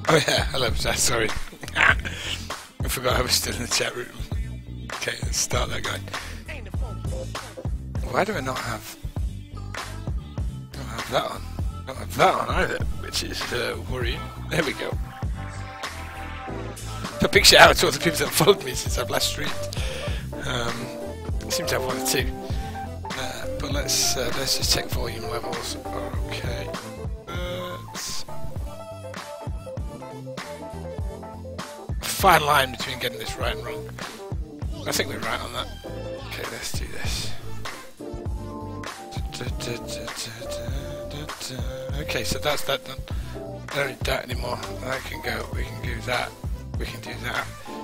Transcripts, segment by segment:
Oh yeah, hello, sorry. I forgot I was still in the chat room. Okay, let's start that guy. Why do I not have... don't have that on? Don't have that on either, which is worrying. There we go. So big shout out to all the people that have followed me since I've last streamed. I seem to have one or two. But let's just check volume levels. Okay. Fine line between getting this right and wrong. I think we're right on that. Okay, let's do this. Okay, so that's that done. I don't need that anymore. That can go. We can do that. We can do that.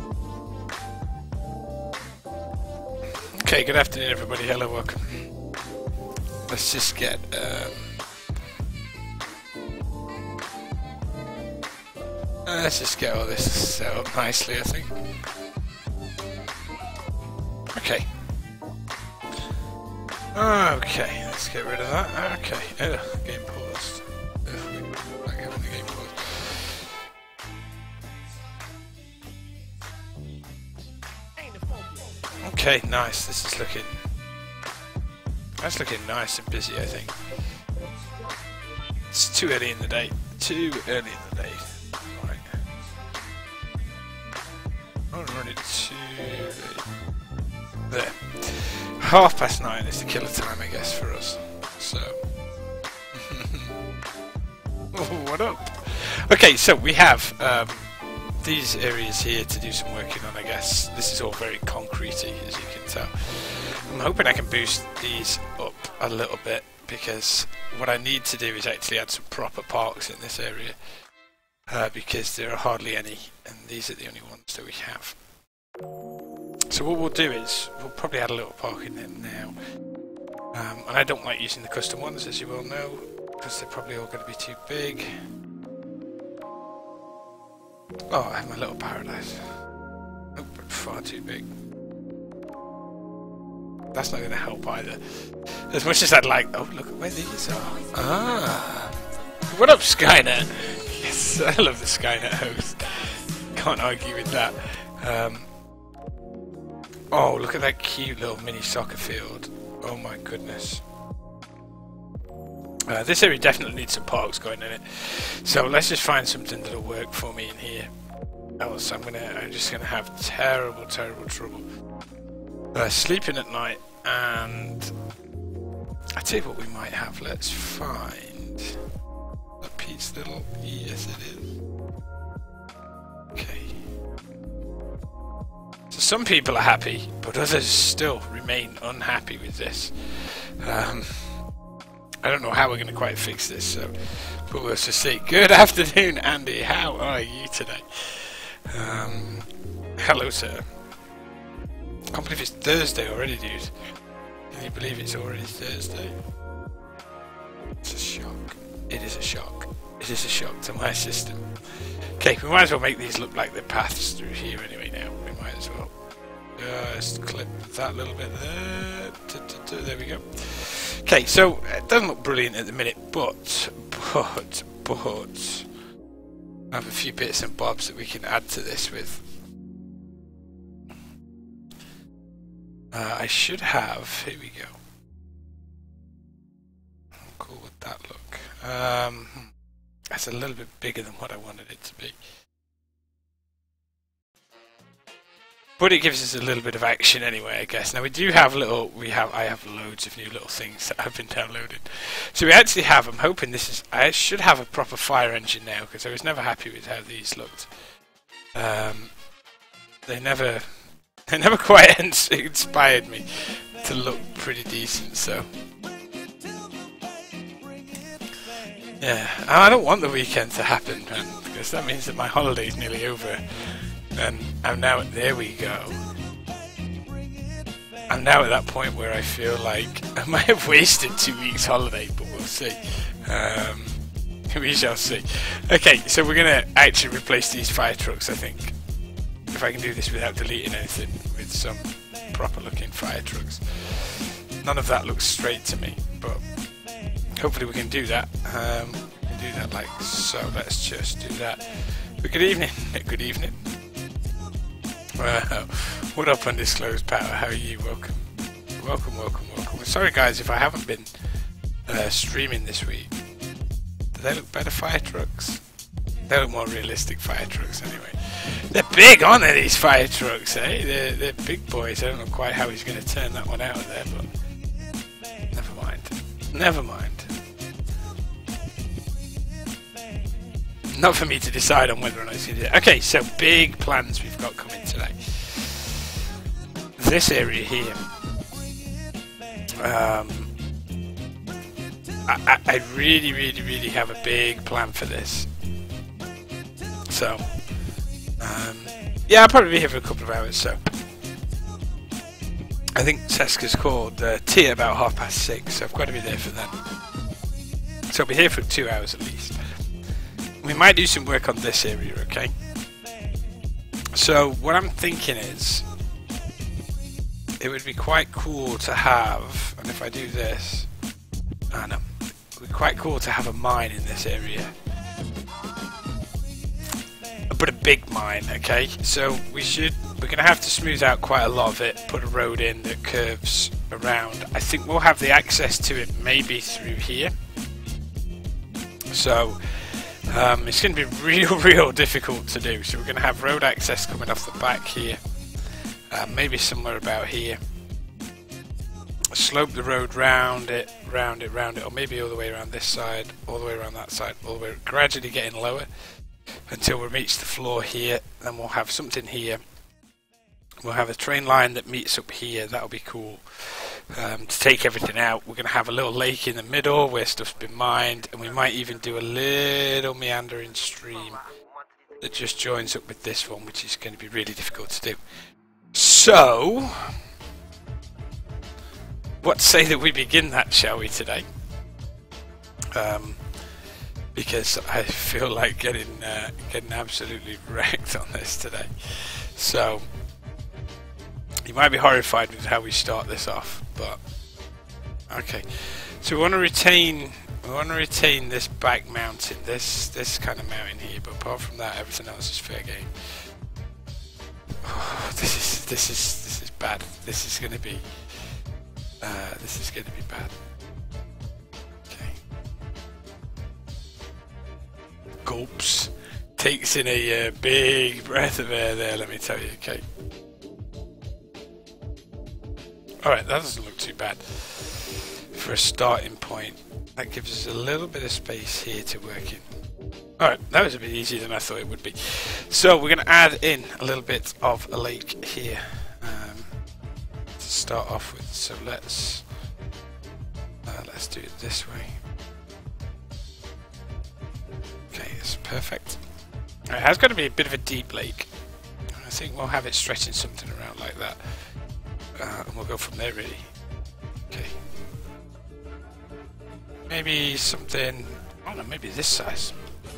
Okay, good afternoon, everybody. Hello, welcome. Let's just get. Let's just get all this set up nicely, I think. Okay. Okay, let's get rid of that. Okay, game paused. Like having the game paused. Okay, nice. This is looking. That's looking nice and busy, I think. It's too early in the day. Too early in the day. I'm running too late. There. 9:30 is the killer time, I guess, for us. So. What up? Okay, so we have these areas here to do some working on, I guess. This is all very concretey, as you can tell. I'm hoping I can boost these up a little bit, because what I need to do is actually add some proper parks in this area. Because there are hardly any, and these are the only ones that we have. So what we'll do is, we'll probably add a little park in there now. And I don't like using the custom ones, as you all know, because they're probably all going to be too big. Oh, I have my little paradise. Oh, but far too big. That's not going to help either. As much as I'd like... Oh, look at where these are. Ah! What up, Skynet? Yes, I love the Skynet host. Can't argue with that. Oh, look at that cute little mini soccer field. Oh my goodness. This area definitely needs some parks going in it. So let's just find something that'll work for me in here. Else I'm just gonna have terrible trouble sleeping at night. And I tell you what we might have. Let's find a Pete's little. Yes, it is. Okay. So some people are happy, but others still remain unhappy with this. I don't know how we're going to quite fix this, so, but we'll just see. Good afternoon, Andy. How are you today? Hello, sir. I can't believe it's Thursday already, dude. Can you believe it's already Thursday? It's a shock. It is a shock. It is a shock to my system. Okay, we might as well make these look like the paths through here anyway now. We might as well. Just clip that little bit there. There we go. Okay, so it doesn't look brilliant at the minute, but I have a few bits and bobs that we can add to this with. I should have. Here we go. How cool would that look? That's a little bit bigger than what I wanted it to be. But it gives us a little bit of action anyway, I guess. Now we do have I have loads of new little things that have been downloaded. So we actually have, I'm hoping I should have a proper fire engine now, because I was never happy with how these looked. They never quite inspired me to look pretty decent, so. Yeah, I don't want the weekend to happen, man, because that means that my holiday's nearly over. And I'm now, there we go. I'm now at that point where I feel like I might have wasted 2 weeks holiday, but we'll see. We shall see. Okay, so we're going to actually replace these fire trucks, I think. If I can do this without deleting anything, with some proper looking fire trucks. None of that looks straight to me, but hopefully we can do that. We can do that like so. Let's just do that. Good evening. Good evening. What up, Undisclosed Power? How are you? Welcome. Welcome, welcome, welcome. Sorry guys if I haven't been streaming this week. Do they look better, fire trucks? They look more realistic, fire trucks anyway. They're big, aren't they, these fire trucks, eh? They're big boys. I don't know quite how he's going to turn that one out of there, but never mind. Never mind. Not for me to decide on whether or not it's going to do it. Okay, so big plans we've got coming today. This area here. I really, really, really have a big plan for this. So, yeah, I'll probably be here for a couple of hours, so. I think Seska's called tea at about 6:30, so I've got to be there for that. So I'll be here for 2 hours at least. We might do some work on this area, okay? So what I'm thinking is, it would be quite cool to have, and if I do this, it would be quite cool to have a mine in this area. But a big mine, okay? So we're going to have to smooth out quite a lot of it, put a road in that curves around. I think we'll have the access to it maybe through here. So it's going to be real difficult to do. So we're going to have road access coming off the back here, maybe somewhere about here. Slope the road round it, or maybe all the way around this side, all the way around that side, all the way, gradually getting lower until we reach the floor here. Then we'll have something here. We'll have a train line that meets up here. That'll be cool. To take everything out, we're going to have a little lake in the middle where stuff's been mined, and we might even do a little meandering stream that just joins up with this one, which is going to be really difficult to do. So, what say that we begin that, shall we, today? Because I feel like getting absolutely wrecked on this today. So, you might be horrified with how we start this off, but okay. So we want to retain this back mountain, this kind of mountain here. But apart from that, everything else is fair game. Oh, this is bad. This is going to be bad. Okay. Gulps. Takes in a big breath of air there. Let me tell you. Okay. Alright, that doesn't look too bad for a starting point. That gives us a little bit of space here to work in. Alright, that was a bit easier than I thought it would be. So we're going to add in a little bit of a lake here to start off with. So let's do it this way. Okay, it's perfect. It has got to be a bit of a deep lake. I think we'll have it stretching something around like that. And we'll go from there, really. Okay. Maybe something, I don't know, maybe this size.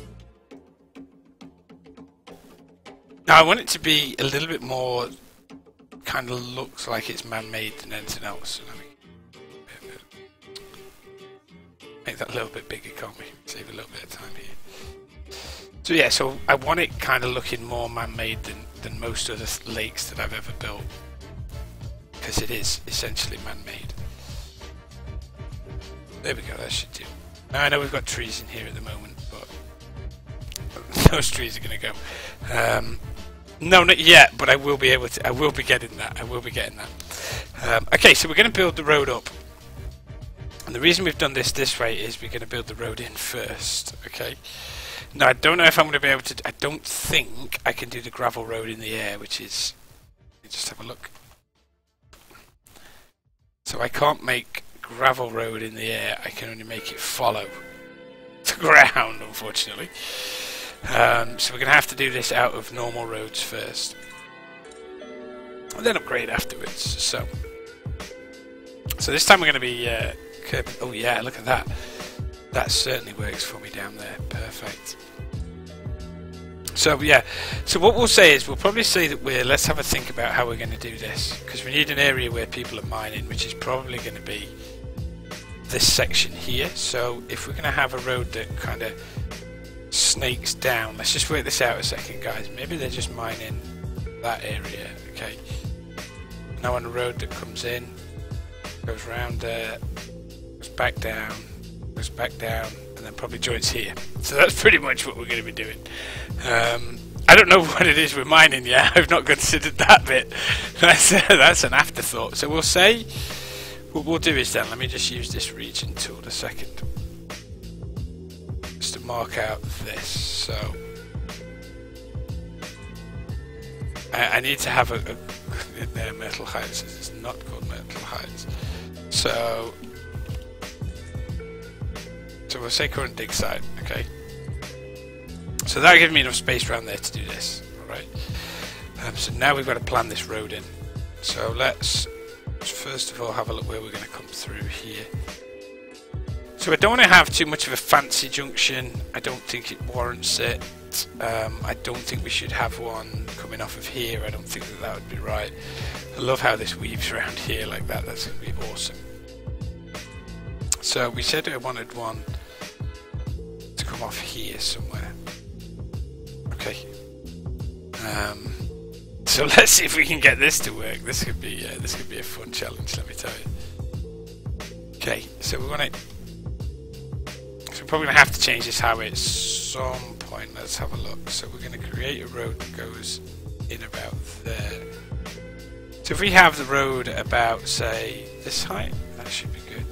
Now I want it to be a little bit more, kind of looks like it's man-made than anything else. Make that a little bit bigger, can't we? Save a little bit of time here. So yeah, so I want it kind of looking more man-made than most other lakes that I've ever built. Because it is essentially man-made. There we go, that should do. Now I know we've got trees in here at the moment, but those trees are going to go. No, not yet, but I will be able to. I will be getting that. Okay, so we're going to build the road up, and the reason we've done this way is we're going to build the road in first. Okay. Now I don't know if I'm going to be able to. I don't think I can do the gravel road in the air, which is. Let me just have a look. So I can't make gravel road in the air, I can only make it follow the ground, unfortunately. So we're going to have to do this out of normal roads first. And then upgrade afterwards. So this time we're going to be curbing. Oh yeah, look at that. That certainly works for me down there. Perfect. So yeah, so what we'll say is we'll probably say that let's have a think about how we're going to do this, because we need an area where people are mining, which is probably going to be this section here. So if we're going to have a road that kind of snakes down. Let's just work this out a second, guys. Maybe they're just mining that area. Okay. Now on the road that comes in, goes round there, goes back down, and then probably joins here. So that's pretty much what we're going to be doing. I don't know what it is we're mining yet. I've not considered that bit. That's an afterthought. So we'll say, what we'll do is then, let me just use this region tool a second. Just to mark out this. So I need to have a Myrtle Heights. It's not called Myrtle Heights. So we'll say current dig site, okay? So that'll give me enough space around there to do this, alright? So now we've got to plan this road in. So let's first of all have a look where we're going to come through here. So I don't want to have too much of a fancy junction. I don't think it warrants it. I don't think we should have one coming off of here. I don't think that would be right. I love how this weaves around here like that. That's going to be awesome. So we said I wanted one to come off here somewhere. Okay. So let's see if we can get this to work. This could be a fun challenge, let me tell you. Okay, so we want to. So we're probably going to have to change this highway at some point. Let's have a look. So we're going to create a road that goes in about there. So if we have the road about, say, this height, that should be good.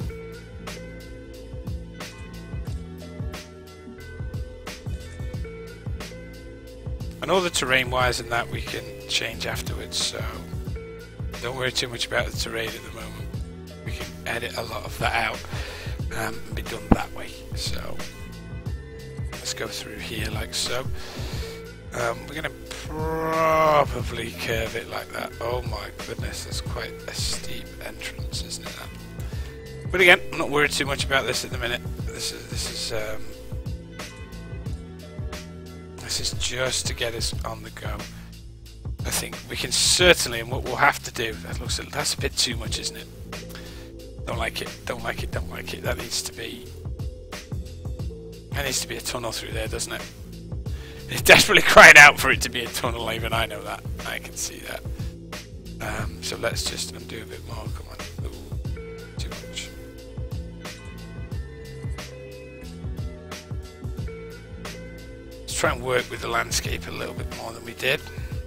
And all the terrain wires and that we can change afterwards, so don't worry too much about the terrain at the moment. We can edit a lot of that out and be done that way. So let's go through here like so. We're going to probably curve it like that. Oh my goodness, that's quite a steep entrance, isn't it? That? But again, I'm not worried too much about this at the minute. This is just to get us on the go. I think we can certainly, and what we'll have to do, that's a bit too much, isn't it? Don't like it, don't like it, don't like it. That needs to be a tunnel through there, doesn't it? It's desperately crying out for it to be a tunnel, even I know that. I can see that. So let's just undo a bit more, come on. Ooh, too much. Try and work with the landscape a little bit more than we did.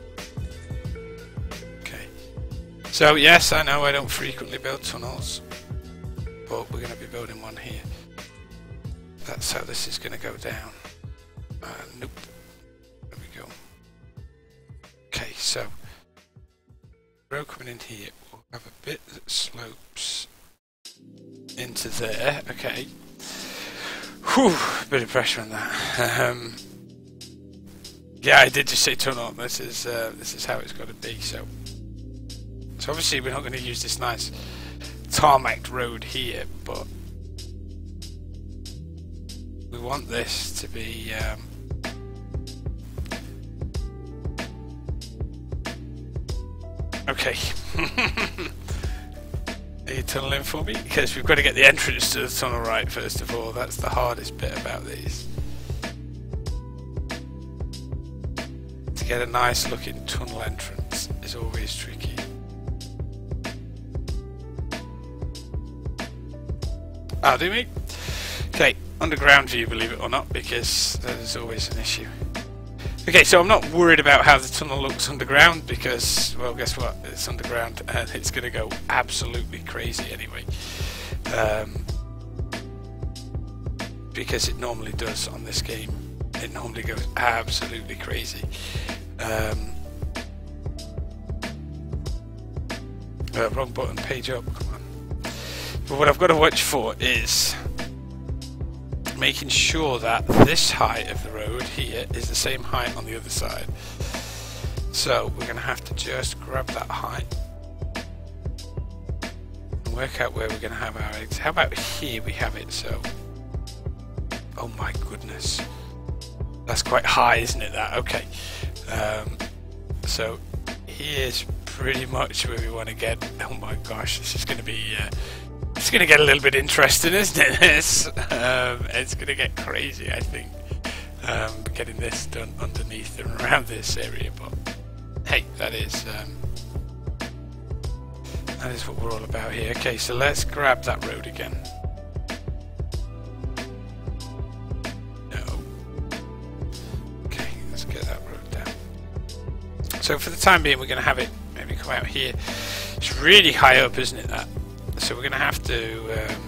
Okay. So yes, I know I don't frequently build tunnels, but we're going to be building one here. That's how this is going to go down. Nope. There we go. Okay, so road coming in here. We'll have a bit that slopes into there. Okay. Whew, bit of pressure on that. Yeah, I did just say tunnel. This is how it's got to be. So obviously we're not going to use this nice tarmac road here, but we want this to be. Okay. Are you tunneling for me? Because we've got to get the entrance to the tunnel right first of all. That's the hardest bit about these. To get a nice looking tunnel entrance is always tricky. I'll do me. Okay, underground view, believe it or not, because that is always an issue. Okay, so I'm not worried about how the tunnel looks underground because, well, guess what? It's underground and it's going to go absolutely crazy anyway. Because it normally does on this game. It normally goes absolutely crazy. Wrong button, page up, come on. But what I've got to watch for is making sure that this height of the road here is the same height on the other side. So we're going to have to just grab that height and work out where we're going to have our eggs. How about here we have it? So, oh my goodness, that's quite high, isn't it? That okay. So here's pretty much where we want to get. Oh my gosh, this is going to be. It's going to get a little bit interesting, isn't it? It's going to get crazy, I think. getting this done underneath and around this area, but hey, that is what we're all about here. Okay, so let's grab that road again. No. Okay, let's get that road down. So for the time being, we're going to have it maybe come out here. It's really high up, isn't it, that? So we're going to have to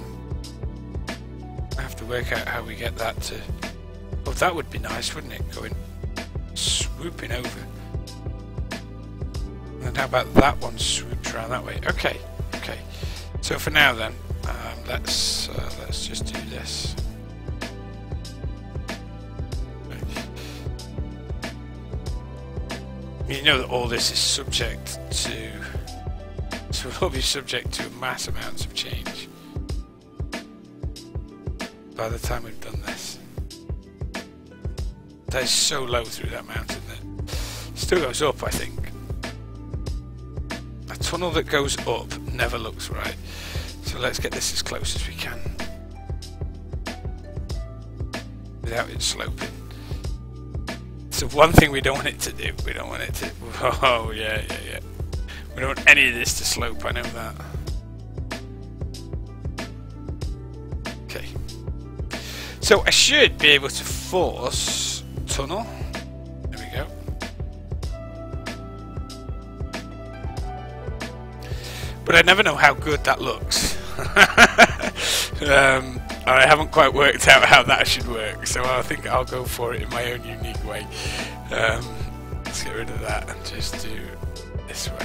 work out how we get that to... Oh, that would be nice, wouldn't it? Going swooping over. And how about that one swoops around that way? Okay, okay. So for now then, let's just do this. You know that all this is subject to... So it will be subject to mass amounts of change by the time we've done this. That is so low through that mountain that still goes up, I think. A tunnel that goes up never looks right. So let's get this as close as we can without it sloping. So one thing we don't want it to do, we don't want it to... Oh, yeah. We don't want any of this to slope, I know that. Okay. So I should be able to force tunnel. There we go. But I never know how good that looks. I haven't quite worked out how that should work, so I think I'll go for it in my own unique way. Let's get rid of that and just do this way.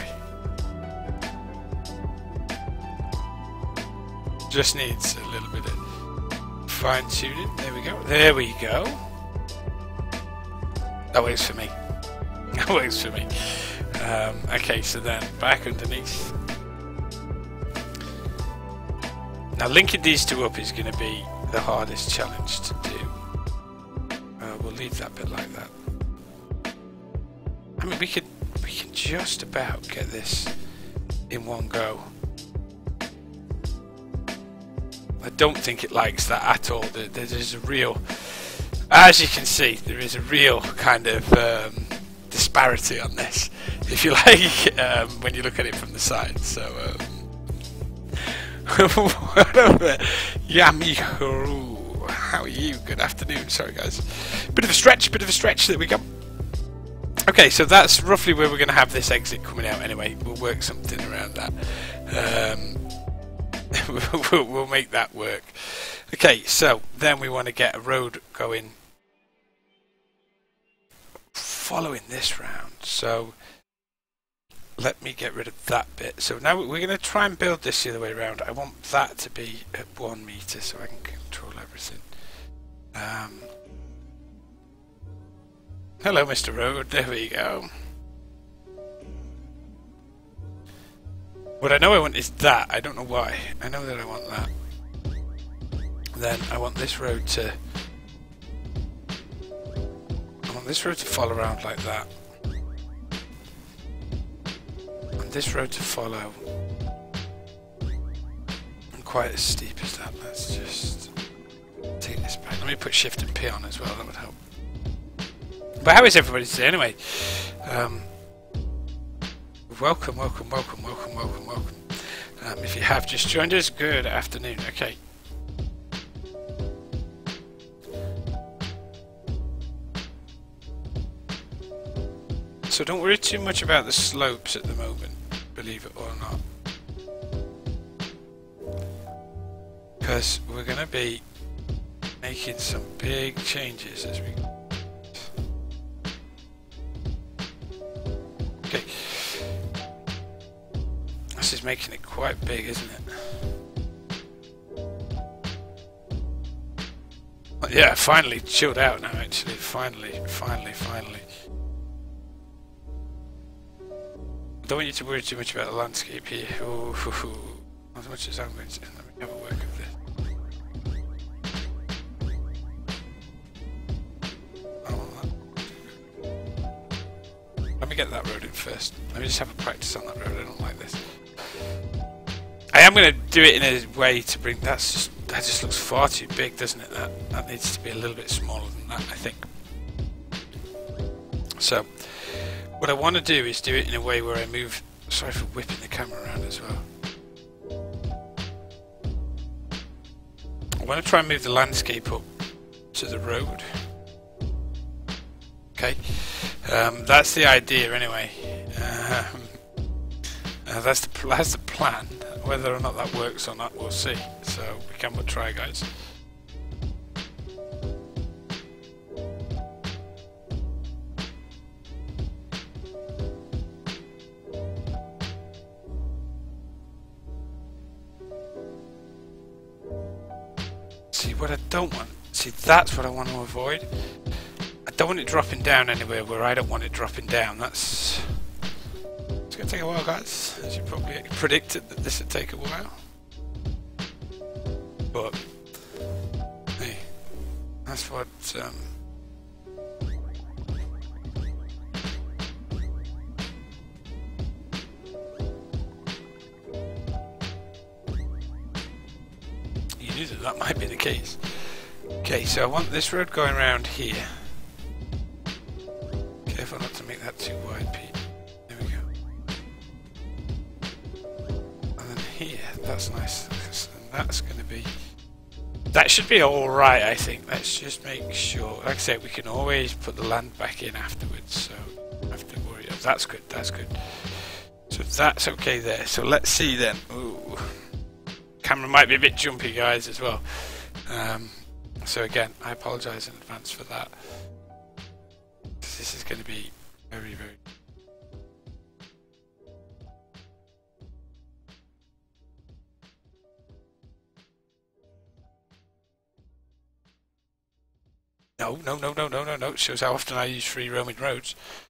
Just needs a little bit of fine tuning. There we go. There we go. That works for me. That works for me. Okay, so then back underneath. Now linking these two up is going to be the hardest challenge to do. We'll leave that bit like that. I mean, we can just about get this in one go. I don't think it likes that at all. There's a real, as you can see, there is a real kind of disparity on this, if you like, when you look at it from the side. So, Yamiharu, how are you? Good afternoon. Sorry, guys. Bit of a stretch. There we go. Okay, so that's roughly where we're going to have this exit coming out. Anyway, we'll work something around that. We'll make that work. Okay, so then we want to get a road going following this round. So let me get rid of that bit. So now we're going to try and build this the other way around. I want that to be at 1 meter so I can control everything. Hello, Mr. Road. There we go. What I know I want is that. I don't know why. I know that I want that. Then I want this road to... fall around like that. And this road to follow. And quite as steep as that. Let's just take this back. Let me put Shift and P on as well. That would help. But how is everybody today anyway? Welcome. If you have just joined us, good afternoon. Okay. So don't worry too much about the slopes at the moment, believe it or not. Because we're going to be making some big changes as we go. Okay. This is making it quite big, isn't it? Yeah, finally chilled out now, actually. Finally. Don't want you to worry too much about the landscape here. Ooh, as much as I'm going to. Let me have a work of this. Let me get that road in first. Let me just have a practice on that road. I don't like this. I am going to do it in a way to bring... that just looks far too big, doesn't it? That needs to be a little bit smaller than that, I think. So what I want to do is do it in a way where I move. Sorry for whipping the camera around as well. I want to try and move the landscape up to the road. Okay, that's the idea anyway. That's the plan. Whether or not that works or not, we'll see. So we can but try, guys. See what I don't want. See, that's what I want to avoid. I don't want it dropping down anywhere where I don't want it dropping down. It's going to take a while, guys. As you probably predicted that this would take a while. But hey, that's what you knew that might be the case. Okay, so I want this road going around here. Careful not to make that too wide, Pete. There we go. And then here, that's nice. And that's going to be... That should be alright, I think. Let's just make sure. Like I said, we can always put the land back in afterwards, so don't have to worry. Oh, that's good, that's good. So that's okay there. So let's see then. Ooh. Camera might be a bit jumpy, guys, as well. So again, I apologise in advance for that. This is going to be very, very... No. It shows how often I use free roaming roads.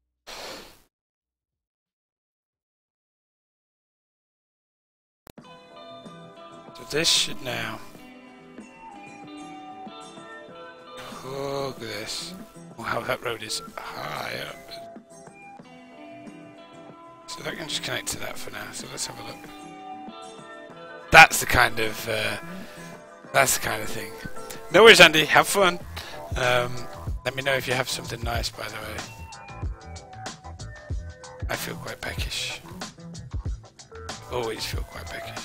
So this should now... Look at this. Oh, how that road is high up. So that can just connect to that for now. So let's have a look. That's the kind of thing. No worries, Andy. Have fun. Let me know if you have something nice, by the way. I feel quite peckish. Always feel quite peckish.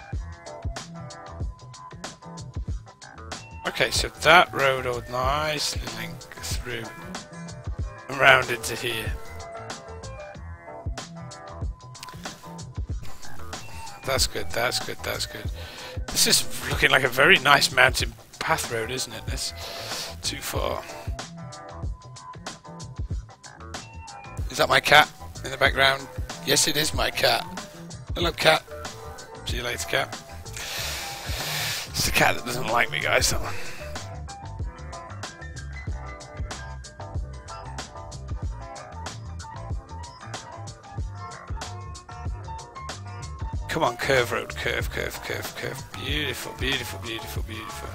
Okay, so that road will nicely link through around into here. That's good, that's good, that's good. This is looking like a very nice mountain path road, isn't it? That's too far. Is that my cat in the background? Yes, it is my cat. Hello, cat. See you later, cat. It's the cat that doesn't like me, guys, that one. Come on, curve road, curve. Beautiful, beautiful, beautiful, beautiful.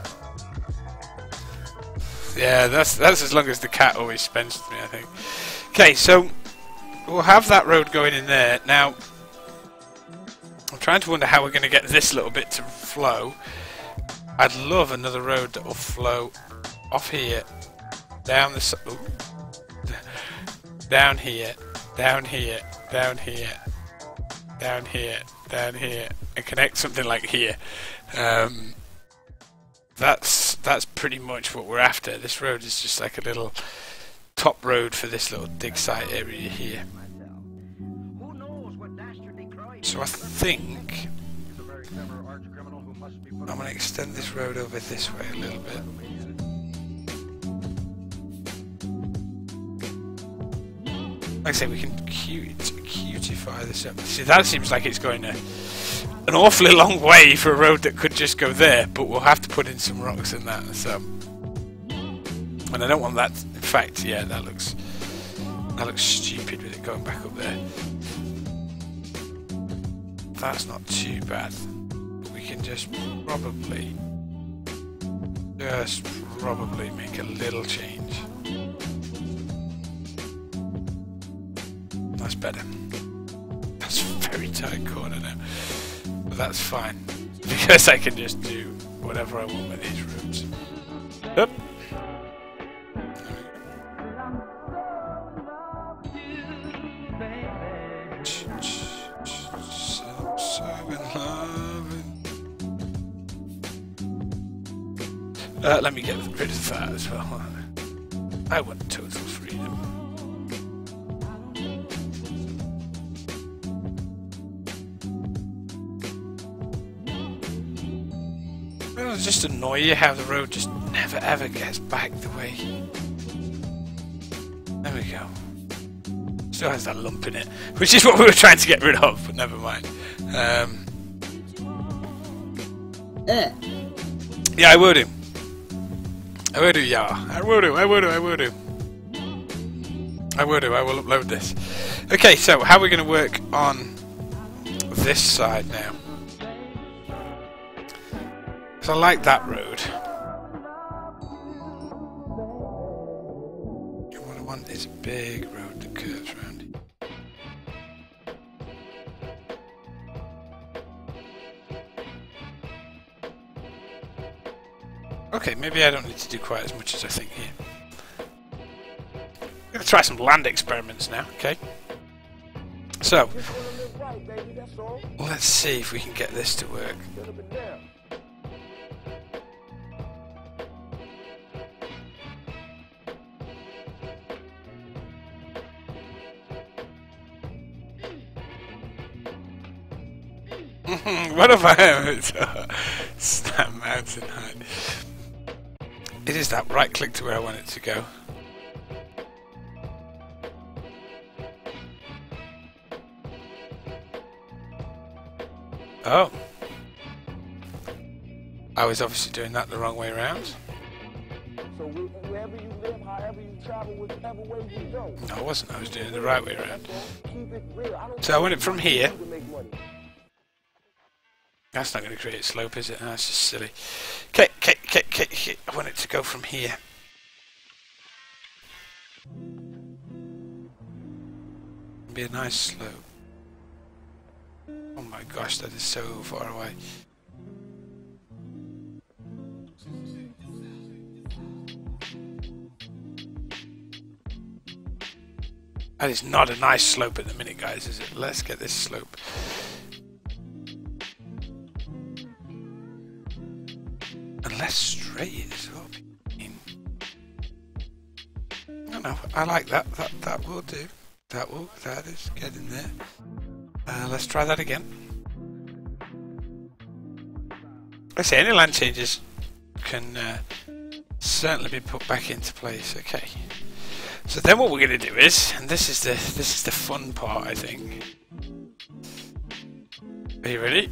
Yeah, that's as long as the cat always spends with me, I think. Okay, so we'll have that road going in there. Now, I'm trying to wonder how we're going to get this little bit to flow. I'd love another road that will flow off here, down the down here, down here, down here, down here, down here, and connect something like here. That's pretty much what we're after. This road is just like a little top road for this little dig site area here. So I think I'm going to extend this road over this way a little bit. Like I say, we can cutify this up. See, that seems like it's going an awfully long way for a road that could just go there, but we'll have to put in some rocks in that. So, and I don't want that. In fact, yeah, that looks stupid with it going back up there. That's not too bad. We can just probably make a little change. That's better. That's a very tight corner now. But that's fine. Because I can just do whatever I want with these roads. Up. Let me get rid of that as well. I want total freedom. Well, it's just annoy you how the road just never ever gets back the way. There we go. Still has that lump in it, which is what we were trying to get rid of, but never mind. Yeah, I will do. I will do, yeah. I will do. I will do. I will upload this. Okay, so how are we going to work on this side now? So I like that road. What I want is a big road that curves around. Okay, maybe I don't need to do quite as much as I think here. I'm going to try some land experiments now, okay? So, let's see if we can get this to work. What if I am? Snap mountain height. It is that right click to where I want it to go. Oh. I was obviously doing that the wrong way around. So wherever you live, however you travel, whichever way you go. No, I wasn't. I was doing it the right way around. So I want it from here. That's not going to create a slope, is it? No, that's just silly. Okay. I want it to go from here. Be a nice slope. Oh my gosh, that is so far away. That is not a nice slope at the minute, guys, is it? Let's get this slope. And less straight as well. No, I like that. That will do. That is getting there. Let's try that again. I say any land changes can certainly be put back into place. Okay. So then what we're going to do is, and this is the fun part, I think. Are you ready?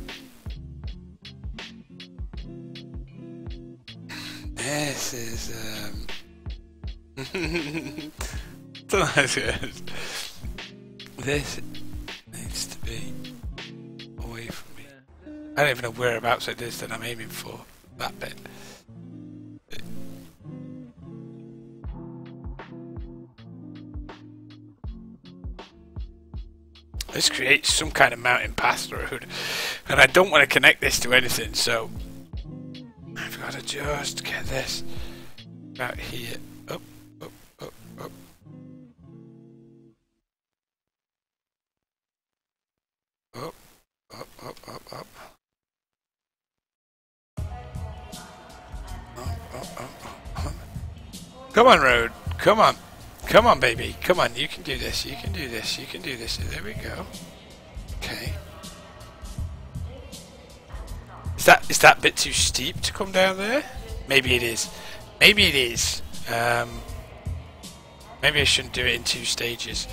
This is this needs to be away from me. I don't even know whereabouts it is that I'm aiming for. That bit. This creates some kind of mountain pass road, and I don't want to connect this to anything, so I've got to just get this out here. Up. Up. Come on, road. Come on, baby. Come on, you can do this. You can do this. There we go. Okay. Is that bit too steep to come down there? Maybe it is. Maybe I shouldn't do it in 2 stages.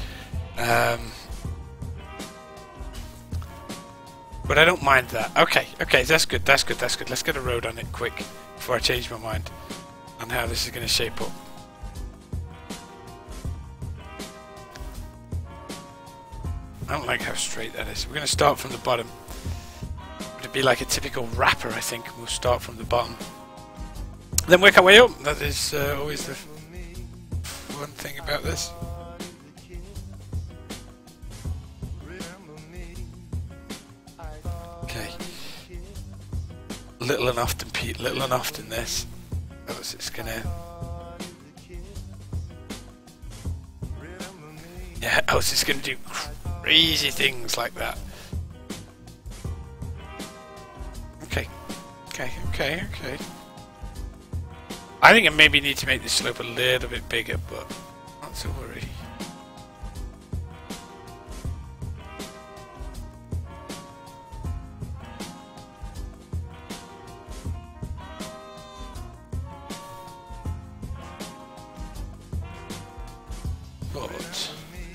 But I don't mind that. Okay, that's good. Let's get a road on it quick before I change my mind on how this is going to shape up. I don't like how straight that is. We're going to start from the bottom. It'd be like a typical wrapper, I think. We'll start from the bottom. Then work our way up. That is always the fun thing about this. Okay. Little and often, Pete. Little and often this. Else it's going to... Yeah, else it's going to do crazy things like that. Okay. I think I maybe need to make this slope a little bit bigger, but not to worry. But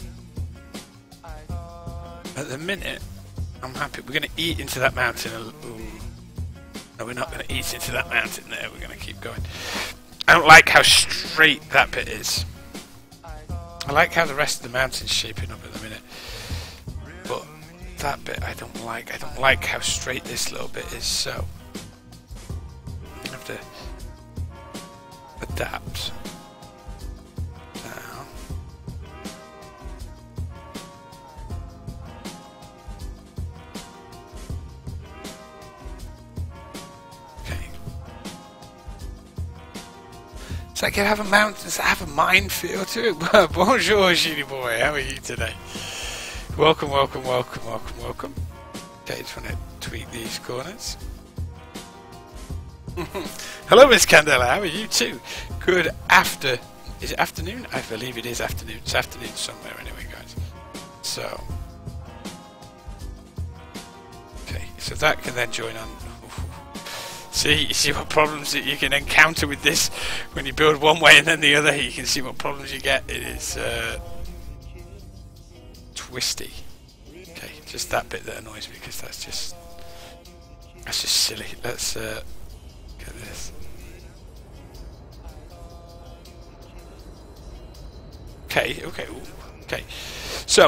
at the minute, I'm happy. We're going to eat into that mountain. No, we're not going to eat into that mountain there. We're going to keep going. I don't like how straight that bit is. I like how the rest of the mountain's shaping up at the minute. But that bit I don't like. I don't like how straight this little bit is, so I have to adapt. Now. Okay. It's like you have a mountain, have a mind feel to it. Bonjour, Genie Boy. How are you today? Welcome, welcome, welcome, welcome, welcome. Okay, just want to tweak these corners. Hello, Miss Candela. How are you too? Good after. Is it afternoon? I believe it is afternoon. It's afternoon somewhere anyway, guys. So. Okay, so that can then join on. See, you see what problems that you can encounter with this when you build one way and then the other. You can see what problems you get. It is twisty. Okay, just that bit that annoys me because that's just silly. Let's get this. Okay, okay, ooh, okay. So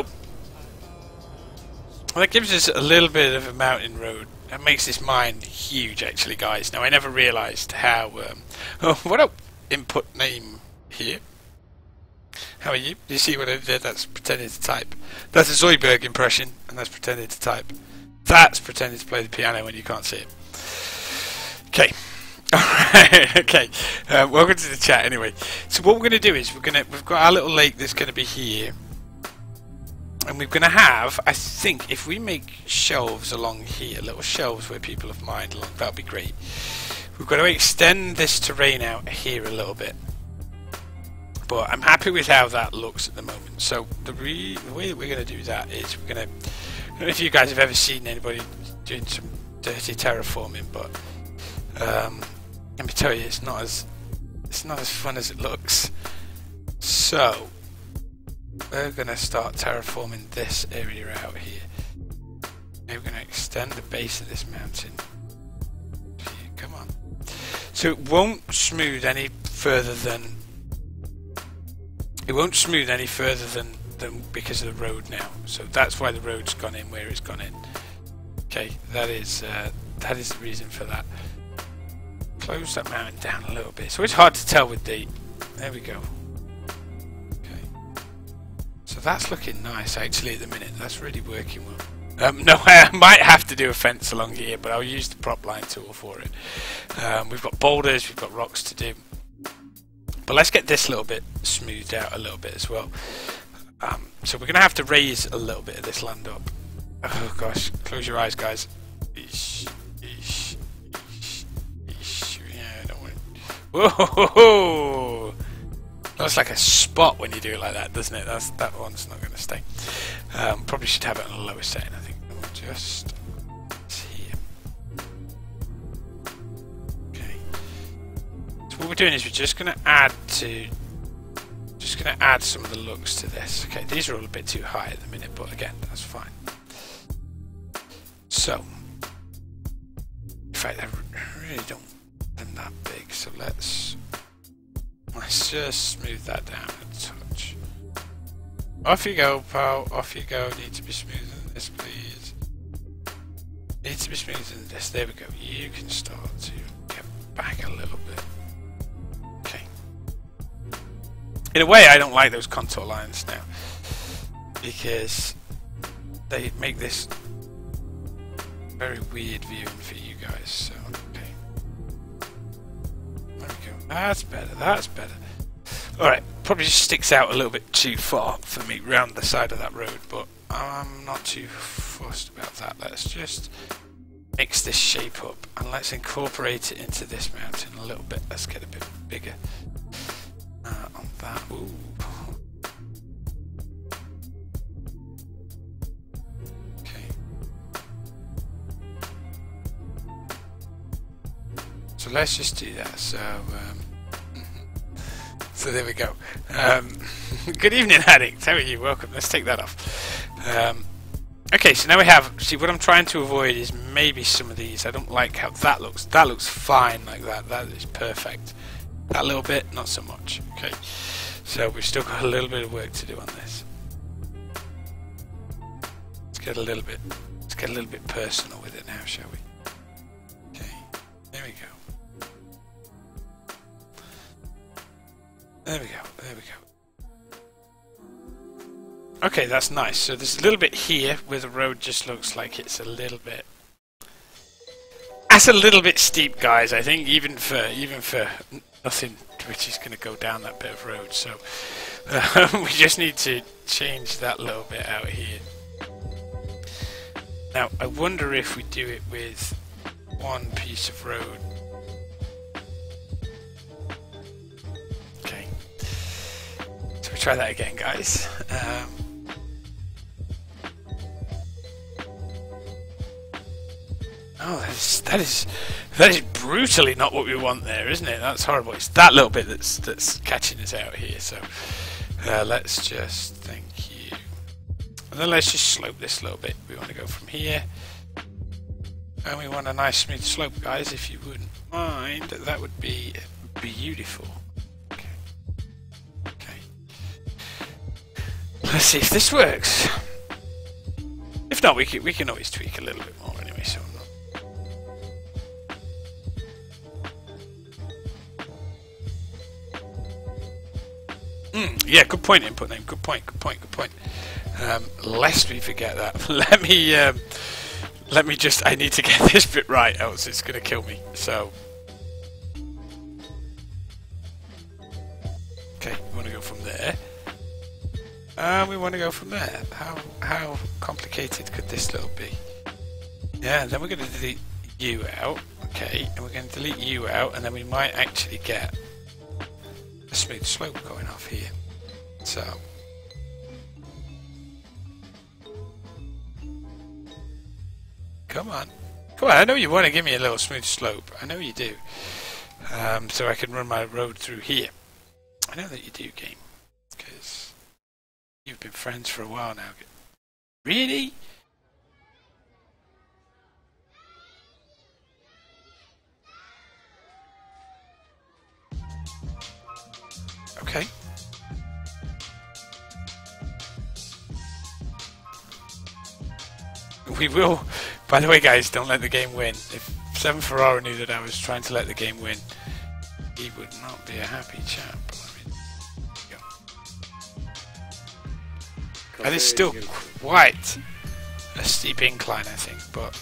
that gives us a little bit of a mountain road. That makes this mine huge, actually, guys. Now, I never realised how... oh, what up? Input name here. How are you? Do you see what I did? That's pretending to type. That's a Zoidberg impression, and that's pretending to type. That's pretending to play the piano when you can't see it. Okay. Alright, okay. Welcome to the chat, anyway. So what we're going to do is, we've got our little lake that's going to be here. And we're going to have, I think, if we make shelves along here, little shelves where people have mined along, that would be great. We've got to extend this terrain out here a little bit. But I'm happy with how that looks at the moment. So the way that we're going to do that is we're going to... I don't know if you guys have ever seen anybody doing some dirty terraforming, but let me tell you, it's not as fun as it looks. So... we're going to start terraforming this area out here. Now we're going to extend the base of this mountain. Here, come on. So it won't smooth any further than... It won't smooth any further than because of the road now. So that's why the road's gone in where it's gone in. Okay, that is the reason for that. Close that mountain down a little bit. So it's hard to tell with the... There we go. So that's looking nice actually at the minute. That's really working well. No, I might have to do a fence along here, but I'll use the prop line tool for it. We've got boulders, we've got rocks to do. But let's get this little bit smoothed out a little bit as well. So we're going to have to raise a little bit of this land up. Oh gosh, close your eyes, guys. Eesh, eesh, eesh, eesh. Yeah, I don't want it. Whoa! Looks like a spot when you do it like that, doesn't it? That one's not going to stay. Probably should have it on the lowest setting, I think. Just here. Okay. So what we're doing is we're just going to add some of the looks to this. Okay, these are all a bit too high at the minute, but again, that's fine. So, in fact, I really don't want them that big. So let's just smooth that down a touch. Off you go, pal. Off you go. Need to be smoother than this, please. Need to be smoother than this. There we go. You can start to get back a little bit. Okay. In a way, I don't like those contour lines now because they make this very weird viewing for you guys. So, okay. There we go. That's better. That's better. Alright, probably just sticks out a little bit too far for me round the side of that road, but I'm not too fussed about that. Let's just mix this shape up and let's incorporate it into this mountain a little bit. Let's get a bit bigger on that. Ooh. Okay. So let's just do that. So so there we go. Good evening, Addict. How are you? Welcome. Let's take that off. Okay, so now we have. See, what I'm trying to avoid is maybe some of these. I don't like how that looks. That looks fine like that. That is perfect. That little bit, not so much. Okay, so we've still got a little bit of work to do on this. Let's get a little bit personal with it now, shall we? Okay, there we go. There we go. There we go. Okay, that's nice. So there's a little bit here where the road just looks like it's a little bit. That's a little bit steep, guys. I think even for nothing, which is going to go down that bit of road. So we just need to change that little bit out here. Now I wonder if we do it with one piece of road. Okay. So we try that again, guys. Oh, that is brutally not what we want there, isn't it? That's horrible. It's that little bit that's catching us out here. So let's just thank you, and then let's just slope this a little bit. We want to go from here, and we want a nice smooth slope, guys. If you wouldn't mind, that would be beautiful. Okay. Okay. Let's see if this works. If not, we can always tweak a little bit more anyway. So. Yeah, good point, input name. Good point. Lest we forget that, let me just. I need to get this bit right, else it's going to kill me. So, okay, we want to go from there. We want to go from there. How complicated could this little be? Yeah, then we're going to delete you out. Okay, and we're going to delete you out, and then we might actually get a smooth slope going off here. So come on, I know you want to give me a little smooth slope. I know you do. So I can run my road through here. I know that you do, game, because you've been friends for a while now. Really? Okay. We will. By the way, guys, don't let the game win. If 7 Ferrara knew that I was trying to let the game win, he would not be a happy chap. And it's still quite a steep incline, I think, but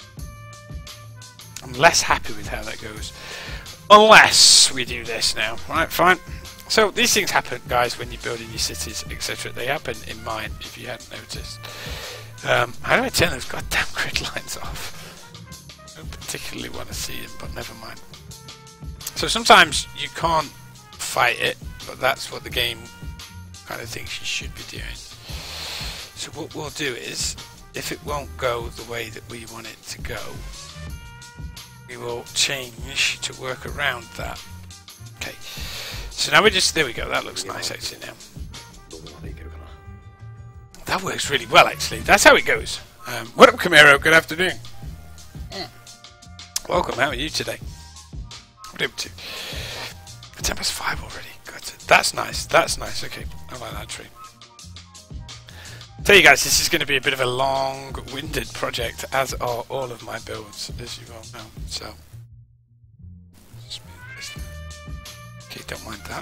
I'm less happy with how that goes. Unless we do this now. Right, fine. So these things happen, guys, when you're building your cities, etc. They happen in mine, if you hadn't noticed. How do I turn those goddamn grid lines off? I don't particularly want to see them, but never mind. So sometimes you can't fight it, but that's what the game kind of thinks you should be doing. So what we'll do is, if it won't go the way that we want it to go, we will change to work around that. Okay. So now we're just, there we go, that looks nice actually now. That works really well actually, that's how it goes. What up Camaro, good afternoon. Welcome, how are you today? What are you up to? It's 5 already, God, that's nice, okay, I like that tree. Tell you guys, this is going to be a bit of a long-winded project, as are all of my builds, as you all know, so. Okay, don't mind that.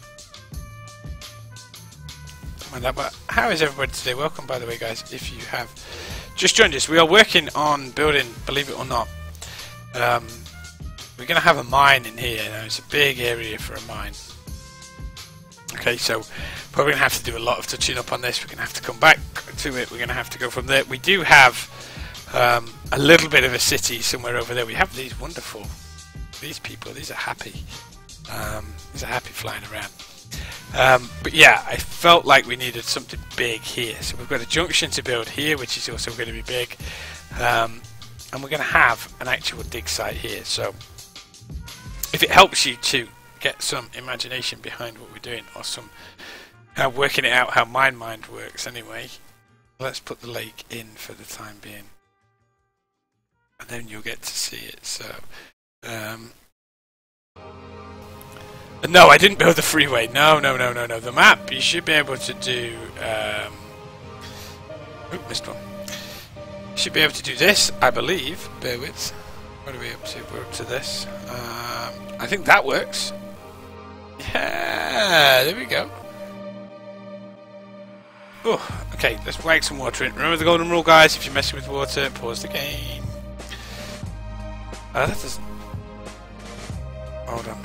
But how is everybody today? Welcome, by the way, guys. If you have just joined us, we are working on building, believe it or not. We're going to have a mine in here. Now, it's a big area for a mine. Okay, so probably going to have to do a lot of touching up on this. We're going to have to come back to it. We're going to have to go from there. We do have a little bit of a city somewhere over there. We have these wonderful, these people. These are happy. He's happy flying around. But yeah, I felt like we needed something big here. So we've got a junction to build here, which is also going to be big. And we're going to have an actual dig site here. So if it helps you to get some imagination behind what we're doing, or some working it out how my mind works anyway, let's put the lake in for the time being. And then you'll get to see it. So no, I didn't build the freeway. No. The map, you should be able to do... missed one. You should be able to do this, I believe. Bear with. What are we up to? We're up to this. I think that works. Yeah, there we go. Oh, okay, let's whack some water in. Remember the golden rule, guys. If you're messing with water, pause the game. That doesn't... Hold on.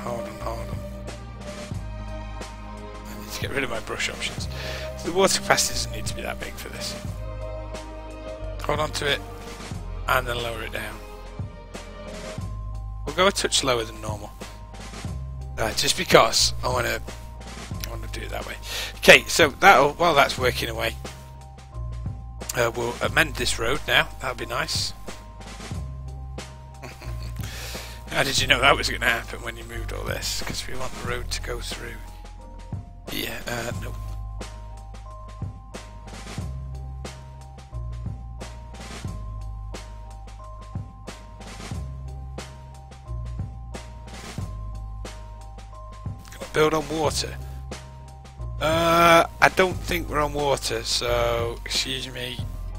I need to get rid of my brush options. So the water capacity doesn't need to be that big for this. Hold on to it, and then lower it down. We'll go a touch lower than normal. Just because I want to do it that way. Okay, so while that's working away, we'll amend this road now. That'll be nice. How did you know that was going to happen when you moved all this? Because we want the road to go through. Yeah, no. Build on water. I don't think we're on water, so excuse me.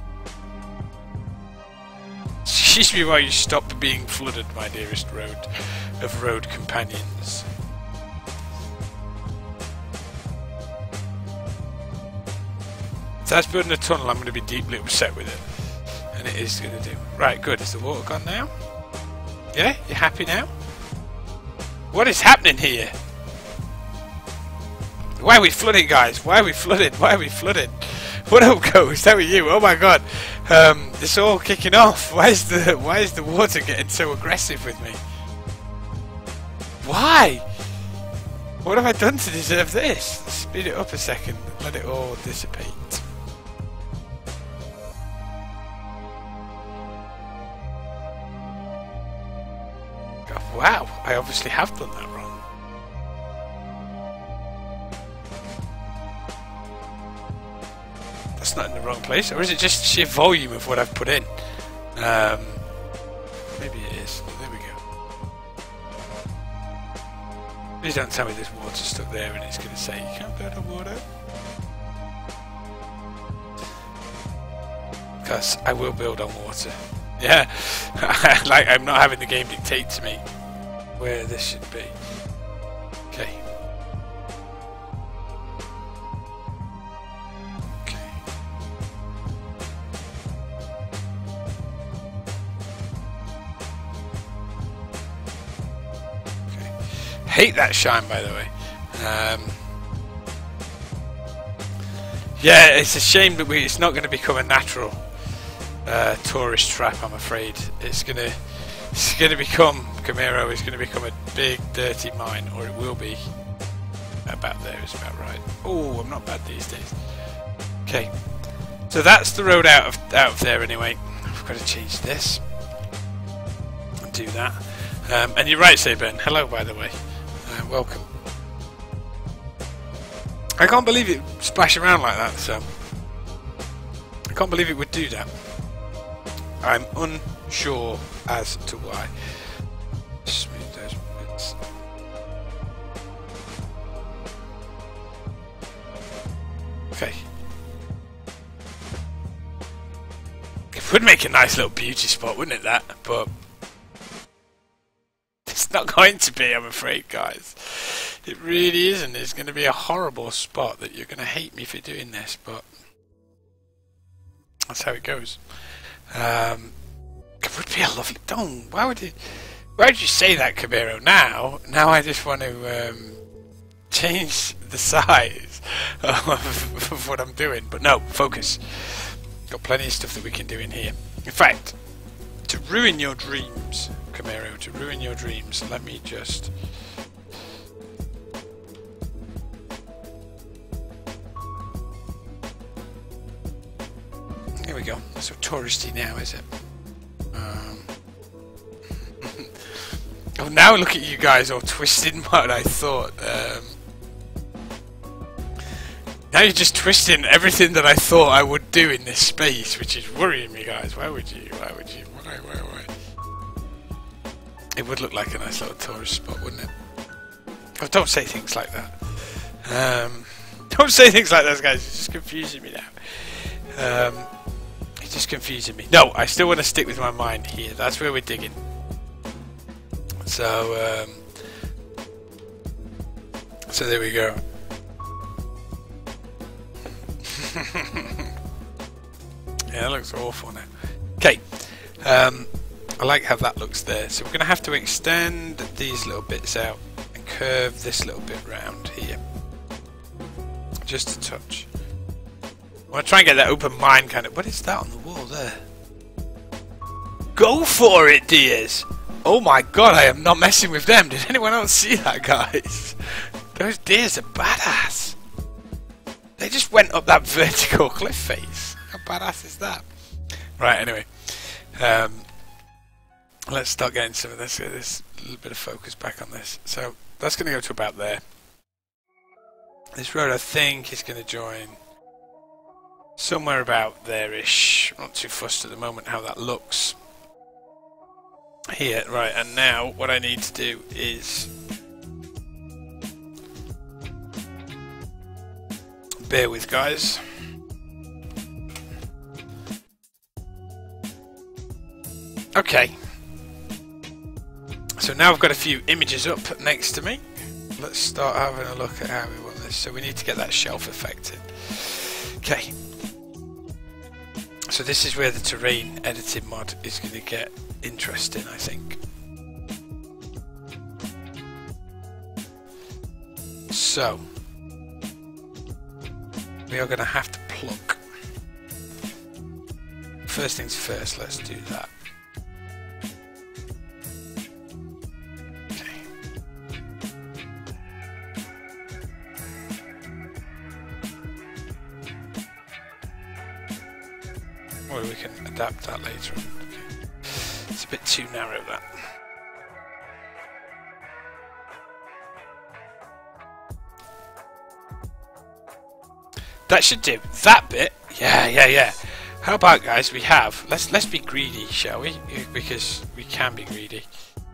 Excuse me while you stop being flooded, my dearest road companions. If that's building a tunnel, I'm going to be deeply upset with it. And it is going to do. Right, good. Is the water gone now? Yeah? You happy now? What is happening here? Why are we flooding, guys? Why are we flooded? What up, Ghost? How are you? Oh my god. It's all kicking off. Why is the water getting so aggressive with me? Why? What have I done to deserve this? Speed it up a second. Let it all dissipate. God, wow. I obviously have done that wrong. That's not in the wrong place, or is it just sheer volume of what I've put in? Maybe it is. There we go. Please don't tell me this water's stuck there and it's going to say you can't build on water. Because I will build on water. Yeah, like I'm not having the game dictate to me where this should be. Okay. Hate that shine, by the way. Yeah, it's a shame that it's not going to become a natural tourist trap. I'm afraid it's going to become Camaro. It's going to become a big dirty mine, or it will be. About there is about right. Oh, I'm not bad these days. Okay, so that's the road out of there anyway. I've got to change this and do that. And you're right, Saban. Hello, by the way. Welcome. I can't believe it splashed around like that, so I can't believe it would do that. I'm unsure as to why. Smooth those bits. Okay. It would make a nice little beauty spot, wouldn't it, that? But it's not going to be, I'm afraid, guys. It really isn't. It's going to be a horrible spot that you're going to hate me for doing this, but that's how it goes. It would be a lovely... Don't. Why would you say that, Camaro? Now I just want to change the size of what I'm doing. But no, focus. Got plenty of stuff that we can do in here. In fact, to ruin your dreams, Camaro, to ruin your dreams, let me just Here we go. So touristy now, is it? Oh, now look at you guys all twisting what I thought. Now you're just twisting everything that I thought I would do in this space, which is worrying me, guys. Why would you? Why? It would look like a nice little tourist spot, wouldn't it? Oh, don't say things like that. Don't say things like that, guys. It's just confusing me now. It's just confusing me. No, I still want to stick with my mind here. That's where we're digging. So, so there we go. Yeah, that looks awful now. Okay, I like how that looks there. So we're going to have to extend these little bits out and curve this little bit round here. Just a touch. I want to try and get that open mind kind of... What is that on the wall there? Go for it, dears! Oh my god, I am not messing with them. Did anyone else see that, guys? Those deers are badass. They just went up that vertical cliff face. How badass is that? Right, anyway. Let's start getting some of this. Get this little bit of focus back on this. So that's going to go to about there. This road, I think, is going to join somewhere about there-ish. Not too fussed at the moment how that looks. Here, right, and now what I need to do is bear with, guys. Okay. So now I've got a few images up next to me. Let's start having a look at how we want this. So we need to get that shelf effect in. Okay. So this is where the terrain editing mod is going to get interesting, I think. So we are going to have to pluck. First things first, let's do that. Okay. Or we can adapt that later on. Okay. It's a bit too narrow, that. That should do. That bit. Yeah. How about, guys, we have... Let's be greedy, shall we? Because we can be greedy.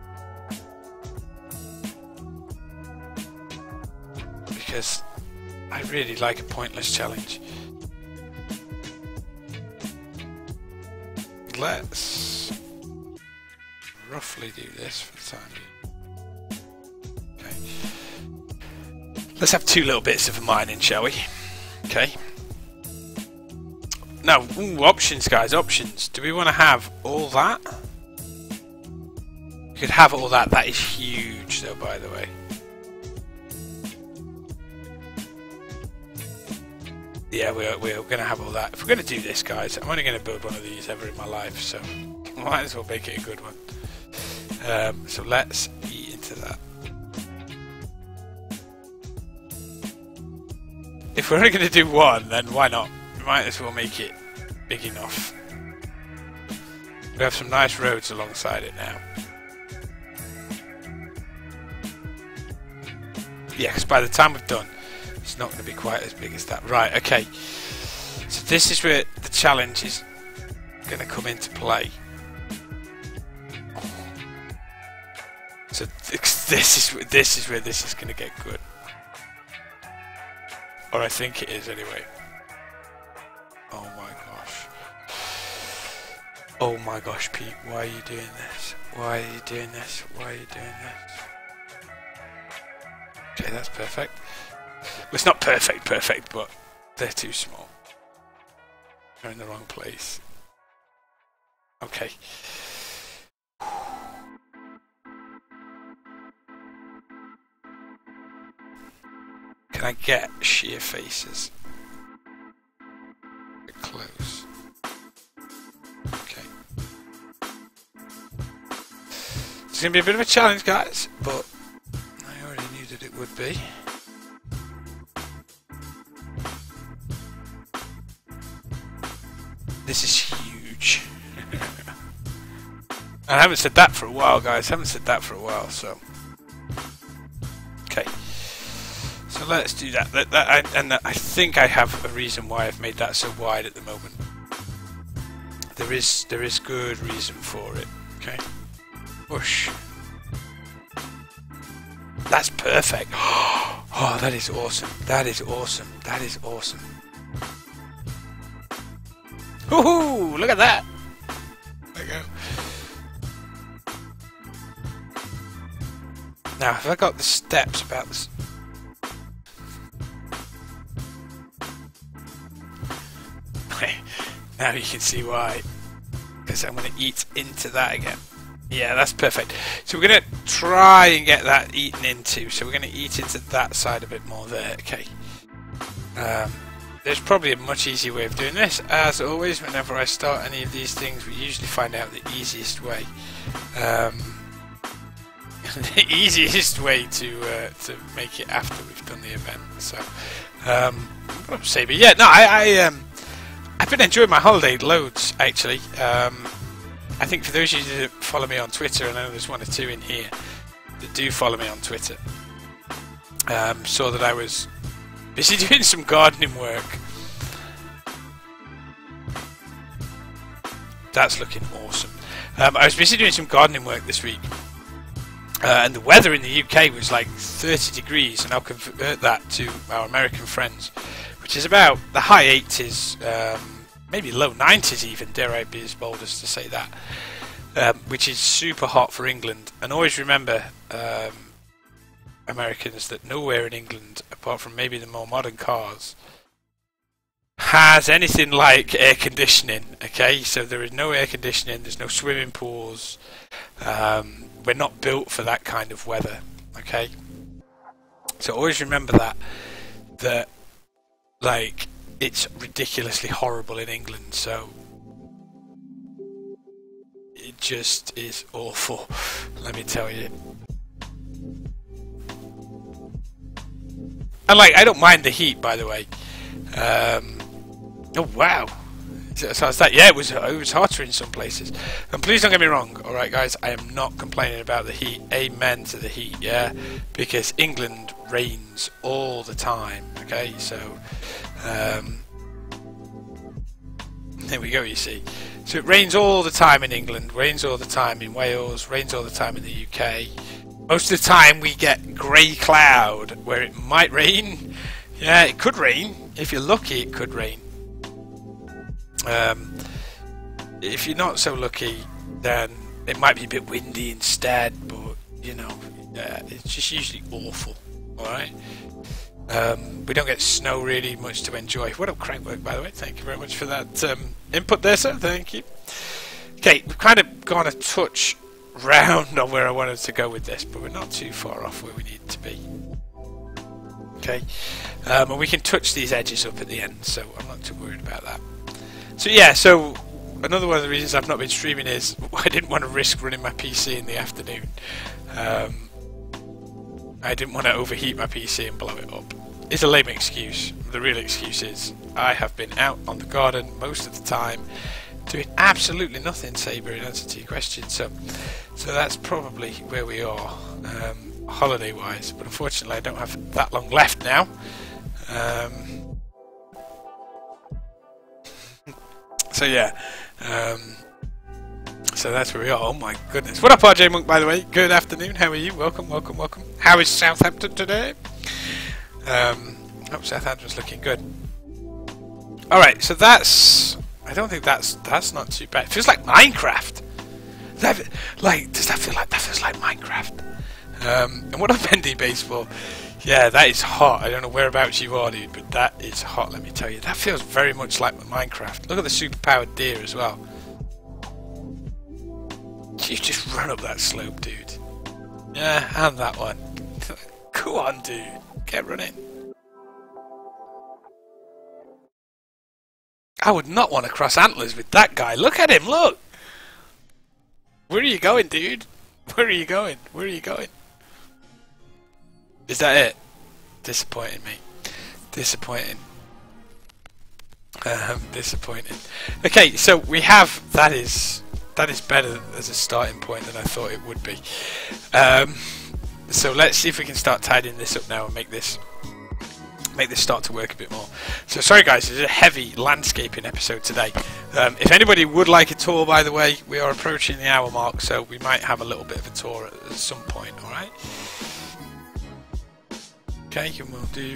Because I really like a pointless challenge. Let's roughly do this for the time being. Okay. Let's have two little bits of mining, shall we? Okay. Now, options, guys, options. Do we want to have all that? We could have all that. That is huge, though, by the way. Yeah, we're going to have all that. If we're going to do this, guys, I'm only going to build one of these ever in my life, so I might as well make it a good one. So let's eat into that. If we're only going to do one, then why not? We might as well make it big enough. We have some nice roads alongside it now. Yeah, because by the time we've done, it's not going to be quite as big as that. Right, okay. So this is where the challenge is going to come into play. So this is where this is going to get good. Or I think it is anyway. Oh my gosh. Oh my gosh, Pete, why are you doing this? Why are you doing this? Why are you doing this? Okay, that's perfect. Well, it's not perfect, but they're too small. They're in the wrong place. Okay. Can I get sheer faces? Get close. Okay. It's going to be a bit of a challenge, guys, but I already knew that it would be. This is huge. I haven't said that for a while, guys. I haven't said that for a while, so. Okay. So let's do that. I think I have a reason why I've made that so wide at the moment. There is good reason for it. Okay. Whoosh. That's perfect. Oh, that is awesome. That is awesome. That is awesome. Woohoo! Look at that. There you go. Now, have I got the steps about this? Now you can see why. Because I'm going to eat into that again. Yeah, that's perfect. So we're going to try and get that eaten into. So we're going to eat into that side a bit more there. Okay. There's probably a much easier way of doing this. As always, whenever I start any of these things, we usually find out the easiest way. The easiest way to make it after we've done the event. So, what I'm saying, but yeah, no, I've been enjoying my holiday loads actually. I think for those of you that follow me on Twitter, I know there's one or two in here that do follow me on Twitter. Saw that I was busy doing some gardening work. That's looking awesome. I was busy doing some gardening work this week. And the weather in the UK was like 30 degrees, and I'll convert that to our American friends, which is about the high 80s, maybe low 90s even, dare I be as bold as to say that, which is super hot for England. And always remember, Americans, that nowhere in England, apart from maybe the more modern cars, has anything like air conditioning. Okay, so there is no air conditioning, there's no swimming pools. We're not built for that kind of weather, okay? So always remember that like it's ridiculously horrible in England, so it just is awful, let me tell you. And like, I don't mind the heat, by the way. Oh wow. So it's that, yeah, it was hotter in some places. And please don't get me wrong, alright guys, I am not complaining about the heat. Amen to the heat, yeah? Because England rains all the time, okay? So, there we go, you see. So it rains all the time in England, rains all the time in Wales, rains all the time in the UK. Most of the time we get grey cloud where it might rain. Yeah, it could rain. If you're lucky, it could rain. If you're not so lucky, then it might be a bit windy instead, but you know, it's just usually awful. Alright? We don't get snow really much to enjoy. What up, Crankwork, by the way? Thank you very much for that input there, sir. Thank you. Okay, we've kind of gone a touch round on where I wanted to go with this, but we're not too far off where we need to be. Okay, and we can touch these edges up at the end, so I'm not too worried about that. So yeah, so another one of the reasons I've not been streaming is I didn't want to risk running my PC in the afternoon. I didn't want to overheat my PC and blow it up. It's a lame excuse. The real excuse is I have been out on the garden most of the time doing absolutely nothing, Saber, in answer to your question. So that's probably where we are holiday wise, but unfortunately I don't have that long left now. So yeah, so that's where we are. Oh my goodness. What up, RJ Monk, by the way? Good afternoon. How are you? Welcome, welcome, welcome. How is Southampton today? Hope Southampton's looking good. Alright, so that's... I don't think that's not too bad. It feels like Minecraft. Does that feel like Minecraft? And what up, ND Baseball? Yeah, that is hot. I don't know whereabouts you are, dude, but that is hot, let me tell you. That feels very much like Minecraft. Look at the superpowered deer as well. You just run up that slope, dude. Yeah, and that one. Go on, dude. Get running. I would not want to cross antlers with that guy. Look at him, look! Where are you going, dude? Where are you going? Where are you going? Is that it? Disappointing me. Disappointing. Disappointing. Okay, so we have that is better as a starting point than I thought it would be. So let's see if we can start tidying this up now and make this start to work a bit more. So sorry guys, this is a heavy landscaping episode today. If anybody would like a tour, by the way, we are approaching the hour mark, so we might have a little bit of a tour at some point. All right. Okay, and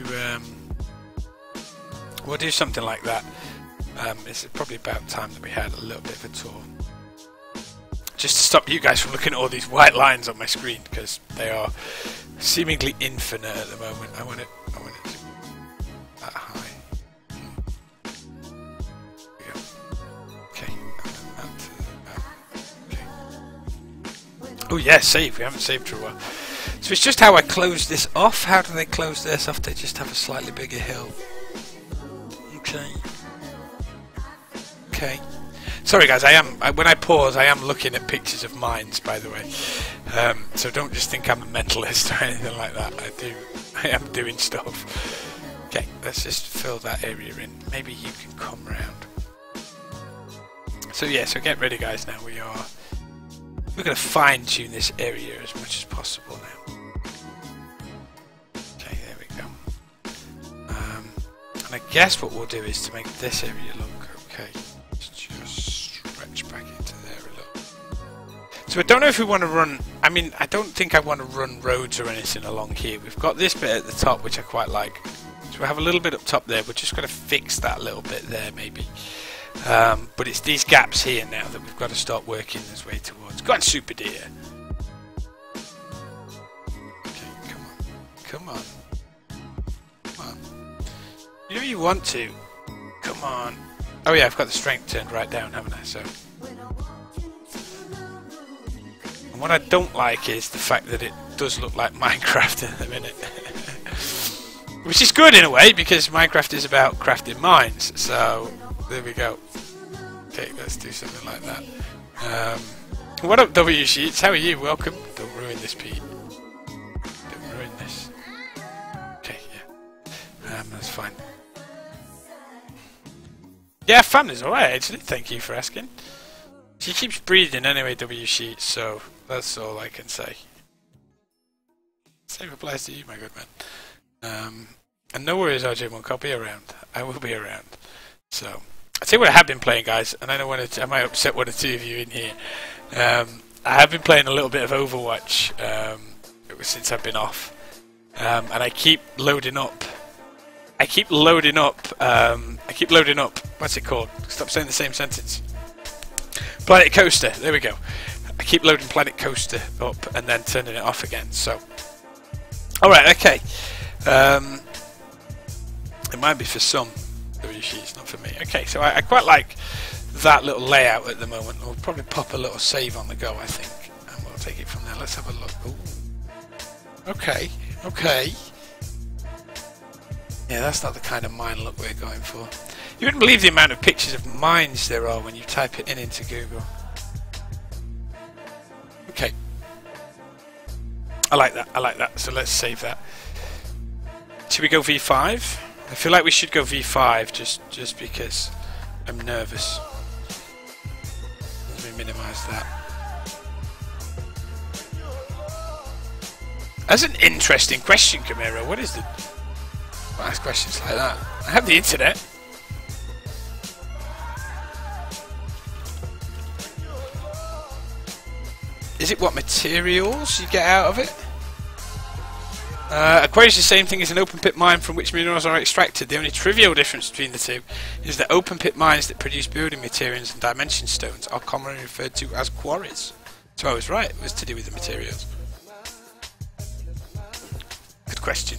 we'll do something like that. It's probably about time that we had a little bit of a tour, just to stop you guys from looking at all these white lines on my screen, because they are seemingly infinite at the moment. I want it that high. There we go. Okay. Okay. Oh yeah, save. We haven't saved for a while. So it's just how I close this off. How do they close this off? They just have a slightly bigger hill. Okay. Okay. Sorry guys, when I pause, I am looking at pictures of mines, by the way. So don't just think I'm a mentalist or anything like that. I am doing stuff. Okay, let's just fill that area in. Maybe you can come round. So yeah, so get ready guys now. We're going to fine tune this area as much as possible now. Okay, there we go. And I guess what we'll do is to make this area look okay. Back into there a little. So I don't know if we want to run. I mean, I don't think I want to run roads or anything along here. We've got this bit at the top, which I quite like. So we have a little bit up top there. We're just going to fix that little bit there, maybe. But it's these gaps here now that we've got to start working this way towards. Go on, Super Deer. Okay, come on. You know you want to. Come on. Oh yeah, I've got the strength turned right down, haven't I? So. And what I don't like is the fact that it does look like Minecraft at the minute. Which is good in a way, because Minecraft is about crafting mines. So, there we go. Okay, let's do something like that. What up, W Sheets? How are you? Welcome. Don't ruin this, Pete. Don't ruin this. Okay, yeah. That's fine. Yeah, family's alright actually, thank you for asking. She keeps breathing anyway, W Sheets, so that's all I can say. Same applies to you, my good man. And no worries, RJ1, I'll be around. I will be around. So, I'll tell you what I have been playing, guys, and I know I might upset one or two of you in here. I have been playing a little bit of Overwatch since I've been off. And I keep loading up. What's it called? Stop saying the same sentence. Planet Coaster. There we go. I keep loading Planet Coaster up and then turning it off again. So, all right, okay. It might be for some. It's not for me. Okay, so I quite like that little layout at the moment. We'll probably pop a little save on the go, I think, and we'll take it from there. Let's have a look. Ooh. Okay. Yeah, that's not the kind of mine look we're going for. You wouldn't believe the amount of pictures of mines there are when you type it into Google. Okay. I like that. So let's save that. Should we go V5? I feel like we should go V5 just because I'm nervous. Let me minimize that. That's an interesting question, Camaro. What is the... Well, ask questions like that. I have the internet. Is it what materials you get out of it? Aquarius is the same thing as an open pit mine from which minerals are extracted. The only trivial difference between the two is that open pit mines that produce building materials and dimension stones are commonly referred to as quarries. So I was right, it was to do with the materials. Good question.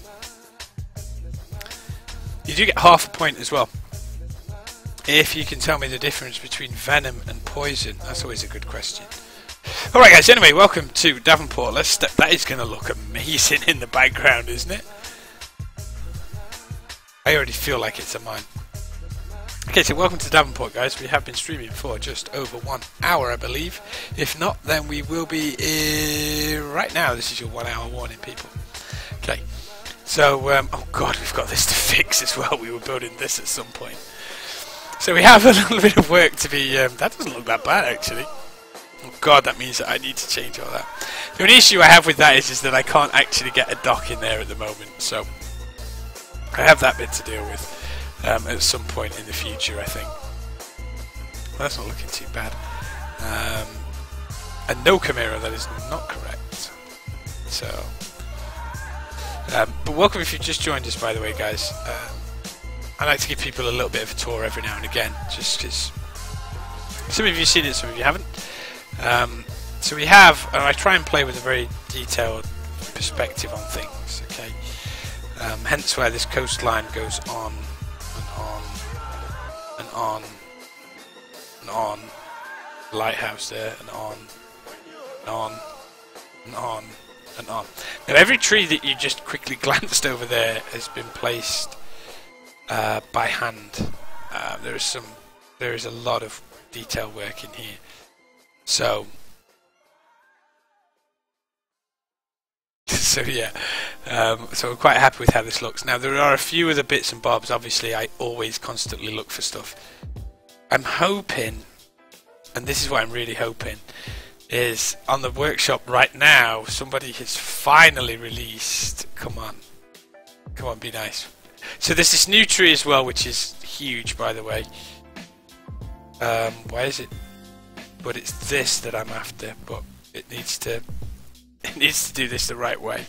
You do get half a point as well. If you can tell me the difference between venom and poison, that's always a good question. Alright guys, anyway, welcome to Davenport. Let's step. That is going to look amazing in the background, isn't it? I already feel like it's a mine. Okay, so welcome to Davenport, guys. We have been streaming for just over 1 hour, I believe. If not, then we will be right now. This is your 1 hour warning, people. Okay, so, oh god, we've got this to fix as well. We were building this at some point. So we have a little bit of work to be... that doesn't look that bad, actually. Oh god, that means that I need to change all that. The only issue I have with that is that I can't actually get a dock in there at the moment, so I have that bit to deal with at some point in the future, I think. Well, that's not looking too bad. And no Chimera, that is not correct. So, but welcome if you've just joined us, by the way, guys. I like to give people a little bit of a tour every now and again, just because some of you have seen it, some of you haven't. So we have, and I try and play with a very detailed perspective on things, okay? Hence why this coastline goes on and on and on and on. Lighthouse there, and on and on and on and on. Now every tree that you just quickly glanced over there has been placed by hand. There is a lot of detail work in here. So yeah, so I'm quite happy with how this looks. Now there are a few other bits and bobs. Obviously, I always constantly look for stuff. I'm hoping, and this is what I'm really hoping, is on the workshop right now, somebody has finally released. Come on, be nice. So there's this new tree as well, which is huge, by the way. Why is it? But it's this that I'm after. But it needs to do this the right way.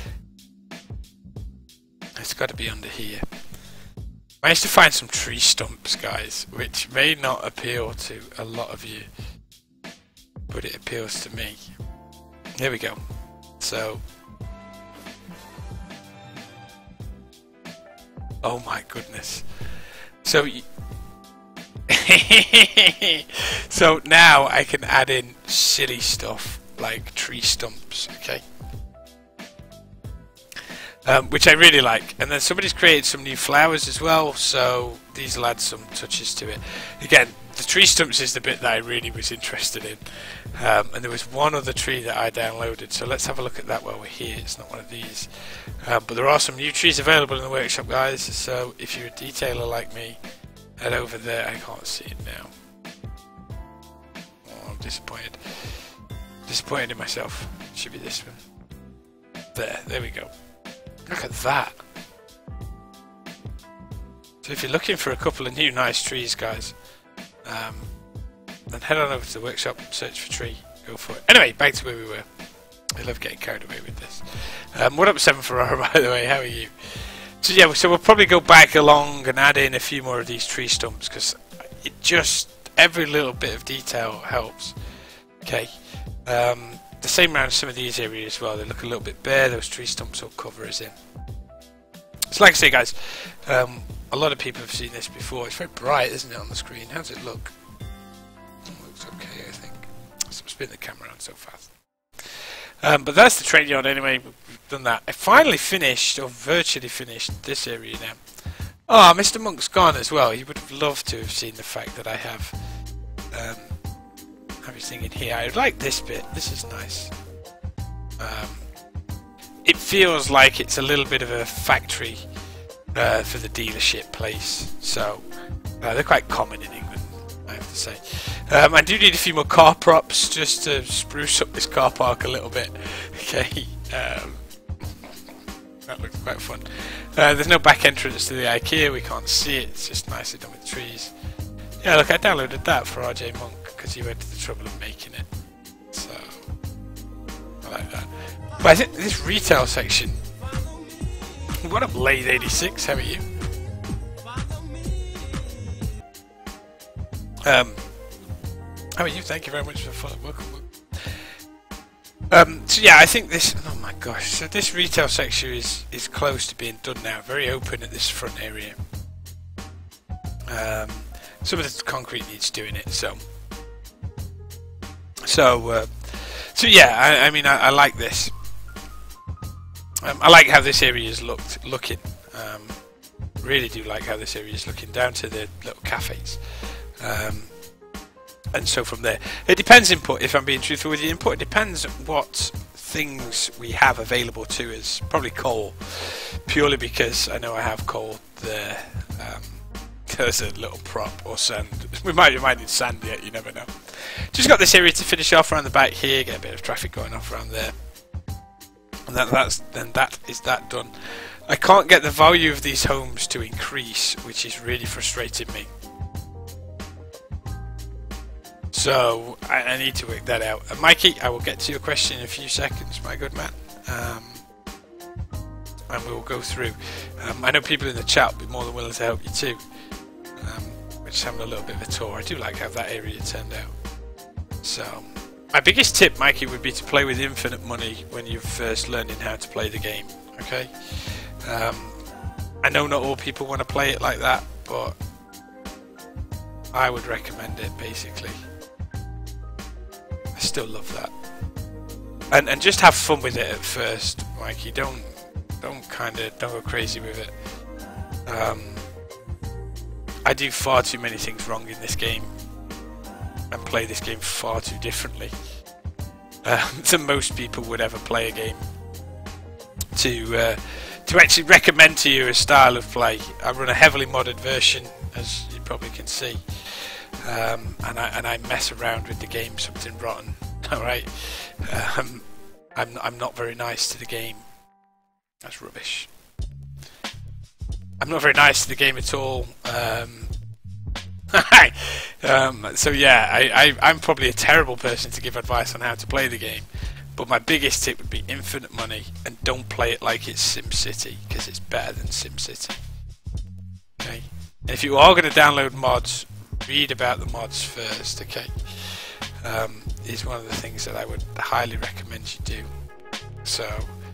It's got to be under here. I managed to find some tree stumps, guys, which may not appeal to a lot of you, but it appeals to me. Here we go. So, oh my goodness. So, so now I can add in silly stuff like tree stumps, okay? Which I really like. And then somebody's created some new flowers as well, so these will add some touches to it. Again, the tree stumps is the bit that I really was interested in. And there was one other tree that I downloaded, so let's have a look at that while we're here. It's not one of these. But there are some new trees available in the workshop, guys, so if you're a detailer like me, head over there. I can't see it now. Oh, I'm disappointed. Disappointed in myself. Should be this one. There we go. Look at that. So if you're looking for a couple of new nice trees, guys, then head on over to the workshop, search for tree, go for it. Anyway, back to where we were. I love getting carried away with this. What up, 7 Ferrara, by the way? How are you? So yeah, so we'll probably go back along and add in a few more of these tree stumps, because it just, every little bit of detail helps. Okay. The same around some of these areas as well. They look a little bit bare. Those tree stumps will cover us in. So like I say, guys, a lot of people have seen this before. It's very bright, isn't it, on the screen? How does it look? It looks okay, I think. So spin the camera around so fast. But that's the train yard anyway. We've done that. I finally finished, or virtually finished, this area now. Oh, Mr. Monk's gone as well. He would have loved to have seen the fact that I have everything in here. I like this bit. This is nice. It feels like it's a little bit of a factory for the dealership place. So they're quite common in England, I have to say. I do need a few more car props just to spruce up this car park a little bit. Okay. That looks quite fun. There's no back entrance to the IKEA. We can't see it. It's just nicely done with trees. Yeah, look, I downloaded that for RJ Monk because he went to the trouble of making it. So, I like that. But I think this retail section... What up, Late 86? How are you? How are you? Thank you very much for the follow. Welcome. So yeah, I think this... Oh my gosh. So this retail section is close to being done now. Very open at this front area. Some of the concrete needs doing it, so yeah. I mean, I like this. I like how this area is looking. Really do like how this area is looking down to the little cafes. And so from there, it depends input. If I'm being truthful with you, input, it depends what things we have available to us. Probably coal, purely because I know I have coal there. There's a little prop or sand. We might need sand yet, you never know. Just got this area to finish off around the back here, get a bit of traffic going off around there. And that is that done. I can't get the value of these homes to increase, which is really frustrating me. So I need to work that out. Mikey, I will get to your question in a few seconds, my good man. And we'll go through. I know people in the chat will be more than willing to help you too. We're just having a little bit of a tour. I do like how that area turned out. So, my biggest tip, Mikey, would be to play with infinite money when you're first learning how to play the game. Okay? I know not all people want to play it like that, but I would recommend it, basically. I still love that. And just have fun with it at first, Mikey. Don't go crazy with it. I do far too many things wrong in this game and play this game far too differently than most people would ever play a game. To actually recommend to you a style of play, I run a heavily modded version, as you probably can see, and I mess around with the game something rotten. All right, I'm not very nice to the game. That's rubbish. I'm not very nice to the game at all. So yeah, I'm probably a terrible person to give advice on how to play the game. But my biggest tip would be infinite money, and don't play it like it's SimCity, because it's better than SimCity. Okay. And if you are going to download mods, read about the mods first. Okay. Is one of the things that I would highly recommend you do. So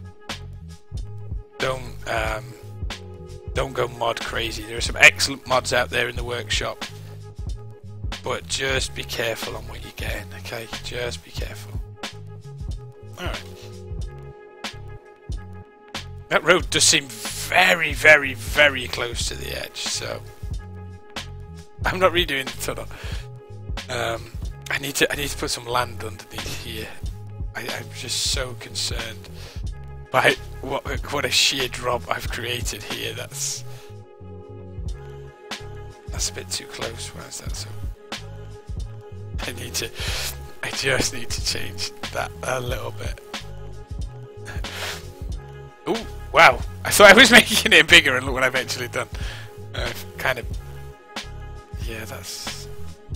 don't go mod crazy. There are some excellent mods out there in the workshop, but just be careful on what you're getting, okay? Just be careful. Alright. That road does seem very, very, very close to the edge, so I'm not redoing the tunnel. I need to put some land underneath here. I'm just so concerned by what a sheer drop I've created here. That's a bit too close. Why is that so? I just need to change that a little bit. Oh wow! I thought I was making it bigger, and look what I've actually done. Kind of. Yeah, that's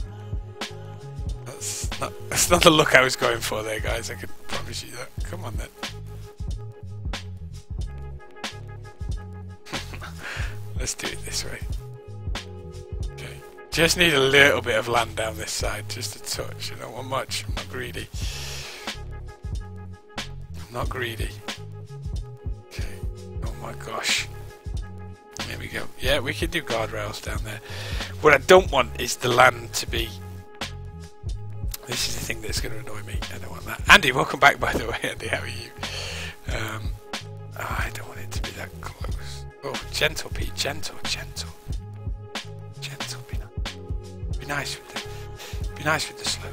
not the look I was going for there, guys. I can promise you that. Come on then. Let's do it this way. Okay. Just need a little bit of land down this side, just a touch. I don't want much. I'm not greedy. I'm not greedy. Okay. Oh my gosh. There we go. Yeah, we can do guardrails down there. What I don't want is the land to be... This is the thing that's going to annoy me. I don't want that. Andy, welcome back, by the way. Andy, how are you? I don't want it to be that close. Oh, gentle, Pete. Gentle. Gentle. Be nice with it. Be nice with the slope.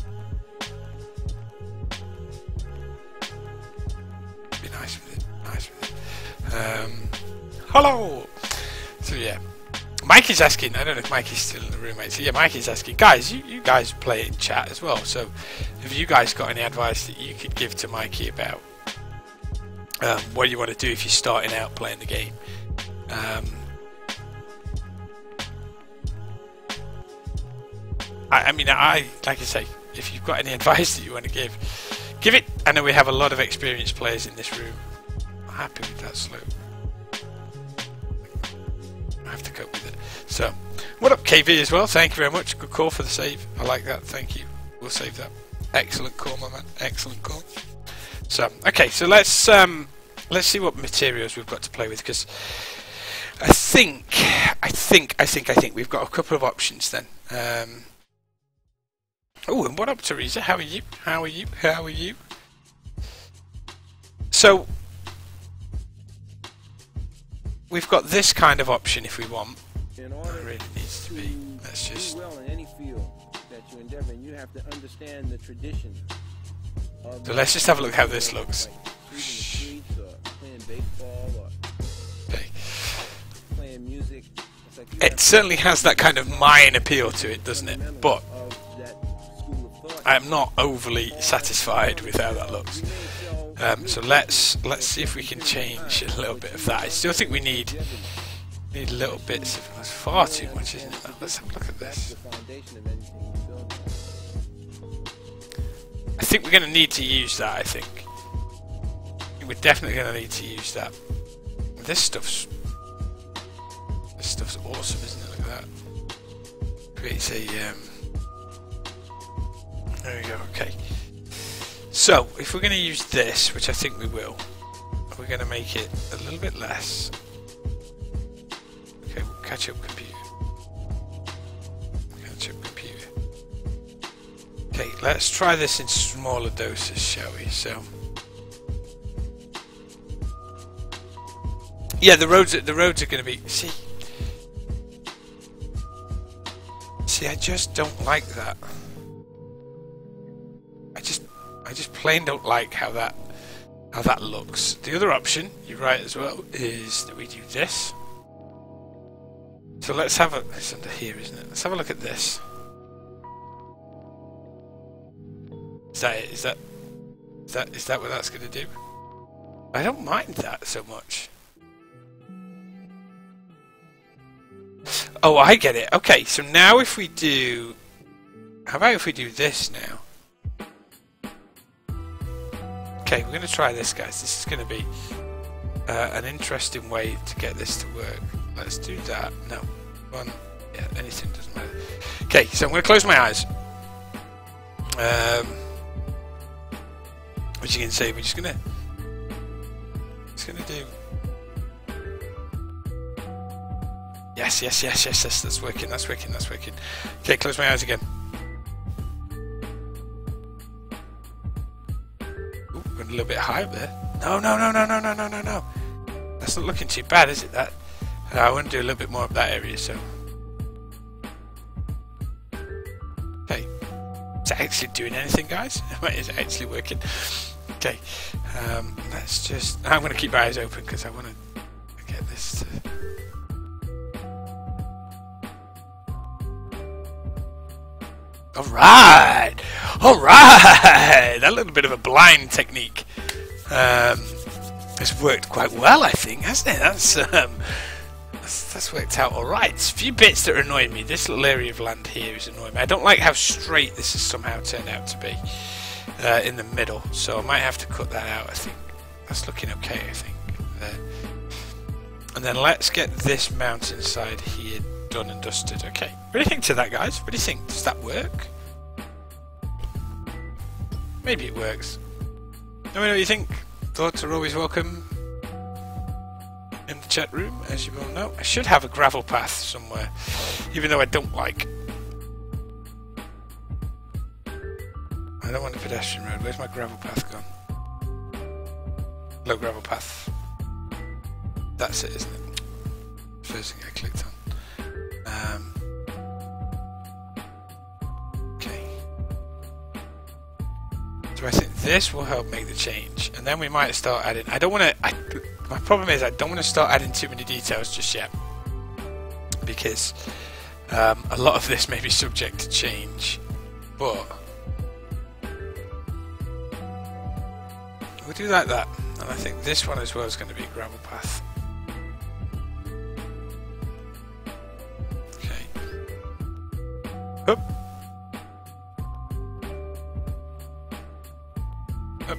Be nice with it. Hello. So yeah, Mike is asking. I don't know if Mike is still in the room, mate. So yeah, Mike is asking, guys. You guys play in chat as well. So have you guys got any advice that you could give to Mikey about what you want to do if you're starting out playing the game? I mean, like I say, if you've got any advice that you want to give it. I know we have a lot of experienced players in this room. I'm happy with that slope. I have to cope with it. So, what up, KV as well? Thank you very much. Good call for the save. I like that. Thank you. We'll save that. Excellent call, my man. Excellent call. So, okay. So let's see what materials we've got to play with, because I think we've got a couple of options then. Oh, and what up, Teresa? How are you? So we've got this kind of option if we want. In order it really needs to be. Let's just. Do well in any field that you endeavor in, you have to understand the traditions. So let's just have a look how this looks. Like streets or playing baseball or Okay. playing music, It certainly has that kind of mine appeal to it, doesn't it? But I am not overly satisfied with how that looks. So let's see if we can change a little bit of that. I still think we need little bits of it. That's far too much, isn't it? Let's have a look at this. I think we're going to need to use that, I think. We're definitely going to need to use that. This stuff's awesome, isn't it? Look at that. Creates a there we go, okay. So, if we're going to use this, which I think we will, we're going to make it a little bit less. Okay, we'll catch up computer. Catch up computer. Okay, let's try this in smaller doses, shall we? So, yeah, the roads are going to be. See, I just don't like that. I just plain don't like how that looks. The other option, you're right as well, is that we do this. So let's have a. It's under here, isn't it? Let's have a look at this. Is that it? Is that what that's going to do? I don't mind that so much. Oh, I get it. Okay, so now if we do... How about if we do this now? Okay, we're going to try this, guys. This is going to be an interesting way to get this to work. Let's do that. No. One. Yeah, anything doesn't matter. Okay, so I'm going to close my eyes. As you can see, we're just going to do... Yes, that's working. Okay, close my eyes again. Ooh, went a little bit high up there. No. That's not looking too bad, is it? That I want to do a little bit more of that area, so. Okay. Is it actually doing anything, guys? Is it actually working? Okay. Let's just. I'm going to keep my eyes open because I want to get this to. Alright! That little bit of a blind technique has worked quite well, I think, hasn't it? That's worked out alright. There's a few bits that are annoying me. This little area of land here is annoying me. I don't like how straight this has somehow turned out to be in the middle, so I might have to cut that out, I think. That's looking okay, I think. There. And then let's get this mountainside here done and dusted. Okay. What do you think to that, guys? What do you think? Does that work? Maybe it works. Let me know what you think. Thoughts are always welcome in the chat room, as you all know. I should have a gravel path somewhere, even though I don't like. I don't want a pedestrian road. Where's my gravel path gone? Low gravel path. That's it, isn't it? First thing I clicked on. Okay. So I think this will help make the change, and then we might start adding. I don't want to. My problem is I don't want to start adding too many details just yet, because a lot of this may be subject to change. But we'll do like that, and I think this one as well is going to be a gravel path. Up. Up.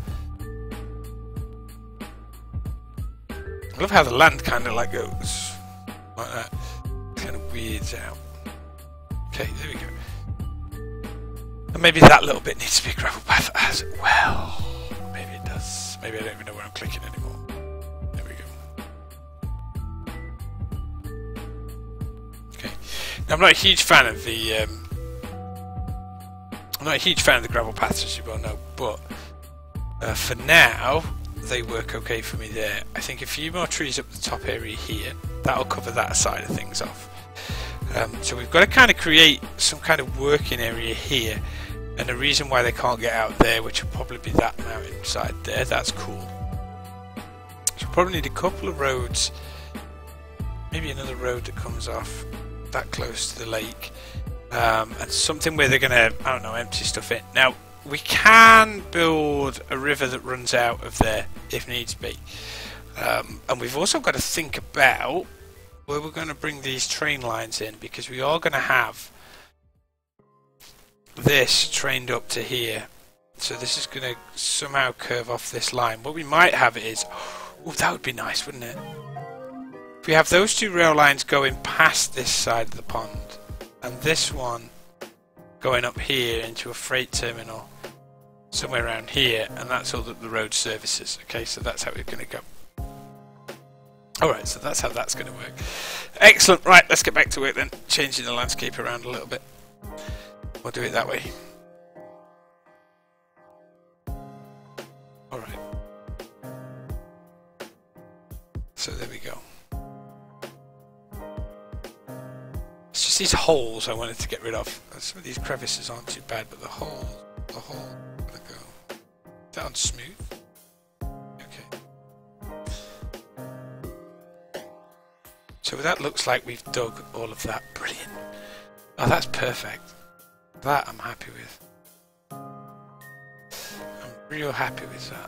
I love how the land kind of like goes like that. Kind of weirds out. Okay, there we go. And maybe that little bit needs to be a gravel path as well. Maybe it does. Maybe I don't even know where I'm clicking anymore. There we go. Okay. Now I'm not a huge fan of the gravel paths, as you well know, but for now they work okay for me there. I think a few more trees up the top area here, that'll cover that side of things off. So we've got to kind of create some kind of working area here, and the reason why they can't get out there, which will probably be that mountainside there. That's cool. So we'll probably need a couple of roads maybe another road that comes off that close to the lake, and something where they're going to, I don't know, empty stuff in. Now, we can build a river that runs out of there if needs be. And we've also got to think about where we're going to bring these train lines in, because we are going to have this trained up to here. So this is going to somehow curve off this line. What we might have is, oh, that would be nice, wouldn't it? If we have those two rail lines going past this side of the pond, and this one going up here into a freight terminal somewhere around here, and that's all that the road services. Okay, so that's how it's going to go. Alright, so that's how that's going to work. Excellent. Right, let's get back to it then. Changing the landscape around a little bit. We'll do it that way. Alright. So there we go. It's just these holes I wanted to get rid of. Some of these crevices aren't too bad, but the hole, gotta go. Down smooth. So that looks like we've dug all of that. Brilliant. Oh, that's perfect. That I'm happy with. I'm real happy with that.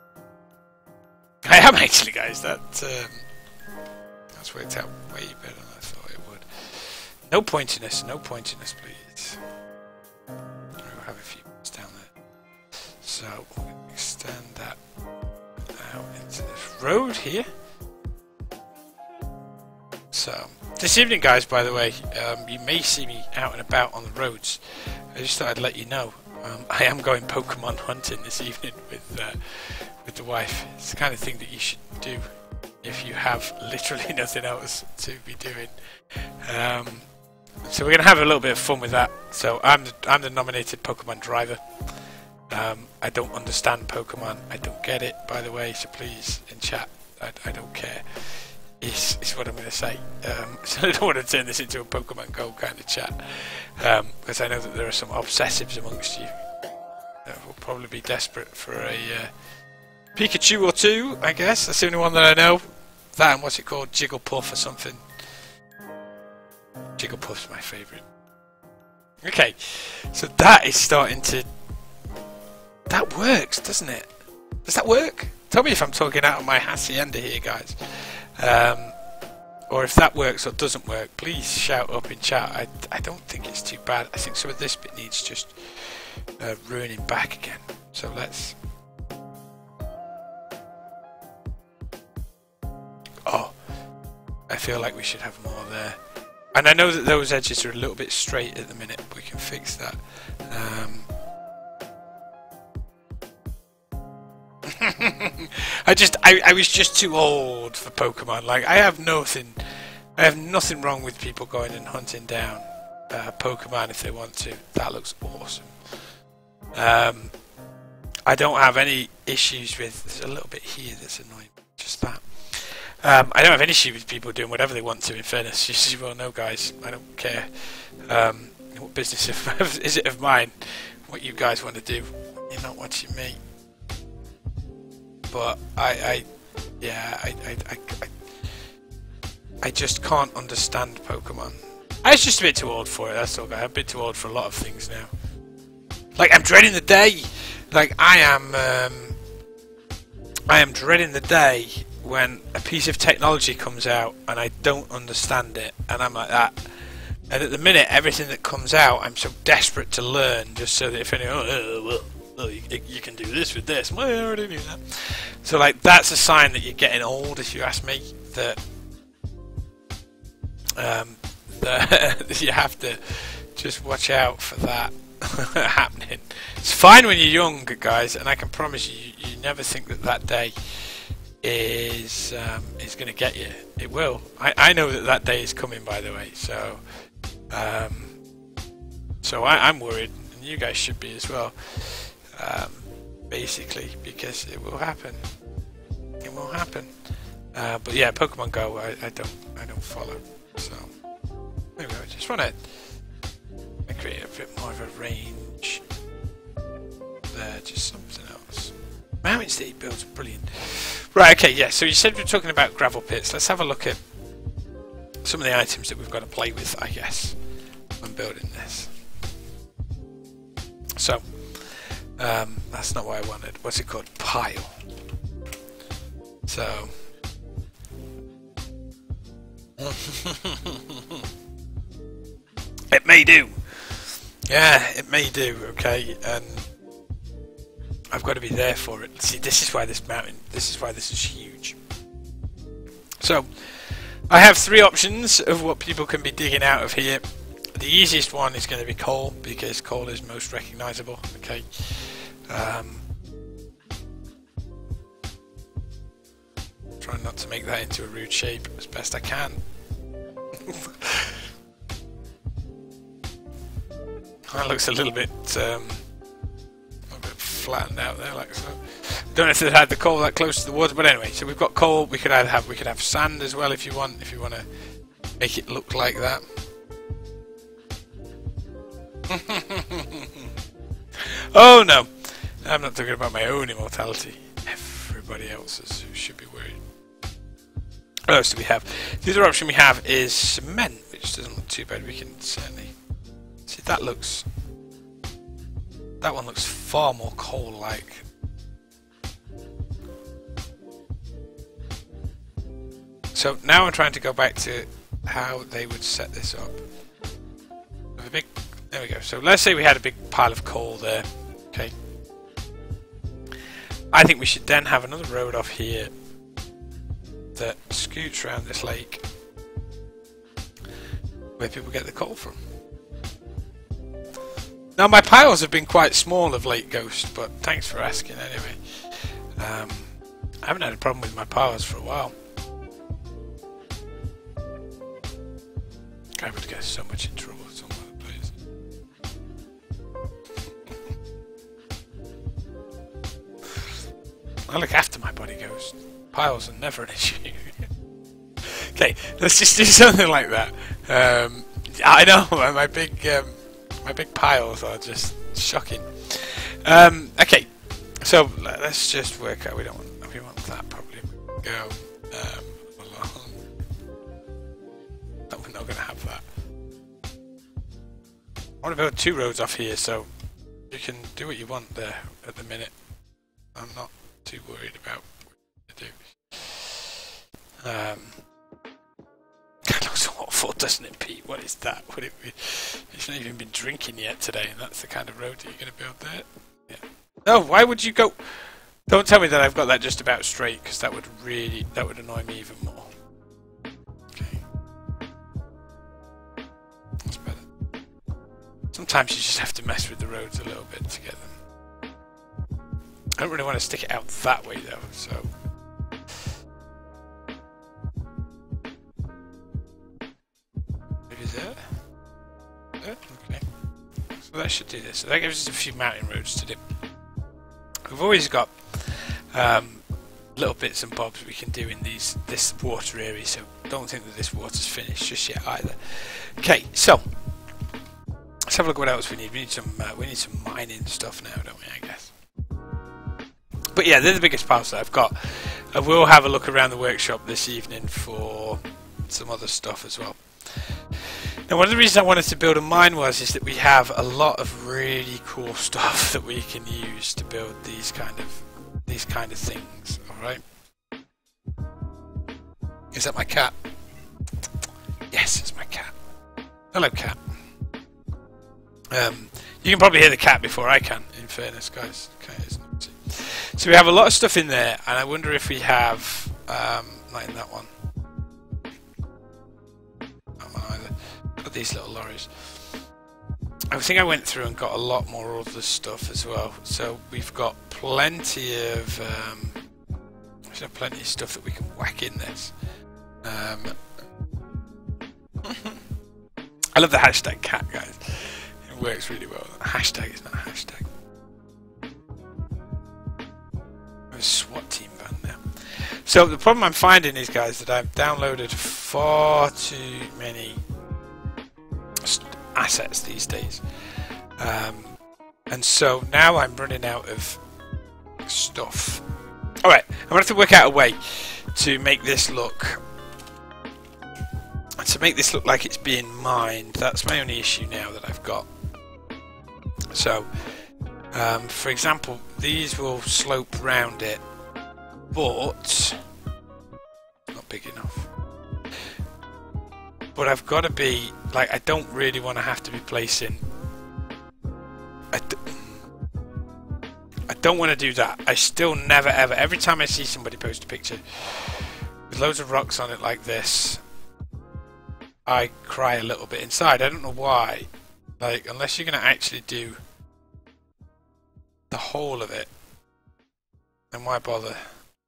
I am actually, guys. That's worked out way better than I thought it would. No pointiness, please. We'll have a few bits down there. So we'll extend that out into this road here. So, this evening, guys, by the way, you may see me out and about on the roads. I just thought I'd let you know. I am going Pokemon hunting this evening with the wife. It's the kind of thing that you should do if you have literally nothing else to be doing. So we're going to have a little bit of fun with that. So I'm the nominated Pokemon driver. I don't understand Pokemon. I don't get it, by the way. So please, in chat, I don't care. Is what I'm going to say. So I don't want to turn this into a Pokemon Go kind of chat, because I know that there are some obsessives amongst you that will probably be desperate for a Pikachu or two, I guess. That's the only one that I know. That and what's it called? Jigglypuff or something. Jigglypuff's my favourite. Okay, so that is starting to... That works, doesn't it? Does that work? Tell me if I'm talking out of my hacienda here, guys. Or if that works or doesn't work, please shout up in chat. I don't think it's too bad. I think some of this bit needs just ruining back again. So let's... Oh, I feel like we should have more there. And I know that those edges are a little bit straight at the minute. We can fix that. I was just too old for Pokemon. Like, I have nothing wrong with people going and hunting down Pokemon if they want to. That looks awesome. I don't have any issues with... There's a little bit here that's annoying. Just that. I don't have any issue with people doing whatever they want to, in fairness. You see, well, no, guys, I don't care. What business is it of mine? What you guys want to do? You're not watching me. But I just can't understand Pokemon. I was just a bit too old for it, that's all. I'm a bit too old for a lot of things now. Like, I'm dreading the day. Like, I am dreading the day when a piece of technology comes out and I don't understand it, and I'm like that. And at the minute, everything that comes out, I'm so desperate to learn, just so that if anyone, you can do this with this. Well, I already knew that. So, like, that's a sign that you're getting old, if you ask me. That you have to just watch out for that happening. It's fine when you're young, guys, and I can promise you, you never think that day is going to get you. It will. I know that day is coming, by the way. So, I'm worried, and you guys should be as well. Basically, because it will happen. It will happen. But yeah, Pokemon Go, I don't follow. So there we go. I just want to create a bit more of a range there, just something else. Mountain State builds are brilliant. Right, okay, yeah. So you said we were talking about gravel pits. Let's have a look at some of the items that we've got to play with, I guess, when building this. So, that's not what I wanted. What's it called? Pile. So... it may do. Yeah, it may do, okay, and I've got to be there for it. See, this is why this mountain, this is why this is huge. So, I have 3 options of what people can be digging out of here. The easiest one is going to be coal, because coal is most recognisable, okay. Trying not to make that into a rude shape as best I can. That looks a little bit flattened out there, like so. Don't know if they had the coal that close to the water, but anyway. So we've got coal. We could have sand as well if you want. If you want to make it look like that. Oh no, I'm not talking about my own immortality. Everybody else's who should be worried. What else do we have? The other option we have is cement, which doesn't look too bad. We can certainly see that looks. That one looks far more coal-like. So now I'm trying to go back to how they would set this up. With a big, there we go. So let's say we had a big pile of coal there. Okay. I think we should then have another road off here that scoots around this lake where people get the coal from. Now my piles have been quite small of late, Ghost, but thanks for asking anyway. I haven't had a problem with my piles for a while. I would get so much in trouble with some other place. I look after my body, Ghost. Piles are never an issue. Okay, let's just do something like that. I know my big piles are just shocking. Okay, so let's just work out. We want that probably. Go along. No, we're not going to have that. I want to build 2 roads off here, so you can do what you want there at the minute. I'm not too worried about what to do. That looks awful, doesn't it, Pete? What is that? Would it be? It's not even been drinking yet today, and that's the kind of road that you're going to build there. Yeah. No, why would you go? Don't tell me that I've got that just about straight, because that would annoy me even more. Okay. That's better. Sometimes you just have to mess with the roads a little bit to get them. I don't really want to stick it out that way though, so. Maybe there? There? Okay. So that should do this. So that gives us a few mountain roads to do. We've always got little bits and bobs we can do in this water area, so don't think that this water's finished just yet either. Okay, so let's have a look at what else we need. We need some mining stuff now, don't we? I guess. But yeah, they're the biggest piles that I've got. I will have a look around the workshop this evening for some other stuff as well. Now, one of the reasons I wanted to build a mine is that we have a lot of really cool stuff that we can use to build these kind of things. All right. Is that my cat? Yes, it's my cat. Hello, cat. You can probably hear the cat before I can. In fairness, guys. Okay, isn't it? So we have a lot of stuff in there, and I wonder if we have not in that one. Got these little lorries. I think I went through and got a lot more other stuff as well. So we've got plenty of stuff that we can whack in this. I love the hashtag cat, guys. It works really well. Hashtag is not a hashtag. A SWAT team van now. So the problem I'm finding is, guys, that I've downloaded far too many assets these days, and so now I'm running out of stuff. Alright, I'm going to have to work out a way to make this look to make this look like it's being mined. That's my only issue now that I've got. So, for example, these will slope round it, but not big enough. But I've got to be, like, I don't really want to have to be placing... I don't want to do that. I still never ever, every time I see somebody post a picture with loads of rocks on it like this, I cry a little bit inside. I don't know why. Like, unless you're going to actually do the whole of it, then why bother?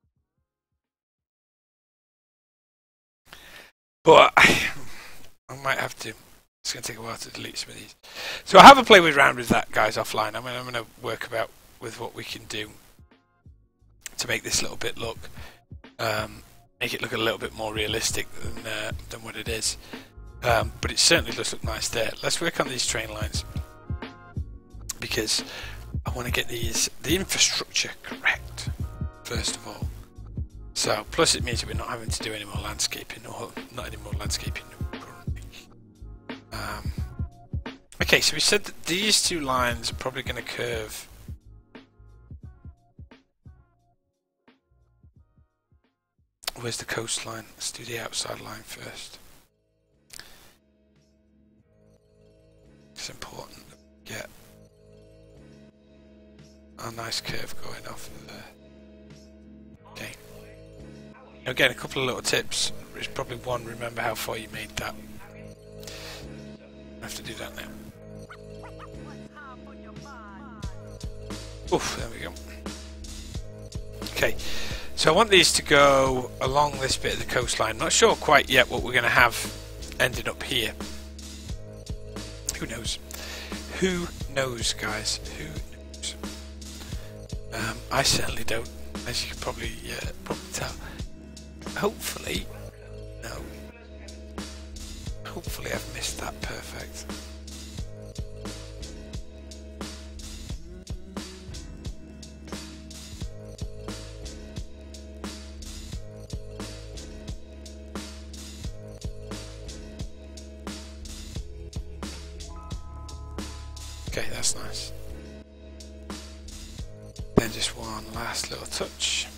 But I might have to. It's going to take a while to delete some of these. So I'll have a play around with that, guys, offline. I'm going to work about with what we can do to make this little bit look, make it look a little bit more realistic than what it is. But it certainly does look nice there. Let's work on these train lines because I want to get the infrastructure correct first of all. So plus it means that we're not having to do any more landscaping, or not any more landscaping currently. Okay, so we said that these two lines are probably going to curve. Where's the coastline? Let's do the outside line first. It's important that we get a nice curve going off of there. Okay. Again, a couple of little tips. There's probably one, remember how far you made that. I have to do that now. Oof, there we go. Okay. So I want these to go along this bit of the coastline. Not sure quite yet what we're going to have ending up here. Who knows? Who knows, guys? Who knows? I certainly don't, as you can probably tell. Hopefully, no. Hopefully I've missed that perfect. Okay, that's nice. Then just one last little touch.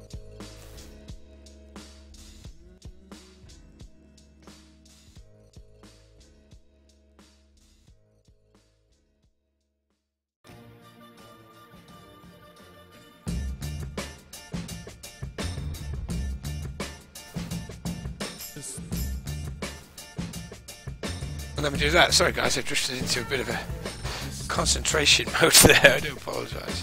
And let me do that. Sorry guys, I drifted into a bit of a concentration mode there. I do apologise.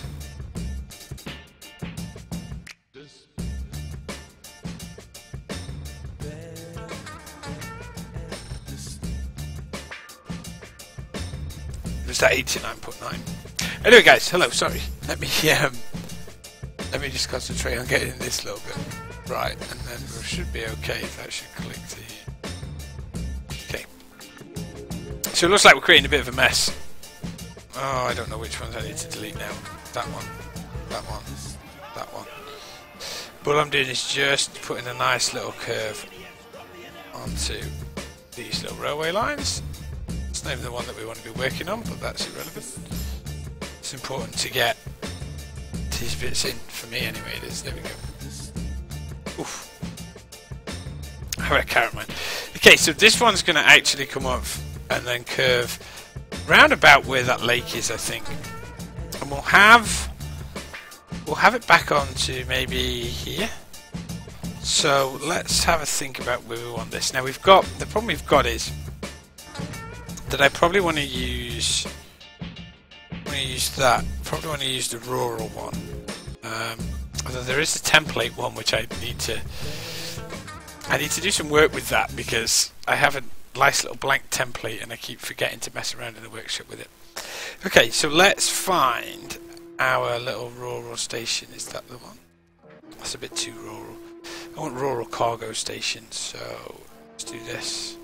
It was that 89.9. Anyway guys, hello, sorry. Let me just concentrate on getting this little bit right, and then we should be okay. That should click to here. Okay. So it looks like we're creating a bit of a mess. Oh, I don't know which ones I need to delete now. That one, that one, that one. But all I'm doing is just putting a nice little curve onto these little railway lines. It's not even the one that we want to be working on, but that's irrelevant. It's important to get these bits in. For me anyway, it is. There we go. Oof. How about a carrot mine? Okay, so this one's going to actually come up and then curve round about where that lake is, I think, and we'll have it back onto maybe here. So let's have a think about where we want this. Now we've got, the problem we've got is that I probably want to use that. Probably want to use the rural one. Although there is a template one which I need to do some work with that, because I have a nice little blank template and I keep forgetting to mess around in the workshop with it. Okay, so let's find our little rural station. Is that the one? That's a bit too rural. I want rural cargo station, so let's do this.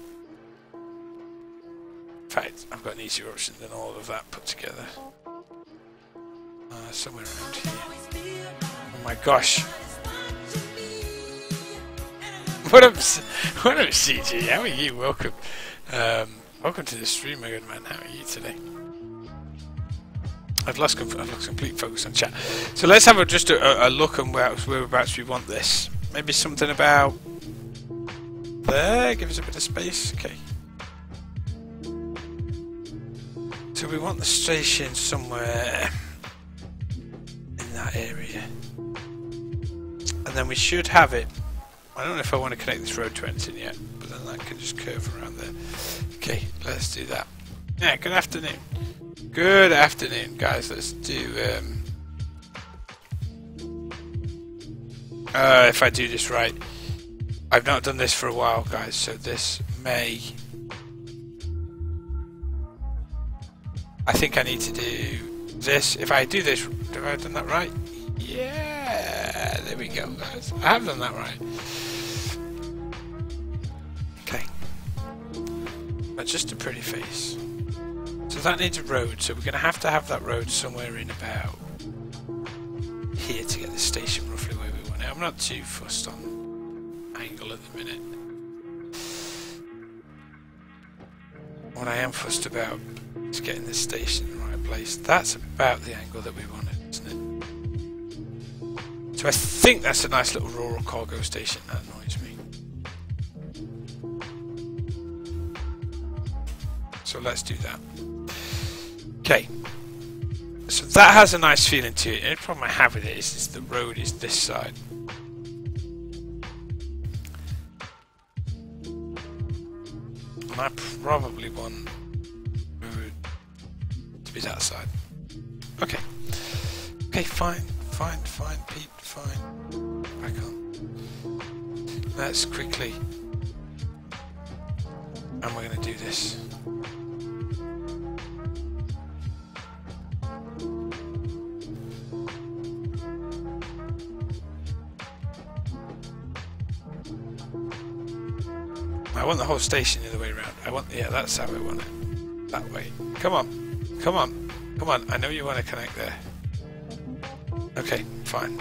In fact, I've got an easier option than all of that put together. Somewhere around here. Oh my gosh. What up, CG? How are you? Welcome. Welcome to the stream, my good man. How are you today? I've lost complete focus on chat. So let's have just a look on whereabouts we want this. Maybe something about there. Give us a bit of space. Okay. So we want the station somewhere in that area. And then we should have it. I don't know if I want to connect this road to anything yet, but then that can just curve around there. Okay, let's do that. Yeah, good afternoon. Good afternoon, guys. Let's do... if I do this right. I've not done this for a while, guys, so this may... I think I need to do this. If I do this, have I done that right? Yeah, there we go, guys. I have done that right. Okay. But just a pretty face. So that needs a road, so we're going to have that road somewhere in about here to get the station roughly where we want it. I'm not too fussed on angle at the minute. What I am fussed about is getting the station in the right place. That's about the angle that we wanted, isn't it? So I think that's a nice little rural cargo station. That annoys me. So let's do that. Okay. So that has a nice feeling to it. The only problem I have with it is the road is this side. And I probably want the road to be that side. Okay. Okay, fine, Pete, fine. Back on. Let's quickly. And we're going to do this. I want the whole station the other way around. Yeah, that's how I want it. That way. Come on. Come on. Come on. I know you want to connect there. Okay, fine.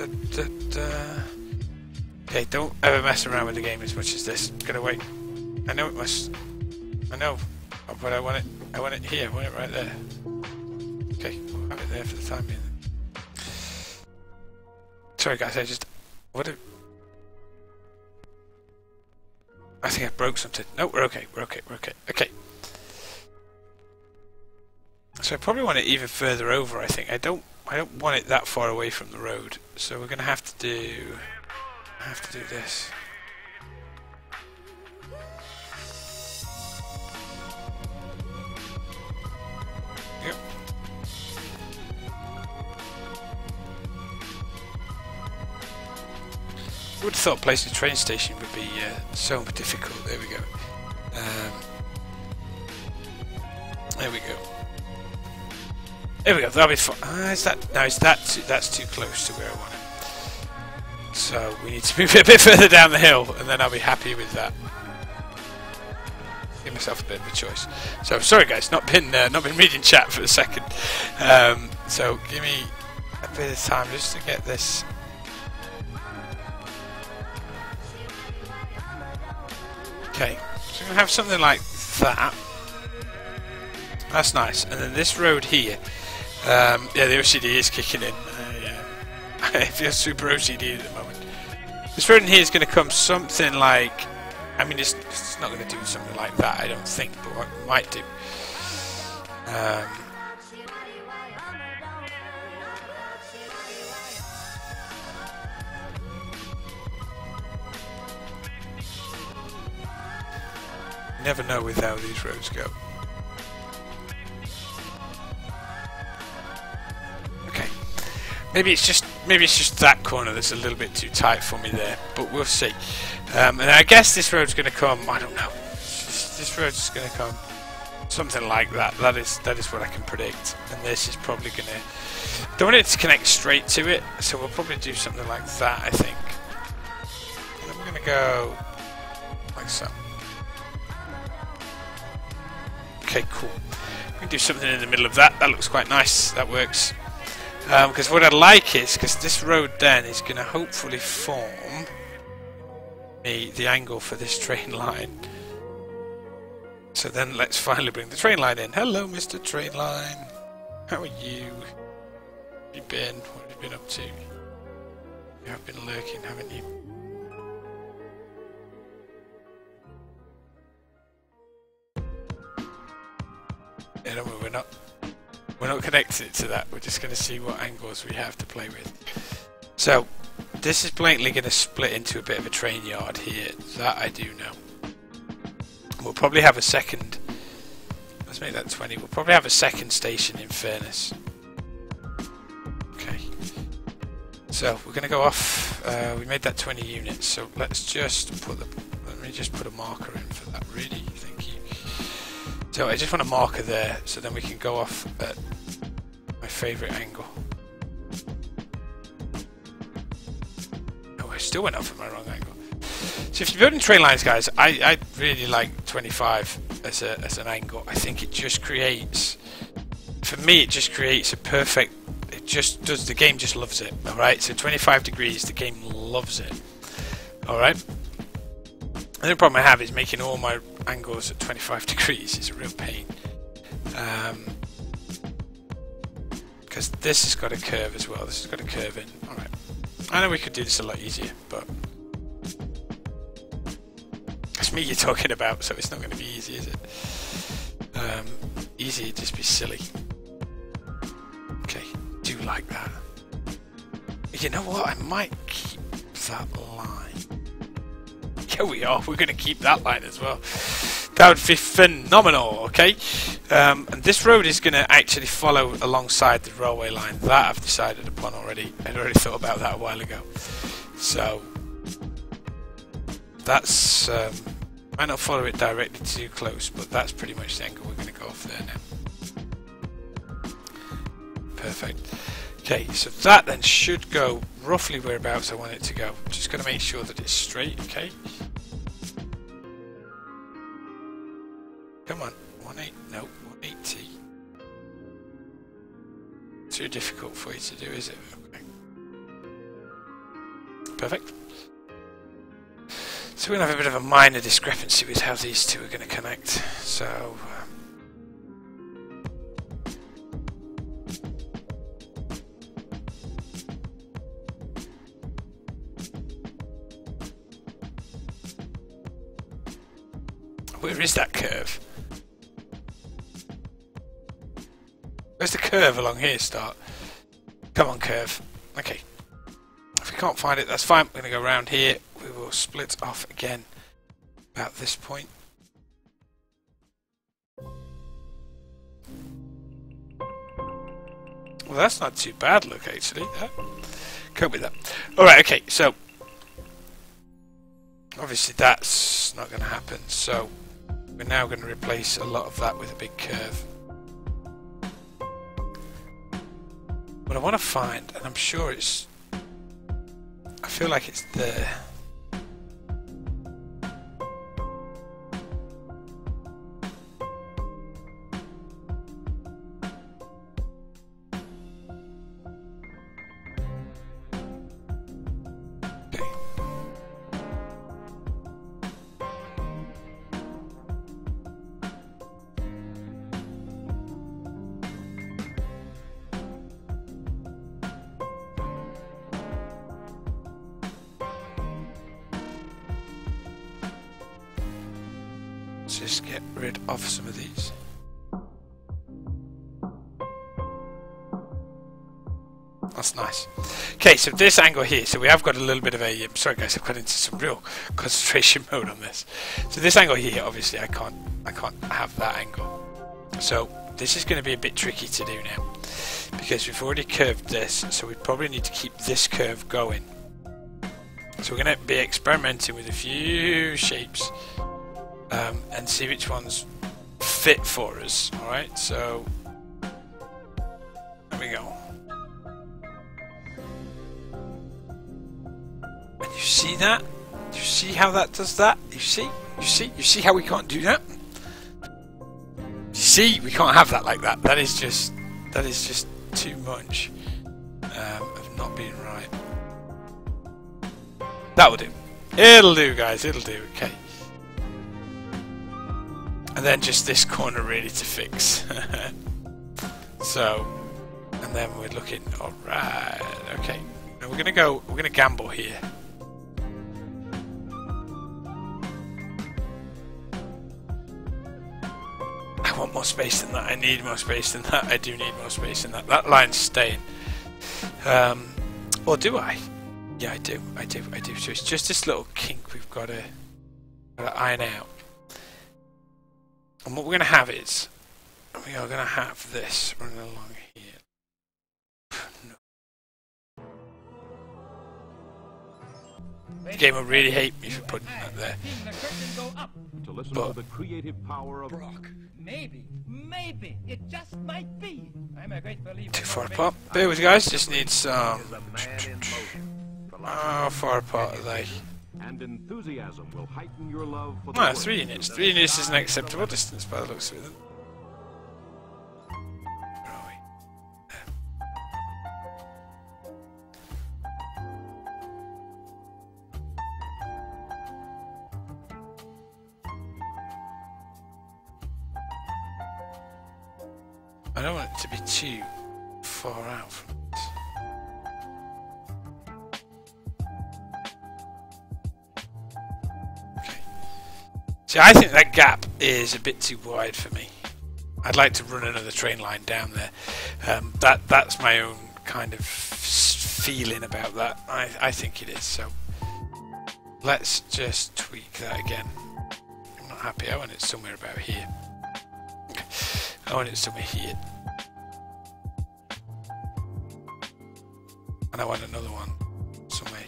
Okay, don't ever mess around with the game as much as this. Gonna wait. I know it must. I know. But I want it here. I want it right there. Okay, we'll have it there for the time being. Sorry guys, I think I broke something. No, we're okay. Okay. So I probably want it even further over, I think. I don't want it that far away from the road. So we're gonna have to do this. Yep. I would have thought placing a train station would be so difficult. There we go. There we go. There we go. That'll be fun. That's too close to where I want it. So we need to move it a bit further down the hill, and then I'll be happy with that. Give myself a bit of a choice. So sorry guys, not been reading chat for a second. So give me a bit of time just to get this. Okay, so we're going to have something like that. That's nice. And then this road here, yeah, the OCD is kicking in. Yeah. I feel super OCD at the moment. This road in here is going to come something like, I mean, it's not going to do something like that, I don't think, but what it might do. You never know with how these roads go. Okay, maybe it's just that corner that's a little bit too tight for me there, but we'll see. And I guess this road's going to come. I don't know. This road's going to come something like that. That is what I can predict. And this is probably going to. Don't want it to connect straight to it, so we'll probably do something like that. I think. And then we're going to go like so. Okay, cool. We can do something in the middle of that. That looks quite nice. That works. Because what I like is, because this road then is going to hopefully form me the angle for this train line. So then let's finally bring the train line in. Hello, Mr. Train Line. How are you? Where have you been? What have you been up to? You have been lurking, haven't you? Yeah, don't worry, we're not connecting it to that. We're just going to see what angles we have to play with. So this is blatantly going to split into a bit of a train yard here. That I do know. We'll probably have a second. Let's make that 20. We'll probably have a second station in fairness. Okay. So we're going to go off. We made that 20 units. So let's just put let me just put a marker in for that. Really, thank you. So I just want a marker there, so then we can go off at my favourite angle. Oh, I still went off at my wrong angle. So if you're building train lines, guys, I really like 25 as an angle. I think it just creates, for me, it just creates a perfect. It just does. The game just loves it. All right. So 25 degrees, the game loves it. All right. The only problem I have is making all my angles at 25 degrees is a real pain. Because this has got a curve as well. This has got a curve in. Alright. I know we could do this a lot easier, but it's me you're talking about, so it's not going to be easy, is it? Easy would just be silly. Okay, do like that. You know what? I might keep that line. Here we are, we're going to keep that line as well. That would be phenomenal, okay? And this road is going to actually follow alongside the railway line. That I've decided upon already. I'd already thought about that a while ago. So, that's... might not follow it directly too close, but that's pretty much the angle we're going to go off there now. Perfect. Okay, so that then should go roughly whereabouts I want it to go. Just going to make sure that it's straight, okay? Come on, 180. Too difficult for you to do, is it? Okay. Perfect. So we're going to have a bit of a minor discrepancy with how these two are going to connect. So... where is that curve? Where's the curve along here start? Come on, curve. Okay. If we can't find it, that's fine. We're going to go around here. We will split off again about this point. Well, that's not too bad, look, actually. Cope with that. Alright, okay, so obviously that's not going to happen, so we're now going to replace a lot of that with a big curve. What I want to find, and I'm sure it's... I feel like it's there. Just get rid of some of these. That's nice. Okay, so this angle here, so we have got a little bit of a... sorry guys, I've got into some real concentration mode on this. So this angle here, obviously I can't have that angle. So this is going to be a bit tricky to do now, because we've already curved this, so we probably need to keep this curve going. So we're going to be experimenting with a few shapes. And see which ones fit for us. Alright, so there we go. And you see that? Do you see how that does that? You see how we can't do that? You see, we can't have that like that. That is just too much of not being right. That will do. It'll do, guys. It'll do. Okay. And then just this corner really to fix. So, and then we're looking. All right. Okay. Now we're gonna go. We're gonna gamble here. I want more space than that. I need more space than that. I do need more space than that. That line's staying. Or do I? Yeah, I do. I do. So it's just this little kink we've got to iron out. And what we're going to have is, we are going to have this running along here. No. The game will really hate me for putting that there. To listen to the creative power of Brock. Maybe it just might be. I'm a great believer. Too far apart. Bear with you guys. Just need some. How far apart are they? And enthusiasm will heighten your love for the 3 units. 3 units is an acceptable distance by the looks of it. Where are we? I don't want it to be too far out from this. Okay. See, I think that gap is a bit too wide for me. I'd like to run another train line down there. That's my own kind of feeling about that. I think it is. So let's just tweak that again. I'm not happy. I want it somewhere about here. Okay. I want it somewhere here. And I want another one somewhere.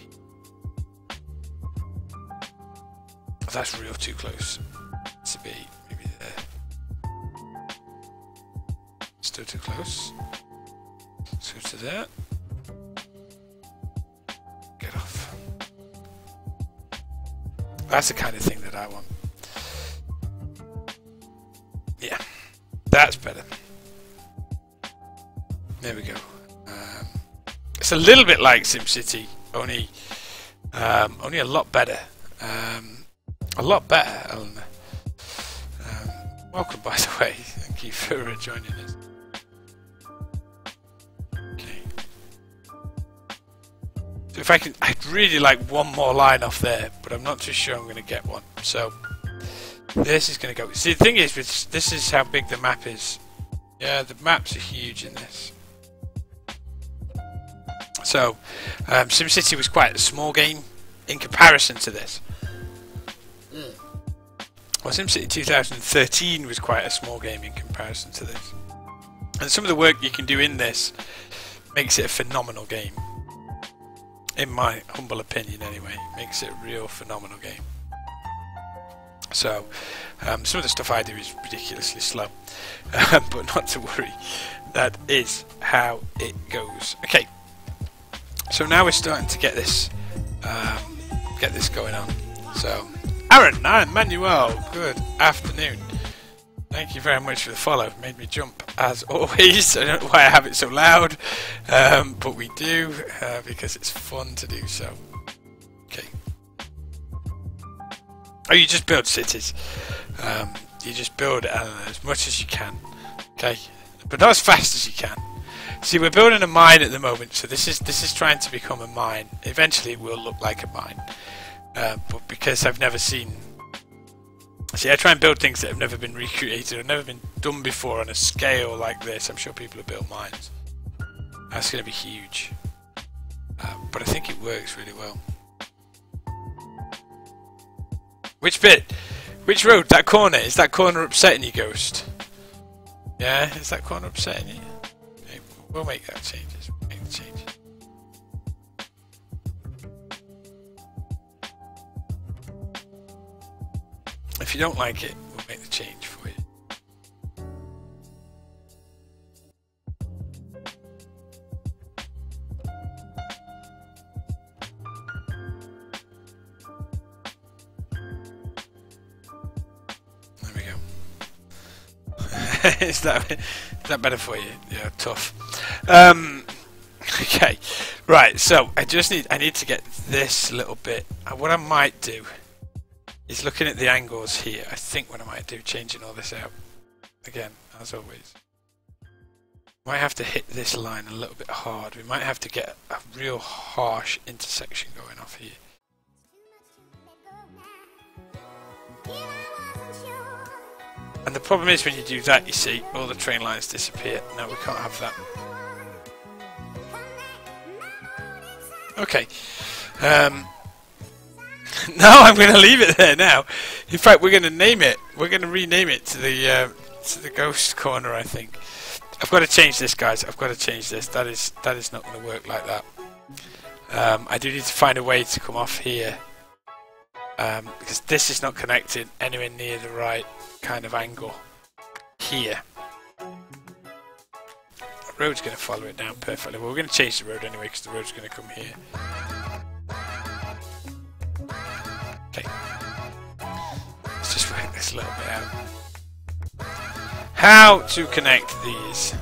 Oh, that's real too close to be maybe there. Still too close. Let's go to there. Get off. That's the kind of thing that I want. Yeah. That's better. There we go. It's a little bit like SimCity, only a lot better. A lot better, Eleanor. Welcome, by the way. Thank you for joining us. Okay. So if I'd really like one more line off there, but I'm not too sure I'm going to get one. So this is going to go. See, the thing is, this is how big the map is. Yeah, the maps are huge in this. So, SimCity was quite a small game in comparison to this. Well, SimCity 2013 was quite a small game in comparison to this. And some of the work you can do in this makes it a phenomenal game. In my humble opinion, anyway. Makes it a real phenomenal game. So, some of the stuff I do is ridiculously slow. But not to worry. That is how it goes. Okay. So now we're starting to get this going on. So, Aaron and Manuel, good afternoon. Thank you very much for the follow. Made me jump as always. I don't know why I have it so loud, but we do because it's fun to do so. Okay. Oh, you just build cities. You just build as much as you can. Okay, but not as fast as you can. See, we're building a mine at the moment, so this is trying to become a mine. Eventually, it will look like a mine, but because I've never seen. See, I try and build things that have never been recreated or never been done before on a scale like this. I'm sure people have built mines. That's going to be huge, but I think it works really well. Which bit? Which road? That corner? Is that corner upsetting you, Ghost? Yeah, is that corner upsetting you? We'll make that changes. Make the changes. If you don't like it, we'll make the change for you. There we go. Is that better for you? Yeah, tough. Okay, right, so I need to get this little bit. What I might do is looking at the angles here. I think what I might do, changing all this out again, as always. Might have to hit this line a little bit hard. We might have to get a real harsh intersection going off here. And the problem is when you do that, you see, all the train lines disappear. No, we can't have that. Okay. No, I'm going to leave it there now. In fact, we're going to name it. We're going to rename it to the ghost corner, I think. I've got to change this, guys. I've got to change this. That is not going to work like that. I do need to find a way to come off here. Because this is not connected anywhere near the right kind of angle here. The road's going to follow it down perfectly. Well, we're going to change the road anyway because the road's going to come here. Okay. Let's just work this a little bit out. How to connect these.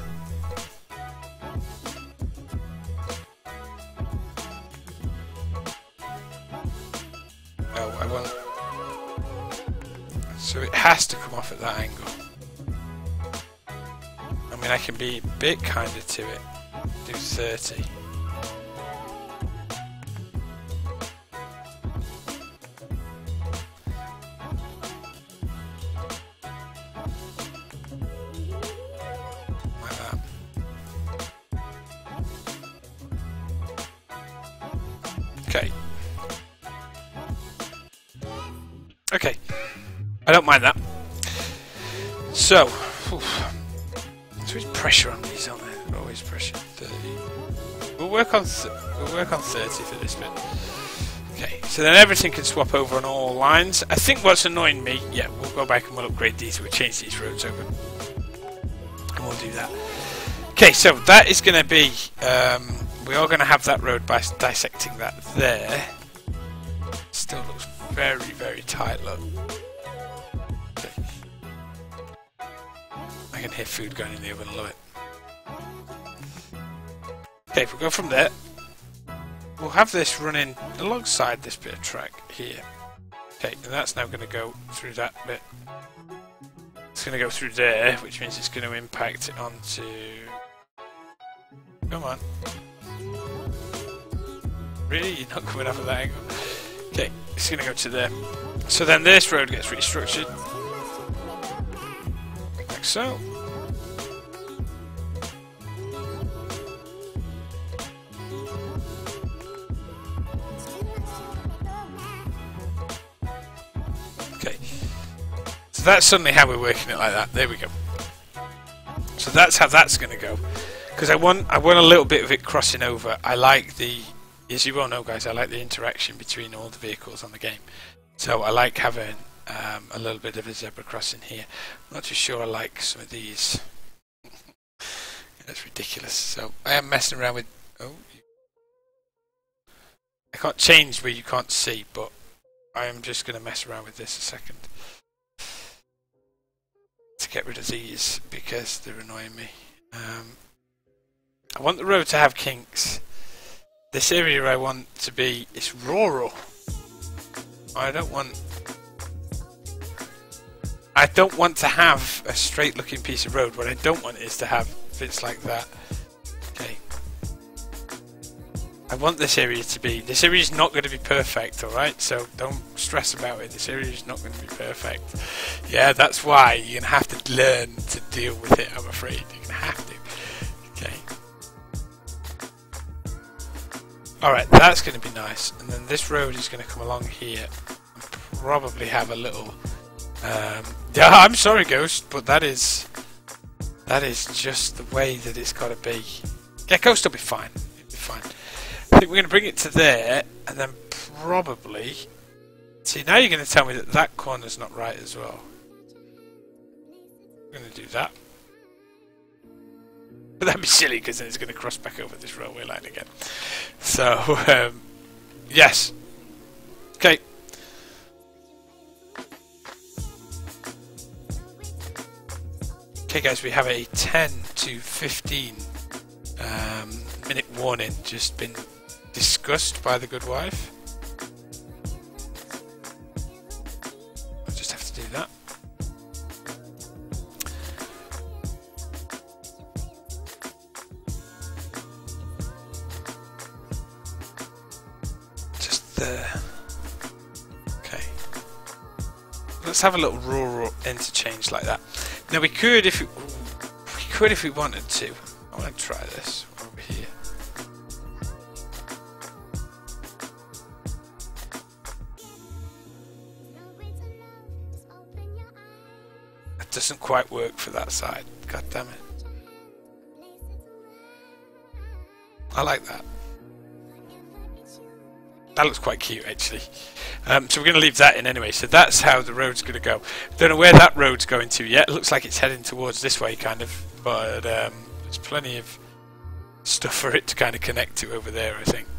Oh, I won't. So it has to come off at that angle. I mean, I can be a bit kinder to it. Do 30. Like that. Okay. Okay. I don't mind that. So, there's always pressure on these, aren't there? Always pressure. 30. We'll work on 30 for this bit. Okay, so then everything can swap over on all lines. I think what's annoying me, yeah, we'll go back and we'll upgrade these. We'll change these roads over, and we'll do that. Okay, so that is going to be. We are going to have that road by dissecting that there. Still looks very, very tight. Look. I can hear food going in the oven, I love it. Okay, if we go from there, we'll have this running alongside this bit of track here. Okay, and that's now going to go through that bit. It's going to go through there, which means it's going to impact it onto... Come on. Really? You're not coming up at that angle? Okay, it's going to go to there. So then this road gets restructured. Like so. Okay. So that's suddenly how we're working it like that. There we go. So that's how that's going to go. Because I want a little bit of it crossing over. I like the, as you all know, guys, I like the interaction between all the vehicles on the game. So I like having a little bit of a zebra crossing here. I'm not too sure I like some of these. That's ridiculous. So I am messing around with. Oh, I can't change where you can't see, but I am just going to mess around with this a second to get rid of these because they're annoying me. I want the road to have kinks. This area I want to be is rural. I don't want to have a straight looking piece of road. What I don't want is to have bits like that. Okay. I want this area to be, this area is not going to be perfect, alright? So don't stress about it. This area is not going to be perfect. Yeah, that's why you're going to have to learn to deal with it, I'm afraid. You're going to have to. Okay. Alright, that's going to be nice. And then this road is going to come along here and probably have a little... yeah, I'm sorry, Ghost, but that is just the way that it's got to be. Yeah, Ghost will be fine. It'll be fine. I think we're going to bring it to there, and then probably... See, now you're going to tell me that that corner's not right as well. I'm going to do that. But that'd be silly, because then it's going to cross back over this railway line again. So, yes. Okay. Okay, guys, we have a 10 to 15 minute warning just been discussed by the good wife. I'll just have to do that. Just there. Okay. Let's have a little rural interchange like that. Now we could if we wanted to. I want to try this over here. That doesn't quite work for that side. God damn it. I like that. That looks quite cute actually. So we're going to leave that in anyway. So that's how the road's going to go. Don't know where that road's going to yet. It looks like it's heading towards this way kind of. But there's plenty of stuff for it to kind of connect to over there, I think.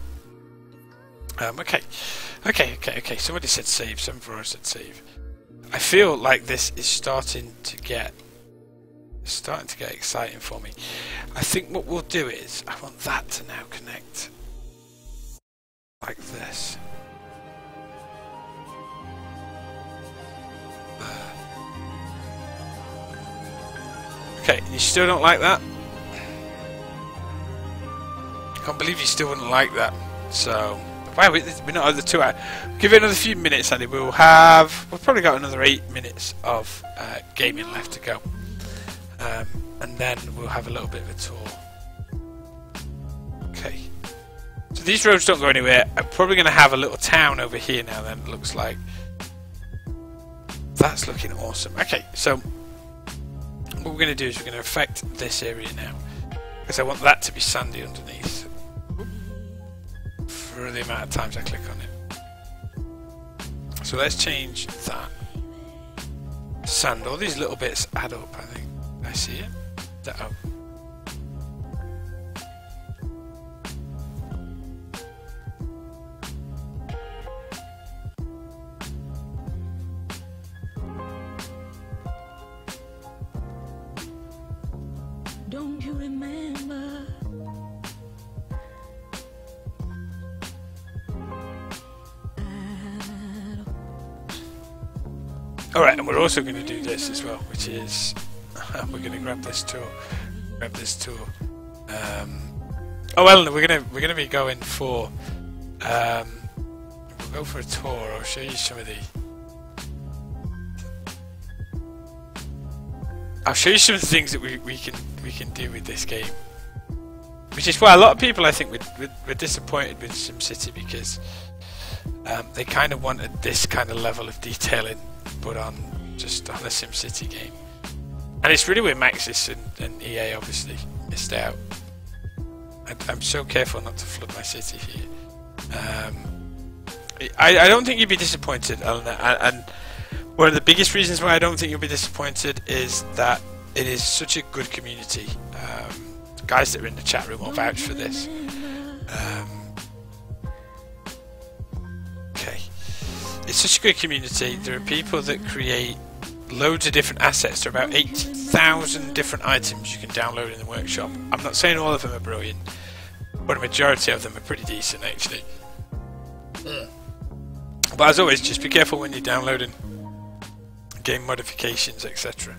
Okay. Somebody said save. Some for us said save. I feel like this is starting to get exciting for me. I think what we'll do is I want that to now connect like this. Okay, you still don't like that? I can't believe you still wouldn't like that. So, wow, we're not over the 2 hours. Give it another few minutes, and we've probably got another 8 minutes of gaming left to go, and then we'll have a little bit of a tour. Okay. So these roads don't go anywhere. I'm probably going to have a little town over here now. Then it looks like that's looking awesome. Okay, so what we're going to do is we're going to affect this area now, because I want that to be sandy underneath for the amount of times I click on it. So let's change that. Sand. All these little bits add up, I think. I see it. Oh. Don't you remember? Alright, and we're also going to do this as well, which is we're going to grab this tool. Oh well, we're going to be going for we'll go for a tour. I'll show you some of the things that we can do with this game, which is why a lot of people I think were disappointed with SimCity, because they kind of wanted this kind of level of detailing put on just on a SimCity game, and it's really where Maxis and EA obviously missed out. I'm so careful not to flood my city here. I don't think you'd be disappointed, Eleanor, and one of the biggest reasons why I don't think you'll be disappointed is that it is such a good community. Guys that are in the chat room will vouch for this. Okay, it's such a good community. There are people that create loads of different assets. There are about 80,000 different items you can download in the workshop. I'm not saying all of them are brilliant, but a majority of them are pretty decent actually. But as always, just be careful when you're downloading game modifications, etc.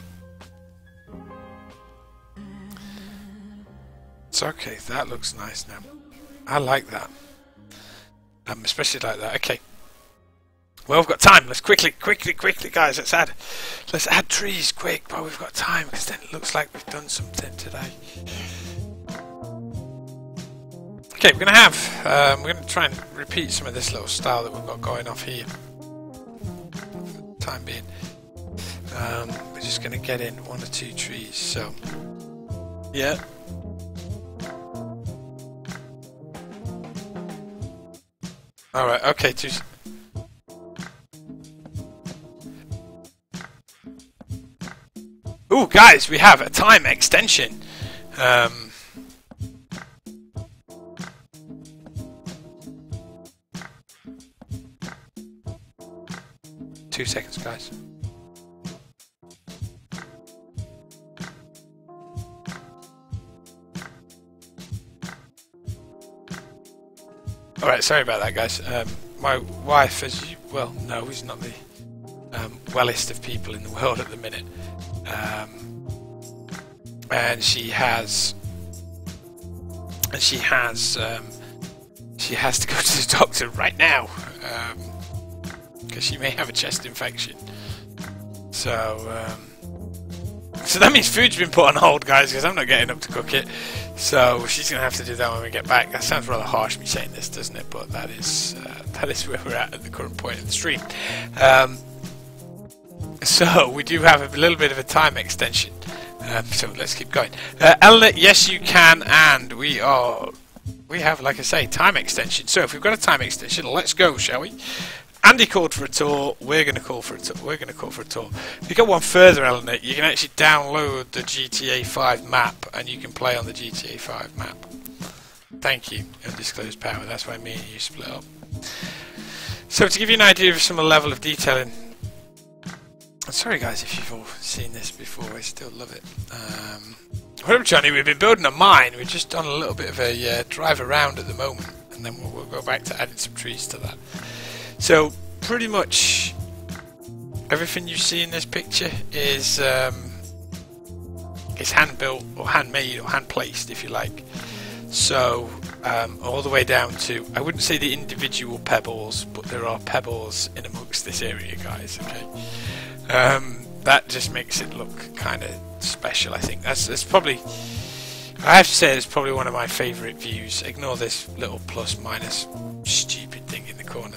It's okay, that looks nice now. I like that. Especially like that. Okay. Well, we've got time. Let's quickly, guys. Let's add trees quick. But we've got time, because then it looks like we've done something today. Okay, we're gonna try and repeat some of this little style that we've got going off here. For the time being, we're just gonna get in 1 or 2 trees. So, yeah. All right. Okay. Ooh, guys, we have a time extension. 2 seconds, guys. Alright, sorry about that, guys. My wife, as you well know, is not the wellest of people in the world at the minute. And she has to go to the doctor right now because she may have a chest infection. So that means food's been put on hold, guys, because I'm not getting up to cook it. So she's going to have to do that when we get back. That sounds rather harsh, me saying this, doesn't it? But that is where we're at the current point of the stream. So we do have a little bit of a time extension. So let's keep going. Eleanor, yes you can, and we have, like I say, time extension. So if we've got a time extension, let's go, shall we? Andy called for a tour. We're going to call for a tour. We're going to call for a tour. If you go one further, Eleanor, you can actually download the GTA 5 map, and you can play on the GTA 5 map. Thank you. Undisclosed power. That's why me and you split up. So to give you an idea of some level of detailing. Sorry guys if you've all seen this before, I still love it. What up, Johnny? We've been building a mine. We're just on a little bit of a drive around at the moment, and then we'll go back to adding some trees to that. So pretty much everything you see in this picture is hand built or handmade or hand placed, if you like. So all the way down to, I wouldn't say the individual pebbles, but there are pebbles in amongst this area, guys. Okay. That just makes it look kind of special. I think that's probably, I have to say, it's probably one of my favourite views. Ignore this little plus minus stupid thing in the corner.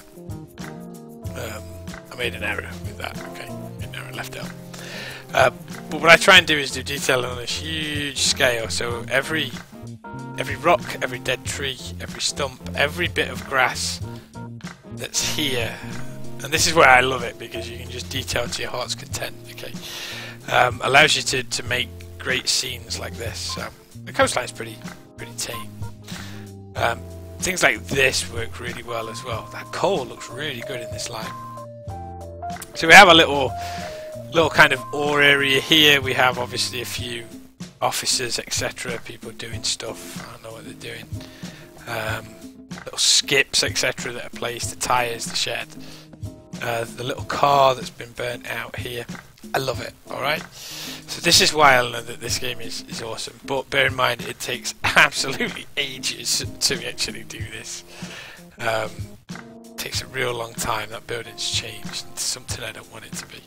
I made an error with that. Okay, an error left out. But what I try and do is do detailing on a huge scale. So every rock, every dead tree, every stump, every bit of grass that's here. And this is where I love it, because you can just detail to your heart's content. Okay, allows you to make great scenes like this. So the coastline's pretty tame. Things like this work really well as well. That coal looks really good in this line. So we have a little kind of ore area here. We have obviously a few officers, etc. People doing stuff. I don't know what they're doing. Little skips, etc. that are placed. The tyres, the shed. The little car that's been burnt out here. I love it. Alright, so this is why I know that this game is awesome, but bear in mind it takes absolutely ages to actually do this. It takes a real long time. That building's changed into something I don't want it to be.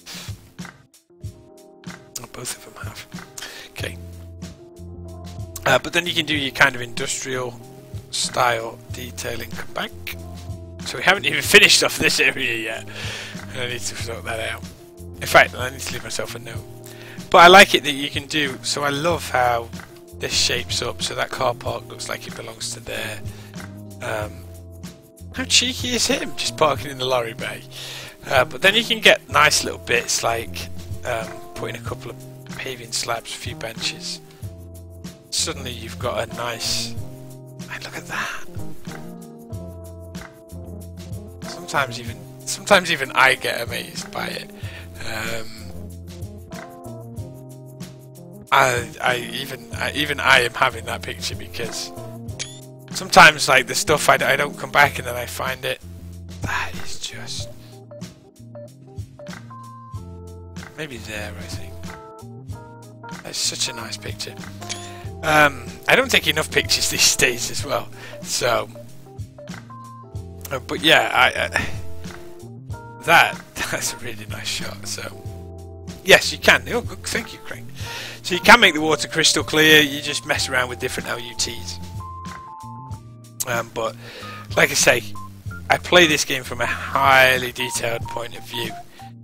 Oh, both of them have. Okay, but then you can do your kind of industrial style detailing. Come back. So we haven't even finished off this area yet, and I need to sort that out. In fact, I need to leave myself a note. But I like it that you can do, so I love how this shapes up, so that car park looks like it belongs to there. How cheeky is him, just parking in the lorry bay? But then you can get nice little bits like putting a couple of paving slabs, a few benches. Suddenly you've got a nice... And look at that! Sometimes even I get amazed by it. Even I am having that picture, because sometimes like the stuff I don't come back and then I find it. That is just maybe there. I think that's such a nice picture. I don't take enough pictures these days as well. So. But yeah, that's a really nice shot. So yes, you can. Oh, good, thank you, Craig. So you can make the water crystal clear. You just mess around with different LUTs. But like I say, I play this game from a highly detailed point of view.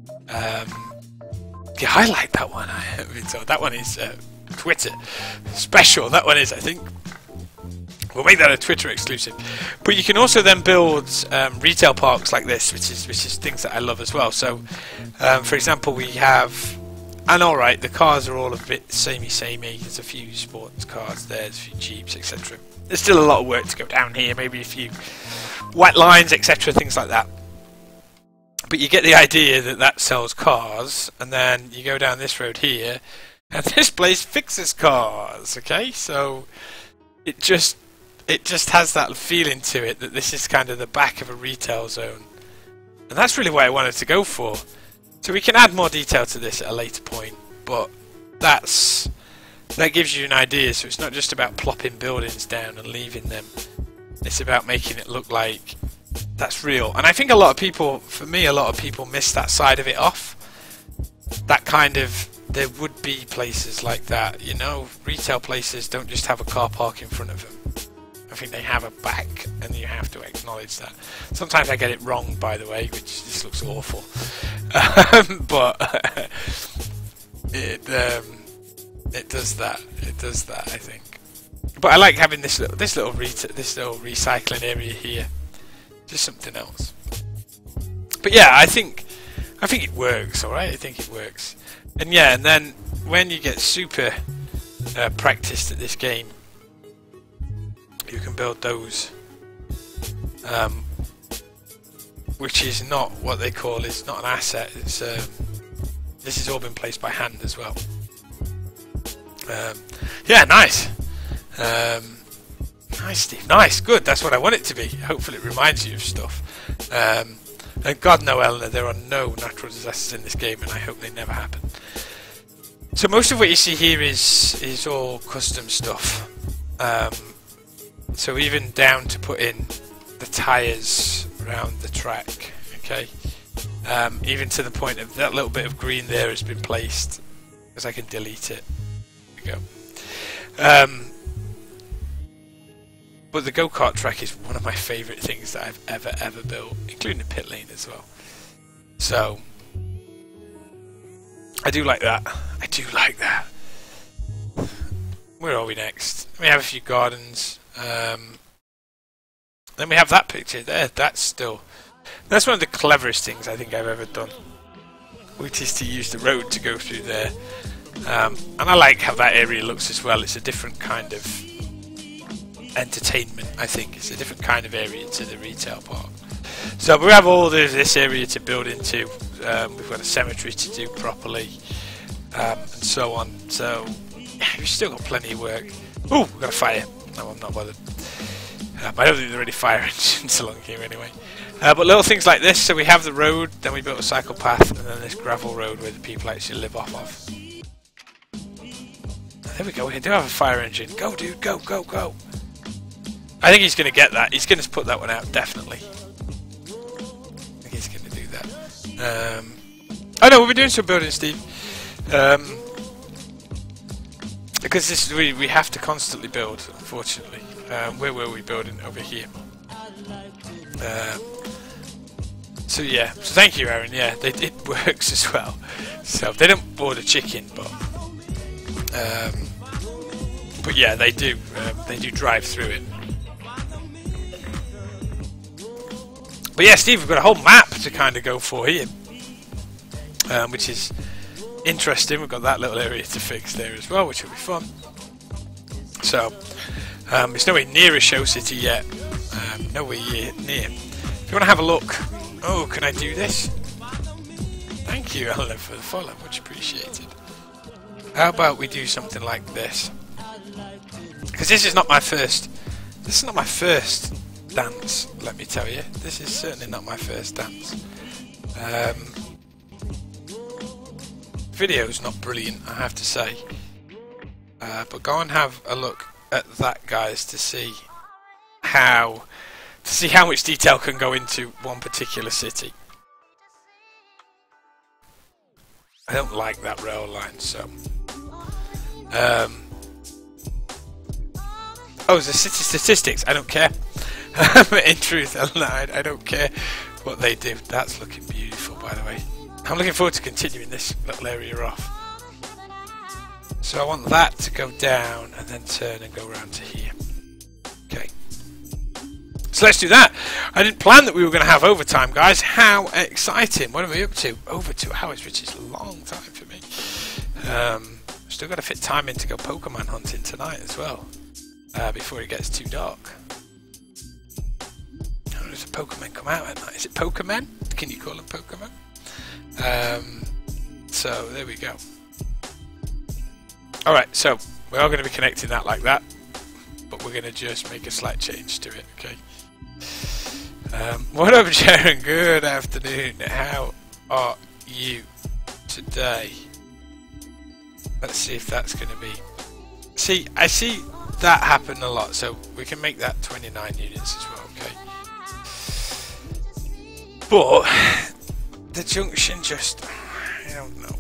Yeah, I like that one. That one is Twitter special. That one is, I think. We'll make that a Twitter exclusive. But you can also then build retail parks like this, which is things that I love as well. So, for example, we have, and alright, the cars are all a bit samey. There's a few sports cars there, there's a few Jeeps, etc. There's still a lot of work to go down here. Maybe a few white lines, etc. Things like that. But you get the idea that sells cars, and then you go down this road here, and this place fixes cars. Okay, so it it just has that feeling to it that this is kind of the back of a retail zone. And that's really what I wanted to go for. So we can add more detail to this at a later point, but that gives you an idea. So it's not just about plopping buildings down and leaving them. It's about making it look like that's real. And I think a lot of people, for me, a lot of people miss that side of it off. That kind of, there would be places like that, you know, retail places don't just have a car park in front of them. I think they have a back, and you have to acknowledge that. Sometimes I get it wrong, by the way, which this looks awful. But it does that. It does that, I think. But I like having this little recycling area here. Just something else. But yeah, I think it works. All right, I think it works. And yeah, and then when you get super practiced at this game, you can build those, which is not what they call, it's not an asset. It's this has all been placed by hand as well. Yeah, nice. Nice, Steve. Nice, good. That's what I want it to be. Hopefully, it reminds you of stuff. And God, no, Eleanor, there are no natural disasters in this game, and I hope they never happen. So most of what you see here is all custom stuff. So even down to put in the tyres around the track, okay? Even to the point of that little bit of green there has been placed, because I can delete it. There we go. But the go-kart track is one of my favourite things that I've ever built, including the pit lane as well. So I do like that. I do like that. Where are we next? We have a few gardens. Then we have that picture there. That's one of the cleverest things I think I've ever done, which is to use the road to go through there. And I like how that area looks as well. It's a different kind of entertainment, I think. It's a different kind of area to the retail park. So we have all this area to build into. We've got a cemetery to do properly, and so on. So yeah, we've still got plenty of work. Oh, we've got a fire. No, I'm not bothered. I don't think there are any fire engines along here anyway. But little things like this. So we have the road, then we built a cycle path, and then this gravel road where the people actually live off of. There we go. We do have a fire engine. Go, dude. Go, go, go. I think he's going to get that. He's going to put that one out, definitely. I think he's going to do that. Oh no, we'll be doing some building, Steve. Because this we have to constantly build, unfortunately. Where were we building? Over here. So yeah. So thank you, Aaron. Yeah, it works as well. So they don't order chicken, but yeah, they do. They do drive through it. But yeah, Steve, we've got a whole map to kind of go for here, which is interesting. We've got that little area to fix there as well, which will be fun. So it's nowhere near a show city yet. Nowhere near. If you want to have a look, oh, can I do this? Thank you, Eleanor, for the follow. Much appreciated. How about we do something like this? Because this is not my first. This is not my first dance, let me tell you. This is certainly not my first dance. Video's not brilliant, I have to say. But go and have a look at that, guys, to see how much detail can go into one particular city. I don't like that rail line, so. Oh, the city statistics. I don't care. In truth, I don't care what they do. That's looking beautiful, by the way. I'm looking forward to continuing this little area off. So I want that to go down and then turn and go around to here. Okay. So let's do that. I didn't plan that we were going to have overtime, guys. How exciting. What are we up to? Over 2 hours, which is a long time for me. Still got to fit time in to go Pokemon hunting tonight as well. Before it gets too dark. How does a Pokemon come out at night? Is it Pokemon? Can you call them Pokemon? So there we go. Alright, so we are going to be connecting that like that. but we're going to just make a slight change to it, okay? What up, Sharon? Good afternoon. How are you today? Let's see if that's going to be... See, I see that happen a lot, so we can make that 29 units as well, okay? But the junction just... I don't know.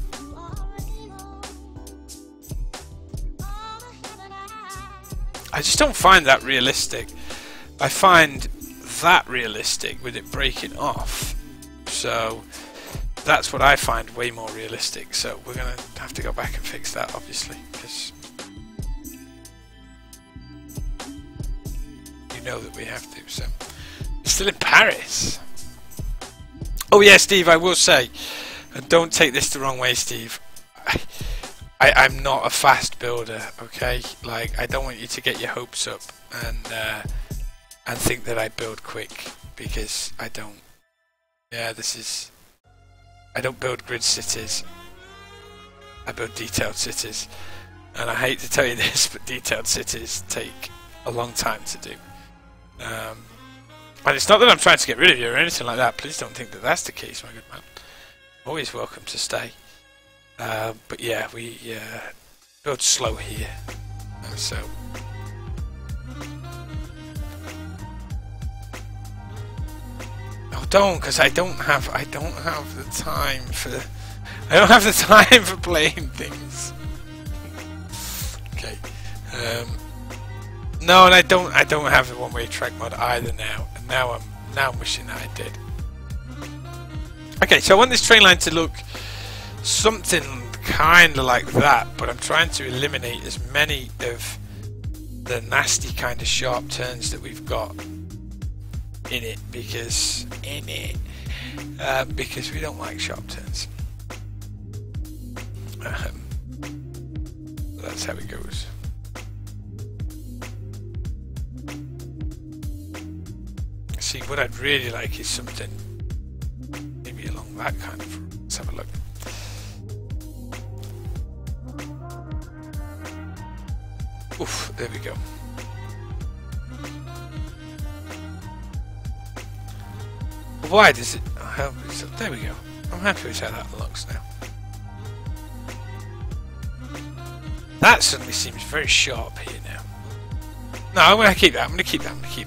I just don't find that realistic. I find that realistic with it breaking off. So that's what I find way more realistic. So we're going to have to go back and fix that, obviously, because you know that we have to. So it's still in Paris. Oh yeah, Steve, I will say, and don't take this the wrong way, Steve, I'm not a fast builder, okay? Like, I don't want you to get your hopes up and think that I build quick, because I don't. Yeah, I don't build grid cities. I build detailed cities, and I hate to tell you this, but detailed cities take a long time to do. And it's not that I'm trying to get rid of you or anything like that. Please don't think that that's the case, my good man. Always welcome to stay. But yeah, we build slow here, so. Oh, don't, because I don't have the time for playing things. Okay. No, and I don't have the one-way track mod either now. And now I'm wishing that I did. Okay, so I want this train line to look something kind of like that, but I'm trying to eliminate as many of the nasty kind of sharp turns that we've got in it, because we don't like sharp turns. That's how it goes. See, what I'd really like is something maybe along that kind of. Let's have a look. Oof, there we go. Why does it... Oh, there we go. I'm happy with how that looks now. That suddenly seems very sharp here now. No, I'm going to keep that. I'm going to keep that. I'm going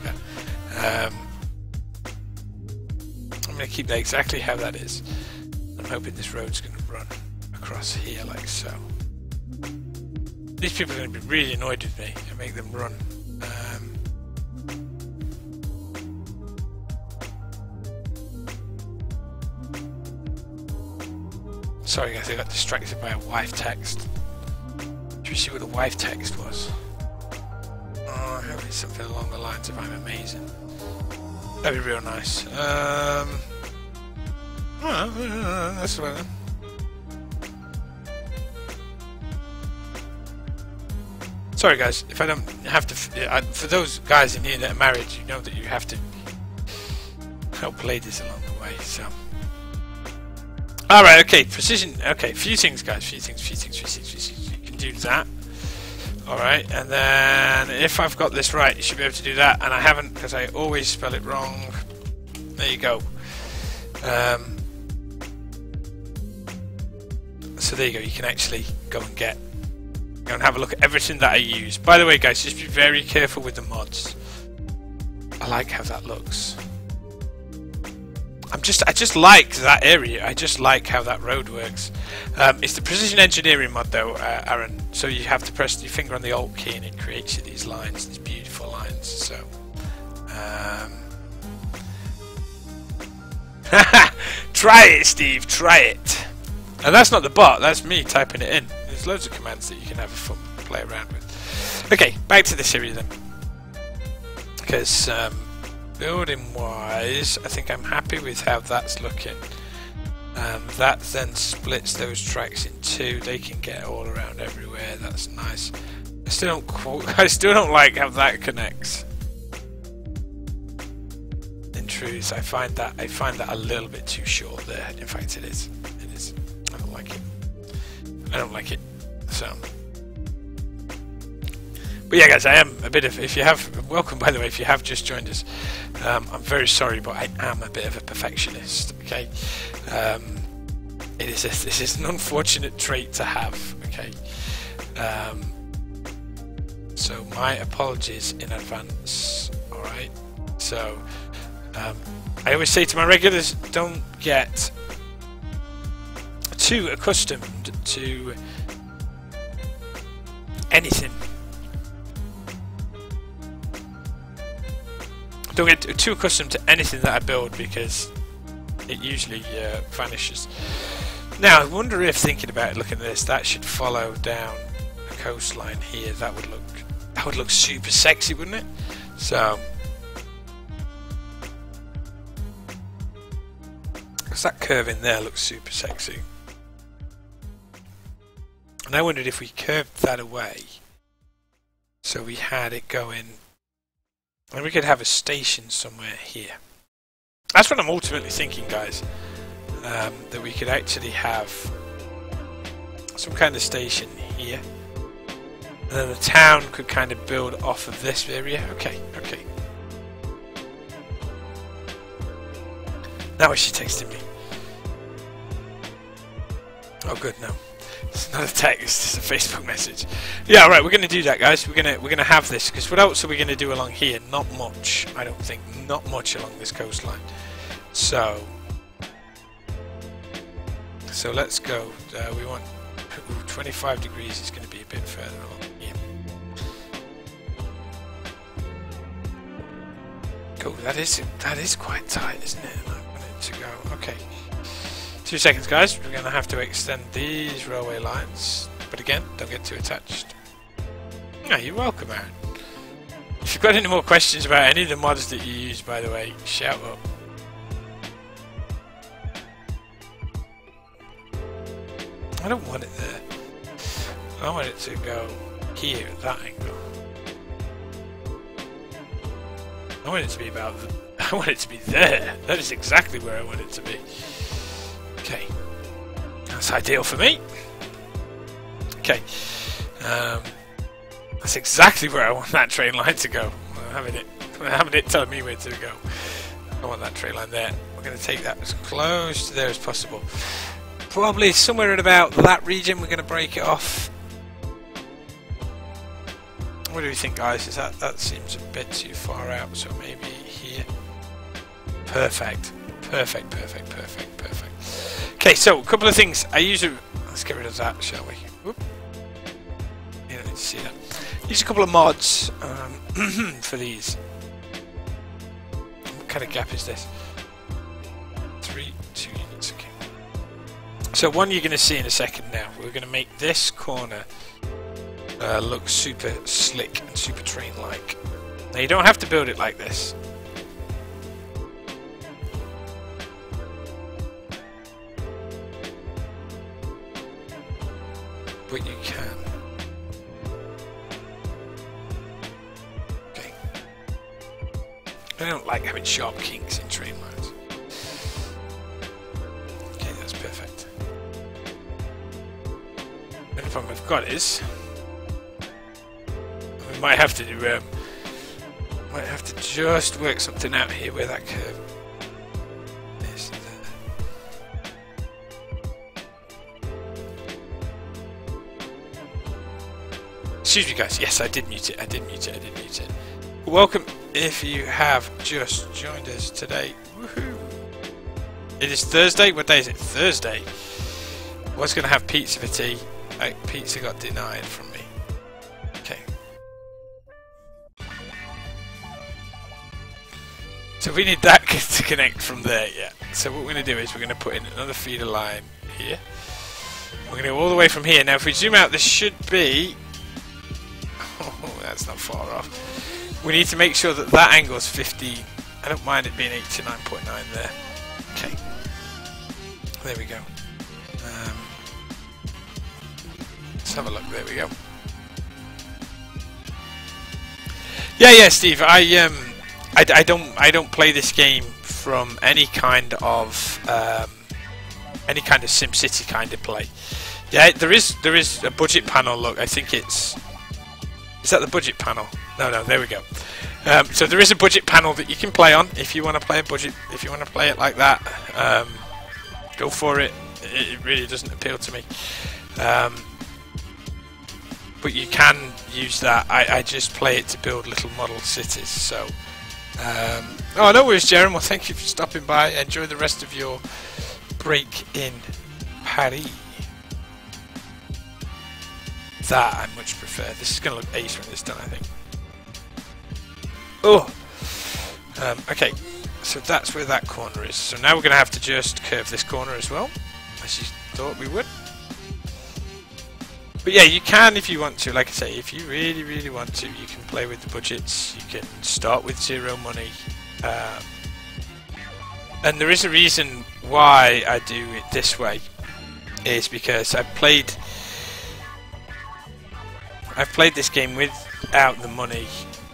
to keep that exactly how that is. I'm hoping this road's going to run across here like so. These people are going to be really annoyed with me and make them run. Sorry guys, I got distracted by a wife text. Did you see what the wife text was? Oh, I hope it's something along the lines of I'm amazing. That'd be real nice. That's right then. Sorry guys, if I don't have to... for those guys in here that are married, you know that you have to help ladies along the way, so... Alright, okay, precision... Okay, few things guys, few things. You can do that. Alright, and then if I've got this right, you should be able to do that, and I haven't, because I always spell it wrong. There you go. So there you go, you can actually go and have a look at everything that I use. By the way guys, just be very careful with the mods. I like how that looks. I just like that area. I just like how that road works. It's the precision engineering mod though, Aaron. So you have to press your finger on the Alt key and it creates you these lines, these beautiful lines. So try it, Steve, try it. And that's not the bot, that's me typing it in. There's loads of commands that you can have a fun play around with. Okay, back to this area then. Because building wise, I think I'm happy with how that's looking. That then splits those tracks in two. They can get all around everywhere. That's nice. I still don't like how that connects. In truth, I find that a little bit too short there. In fact, it is. I don't like it. So, but yeah, guys, I am a bit of, if you have, welcome by the way, if you have just joined us. I'm very sorry, but I am a bit of a perfectionist. Okay, this is an unfortunate trait to have. Okay, so my apologies in advance. All right, so I always say to my regulars, don't get too accustomed to anything. Don't get too accustomed to anything that I build, because it usually vanishes. Now I wonder if, thinking about it, looking at this, that should follow down the coastline here. That would look super sexy, wouldn't it? So, because that curve in there looks super sexy. And I wondered if we curved that away, so we had it going, and we could have a station somewhere here. That's what I'm ultimately thinking, guys. That we could actually have some kind of station here, and then the town could kind of build off of this area. Okay. Now is she texting me? Oh, good. No. It's not a text, it's a Facebook message. Yeah, right, we're going to do that, guys. We're going to have this, because what else are we going to do along here? Not much, I don't think. Not much along this coastline. So let's go. We want 25 degrees is going to be a bit further along here. Cool, that is quite tight, isn't it? I want it to go. Okay. 2 seconds, guys. We're going to have to extend these railway lines, but again, don't get too attached. No, you're welcome, Aaron. If you've got any more questions about any of the mods that you use, by the way, shout up. I don't want it there. I want it to go here at that angle. I want it to be about. I want it to be there. That is exactly where I want it to be. Okay, that's ideal for me. Okay, that's exactly where I want that train line to go. I'm having it telling me where to go. I want that train line there. We're going to take that as close to there as possible. Probably somewhere at about that region. We're going to break it off. What do you think, guys? Is that seems a bit too far out? So maybe here. Perfect. Okay, so a couple of things. Let's get rid of that, shall we? Whoop. You don't need to see that. Use a couple of mods for these. What kind of gap is this? 3, 2 units. Okay. So one you're going to see in a second. Now we're going to make this corner look super slick and super train-like. Now you don't have to build it like this. But you can. Okay. I don't like having sharp kinks in train lines. Okay, that's perfect. The only problem I've got is we might have to do might have to just work something out here where that curve is. Excuse me, guys. Yes, I did mute it. Welcome if you have just joined us today. Woohoo! It is Thursday. What day is it? Thursday. I was going to have pizza for tea. Pizza got denied from me. Okay. So we need that to connect from there, yeah. So what we're going to do is we're going to put in another feeder line here. We're going to go all the way from here. Now if we zoom out, this should be... Oh, that's not far off. We need to make sure that that angle is 15. I don't mind it being 89.9 there. Okay. There we go. Let's have a look. There we go. Yeah, Steve. I don't play this game from any kind of SimCity kind of play. Yeah, there is a budget panel. Look, I think it's. Is that the budget panel? No, there we go. So there is a budget panel that you can play on if you want to play a budget. If you want to play it like that, go for it. It really doesn't appeal to me. But you can use that. I just play it to build little model cities. So, oh, no worries, Jeremy. Well, thank you for stopping by. Enjoy the rest of your break in Paris. That I much prefer. This is going to look ace when it's done, I think. Oh! Okay, so that's where that corner is. So now we're going to have to just curve this corner as well, as you thought we would. But yeah, you can if you want to. Like I say, if you really, really want to, you can play with the budgets. You can start with 0 money. And there is a reason why I do it this way. Is because I've played this game without the money.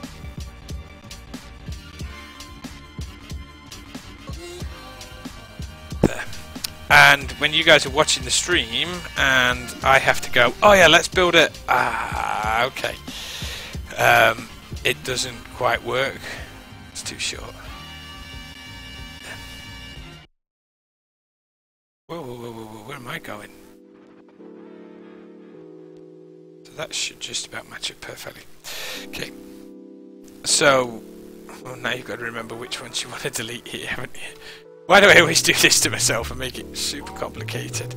There. And when you guys are watching the stream and I have to go, oh yeah, let's build it. Ah, okay. It doesn't quite work. It's too short. Whoa, where am I going? That should just about match it perfectly. Okay, so now you've got to remember which ones you want to delete here, haven't you? Why do I always do this to myself and make it super complicated?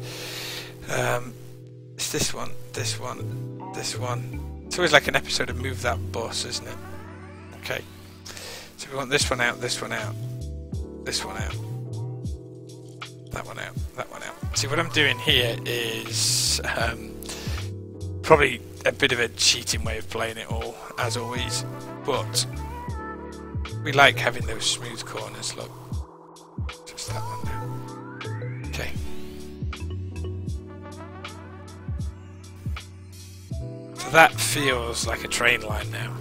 It's this one, this one, this one. It's always like an episode of Move That Bus, isn't it? Okay, so we want this one out, this one out, this one out, that one out, that one out. See, what I'm doing here is probably a bit of a cheating way of playing it all, as always, but we like having those smooth corners. Look, just that one now. Okay. So that feels like a train line now.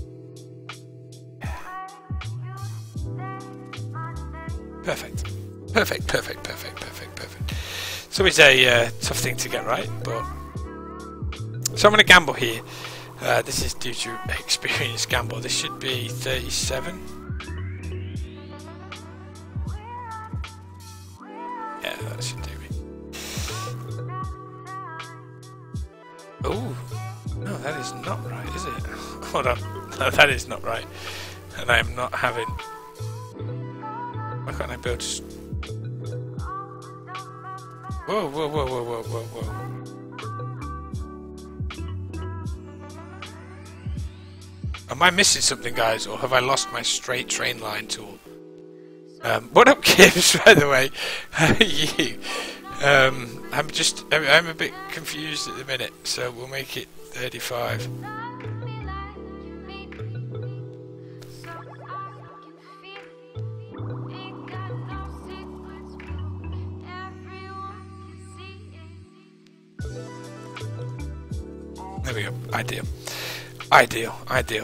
Perfect. Perfect, perfect, perfect, perfect, perfect. It's always a tough thing to get right, but so I'm going to gamble here. This is due to experience gamble. This should be 37. Yeah, that should do me. Oh, no, that is not right, is it? Hold on. No, that is not right. And I am not having... Why can't I build... Whoa, whoa, whoa, whoa, whoa, whoa, whoa. Am I missing something, guys, or have I lost my straight train line tool? What up, Gibbs, by the way? How are you? I'm a bit confused at the minute, so we'll make it 35. There we go. Ideal. Ideal. Ideal.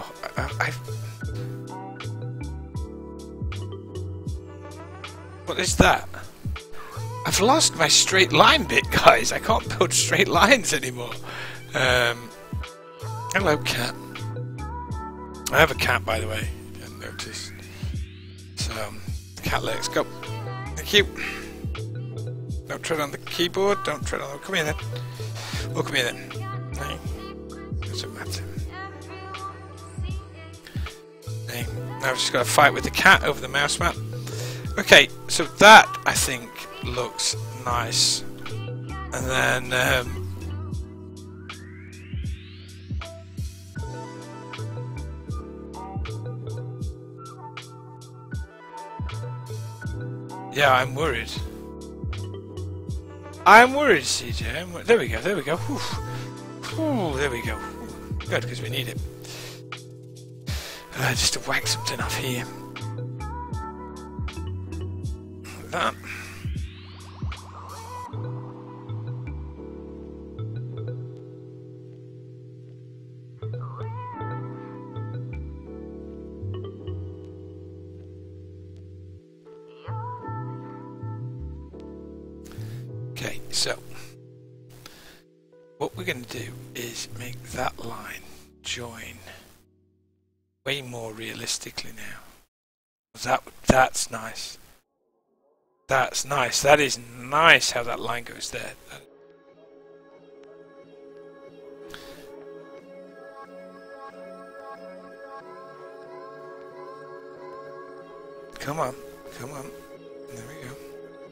What is that? I've lost my straight line bit, guys. I can't build straight lines anymore. Hello, cat. I have a cat, by the way. You haven't noticed. So, cat legs, go. Thank you. Don't tread on the keyboard. Don't tread on the... Come here, then. Oh, come here, then. Hey. Doesn't matter. Hey. Now I've just got to fight with the cat over the mouse map. Okay, so that, I think, looks nice. And then... yeah, I'm worried. I'm worried, CJ. There we go, there we go. Ooh, there we go. Good, because we need it. Just to whack something off here. Like that. Okay, so what we're going to do is make that line join way more realistically now. That's nice. That's nice. That is nice how that line goes there. Come on. Come on. There we go.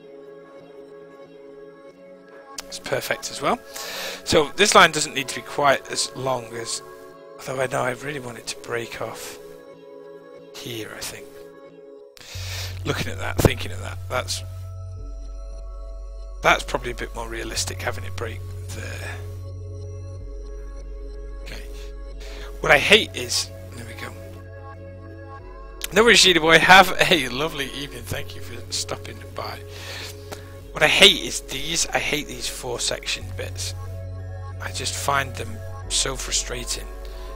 It's perfect as well. So this line doesn't need to be quite as long as... Although I know I really want it to break off here, I think. Looking at that, thinking of that, that's probably a bit more realistic, having it break there. Okay. What I hate is... There we go. No worries, Sheeta Boy. Have a lovely evening. Thank you for stopping by. What I hate is these. I hate these 4-section bits. I just find them so frustrating.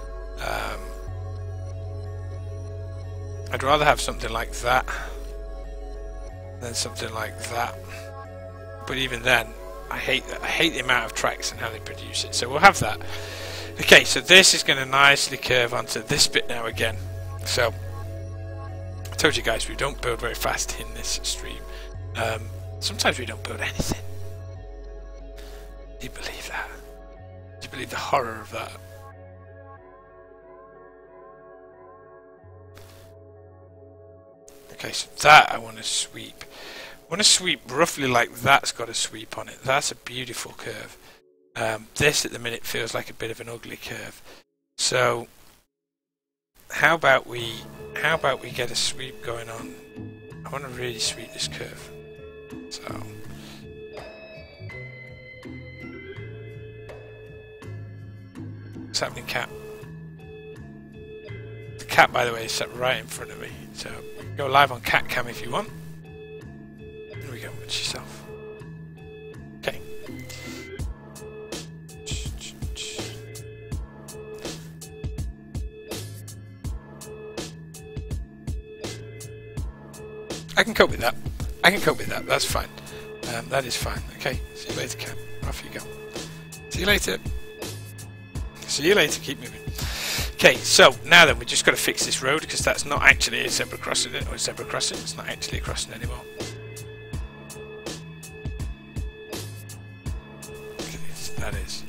I'd rather have something like that than something like that. But even then, I hate the amount of tracks and how they produce it. So we'll have that. Okay, so this is going to nicely curve onto this bit now again. So I told you guys we don't build very fast in this stream. Sometimes we don't build anything. Do you believe that? Do you believe the horror of that? Okay, so that I want to sweep. I want to sweep roughly like that's got a sweep on it. That's a beautiful curve. This at the minute feels like a bit of an ugly curve. So how about we get a sweep going on? I want to really sweep this curve. So what's happening, cat? The cat, by the way, is sat right in front of me. So go live on cat cam if you want. There we go. Watch yourself. Okay. I can cope with that. I can cope with that. That's fine. That is fine. Okay. See you later, cat. Off you go. See you later. See you later. Keep moving. Okay, so now then, we just got to fix this road because that's not actually a zebra crossing, or a zebra crossing. It's not actually a crossing anymore. That is.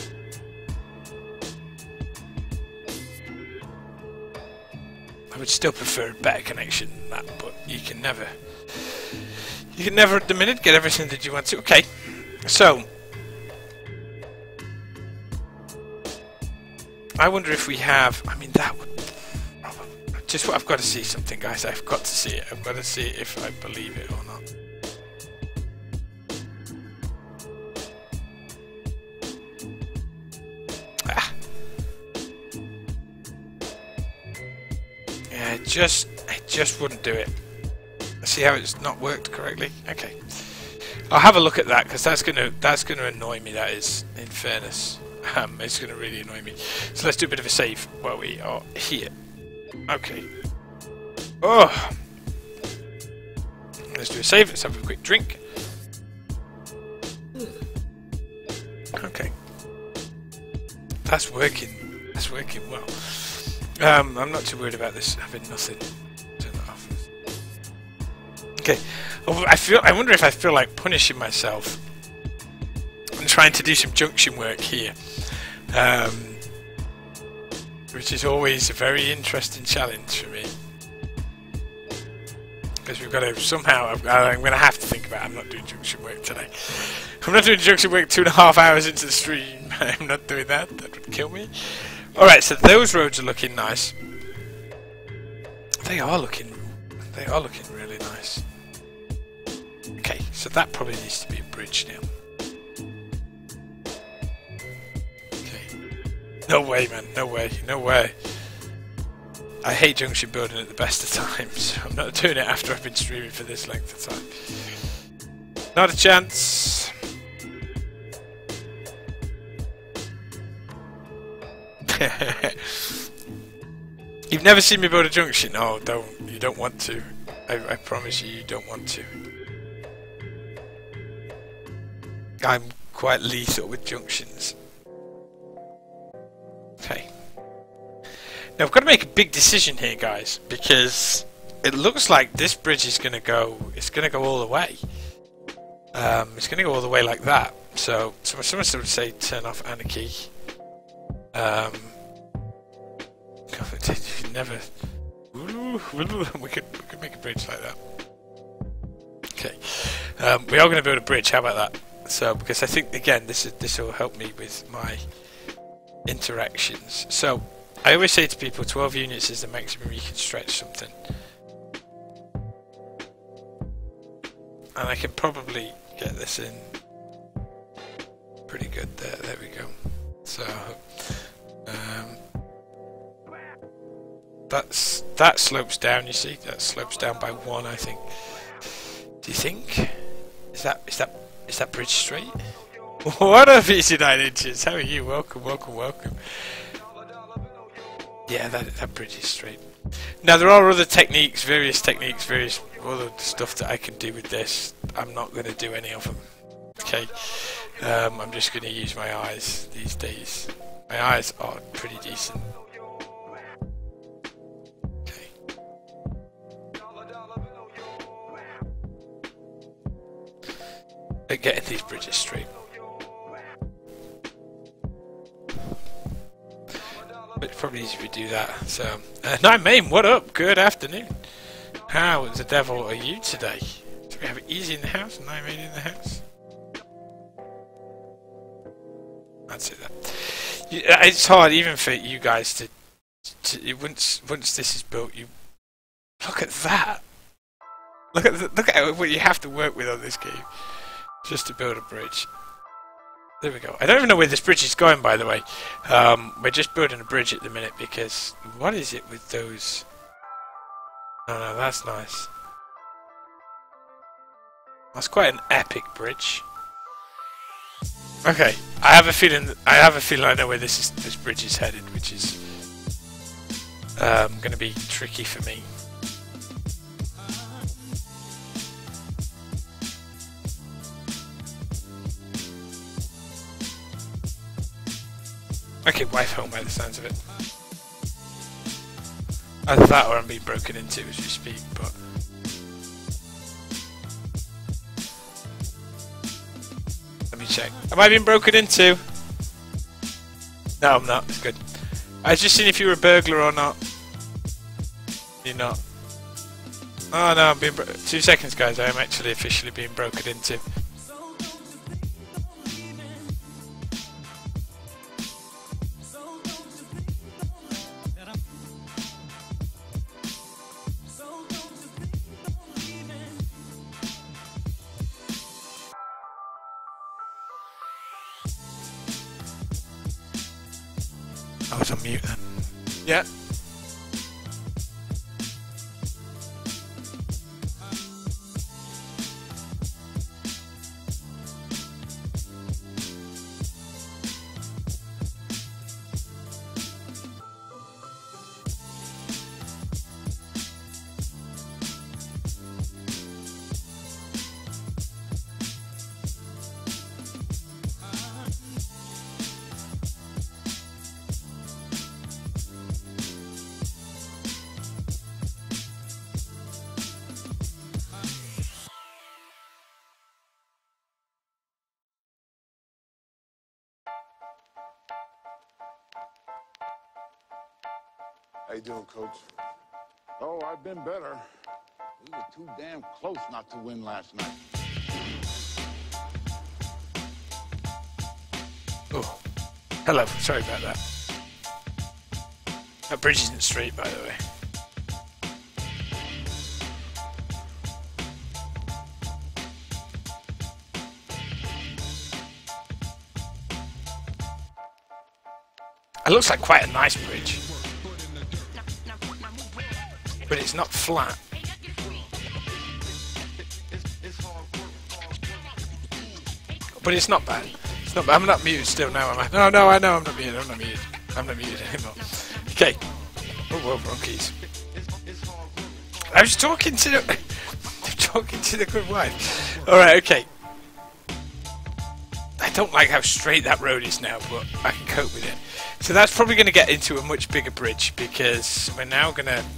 I would still prefer a better connection than that, but you can never at the minute get everything that you want to. Okay, so I wonder if we have. I mean, that would. Just what I've got to see something, guys. I've got to see it. I've got to see if I believe it or not. Ah. Yeah, it just wouldn't do it. See how it's not worked correctly? Okay, I'll have a look at that because that's gonna annoy me. That is, in fairness. It's going to really annoy me. So let's do a bit of a save while we are here. Okay. Oh! Let's do a save. Let's have a quick drink. Okay. That's working. That's working well. I'm not too worried about this having nothing. Turn that off. Okay. I wonder if I feel like punishing myself and trying to do some junction work here. Which is always a very interesting challenge for me. Because we've got to somehow, I'm going to have to think about it. I'm not doing junction work today. I'm not doing junction work 2.5 hours into the stream. I'm not doing that. That would kill me. Alright, so those roads are looking nice. They are looking really nice. Okay, so that probably needs to be a bridge now. No way, man. No way. No way. I hate junction building at the best of times. So I'm not doing it after I've been streaming for this length of time. Not a chance. You've never seen me build a junction? Oh, don't. You don't want to. I promise you, you don't want to. I'm quite lethal with junctions. Okay. Now we've got to make a big decision here, guys, because it looks like this bridge is going to go. It's going to go all the way. It's going to go all the way like that. So someone would say turn off anarchy. Never. We could make a bridge like that. Okay. We are going to build a bridge. How about that? So because I think again this will help me with my interactions. So I always say to people 12 units is the maximum you can stretch something. And I can probably get this in pretty good there. There we go. So that slopes down, you see? That slopes down by 1, I think. Do you think? Is that bridge straight? What up, easy 9 inches? How are you? Welcome, welcome, welcome. Yeah, that bridge is straight. Now there are other techniques, various other stuff that I can do with this. I'm not going to do any of them. Okay, I'm just going to use my eyes these days. My eyes are pretty decent. Okay. At getting these bridges straight. But it's probably easier if we do that. So, Nine Main, what up? Good afternoon. How the devil are you today? Do we have it easy in the house? Nine Main in the house? I'd say that. It's hard even for you guys to once this is built. You look at that. Look at what you have to work with on this game just to build a bridge. There we go. I don't even know where this bridge is going, by the way. We're just building a bridge at the minute because what is it with those? No, that's nice. That's quite an epic bridge. Okay, I have a feeling I know where this bridge is headed, which is going to be tricky for me. Okay, wife home by the sounds of it. Either that or I'm being broken into as we speak, but... Let me check. Am I being broken into? No, I'm not. It's good. I was just seeing if you were a burglar or not. You're not. Oh no, I'm being 2 seconds, guys. I am actually officially being broken into. I was on mute then. Yeah. How you doing, Coach? Oh, I've been better. We were too damn close not to win last night. Oh, hello. Sorry about that. That bridge isn't straight, by the way. It looks like quite a nice bridge. But it's not flat. But it's not bad. It's not bad. I'm not muted still now, am I? No, I know I'm not muted. I'm not muted anymore. Okay. Oh, whoa, wrong keys. I was talking to the good wife. Alright, okay. I don't like how straight that road is now, but I can cope with it. So that's probably going to get into a much bigger bridge, because we're now going to...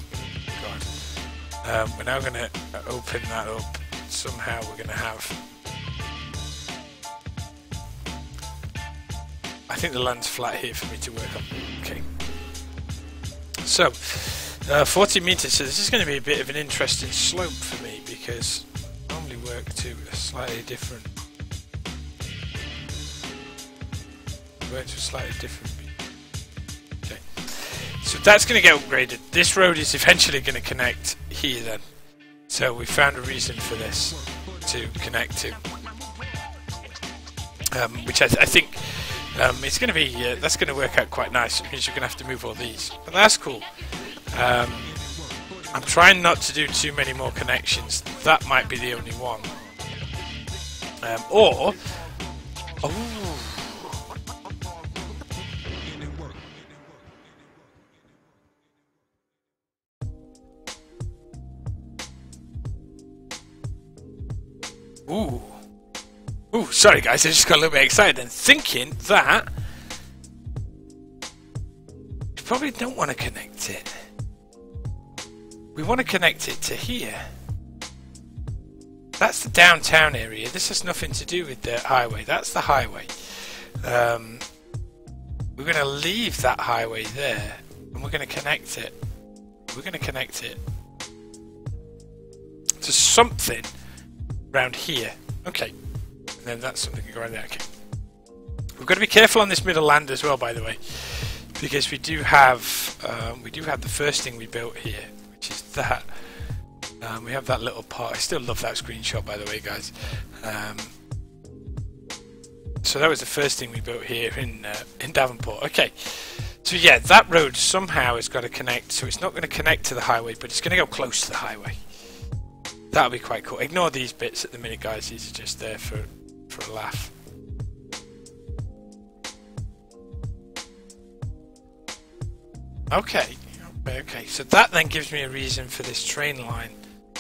we're now going to open that up. Somehow we're going to have... I think the land's flat here for me to work on. Okay. So, 40 meters, so this is going to be a bit of an interesting slope for me, because I normally work to a slightly different... Okay. So that's going to get upgraded. This road is eventually going to connect here then. So we found a reason for this to connect to. Which I think it's going to be, that's going to work out quite nice. It means you're going to have to move all these. But that's cool. I'm trying not to do too many more connections. That might be the only one. Oh! Ooh. Ooh, sorry guys, I just got a little bit excited and thinking that we probably don't want to connect it. We want to connect it to here. That's the downtown area. This has nothing to do with the highway. That's the highway. We're going to leave that highway there and we're going to connect it. We're going to connect it to something around here. Okay. And then that's something to go around there. Okay. We've got to be careful on this middle land as well, by the way, because we do have the first thing we built here, which is that. We have that little part. I still love that screenshot, by the way, guys. So that was the first thing we built here in Davenport. Okay. So yeah, that road somehow has got to connect. So it's not going to connect to the highway, but it's going to go close to the highway. That'll be quite cool. Ignore these bits at the minute, guys. These are just there for a laugh. Okay. Okay. So that then gives me a reason for this train line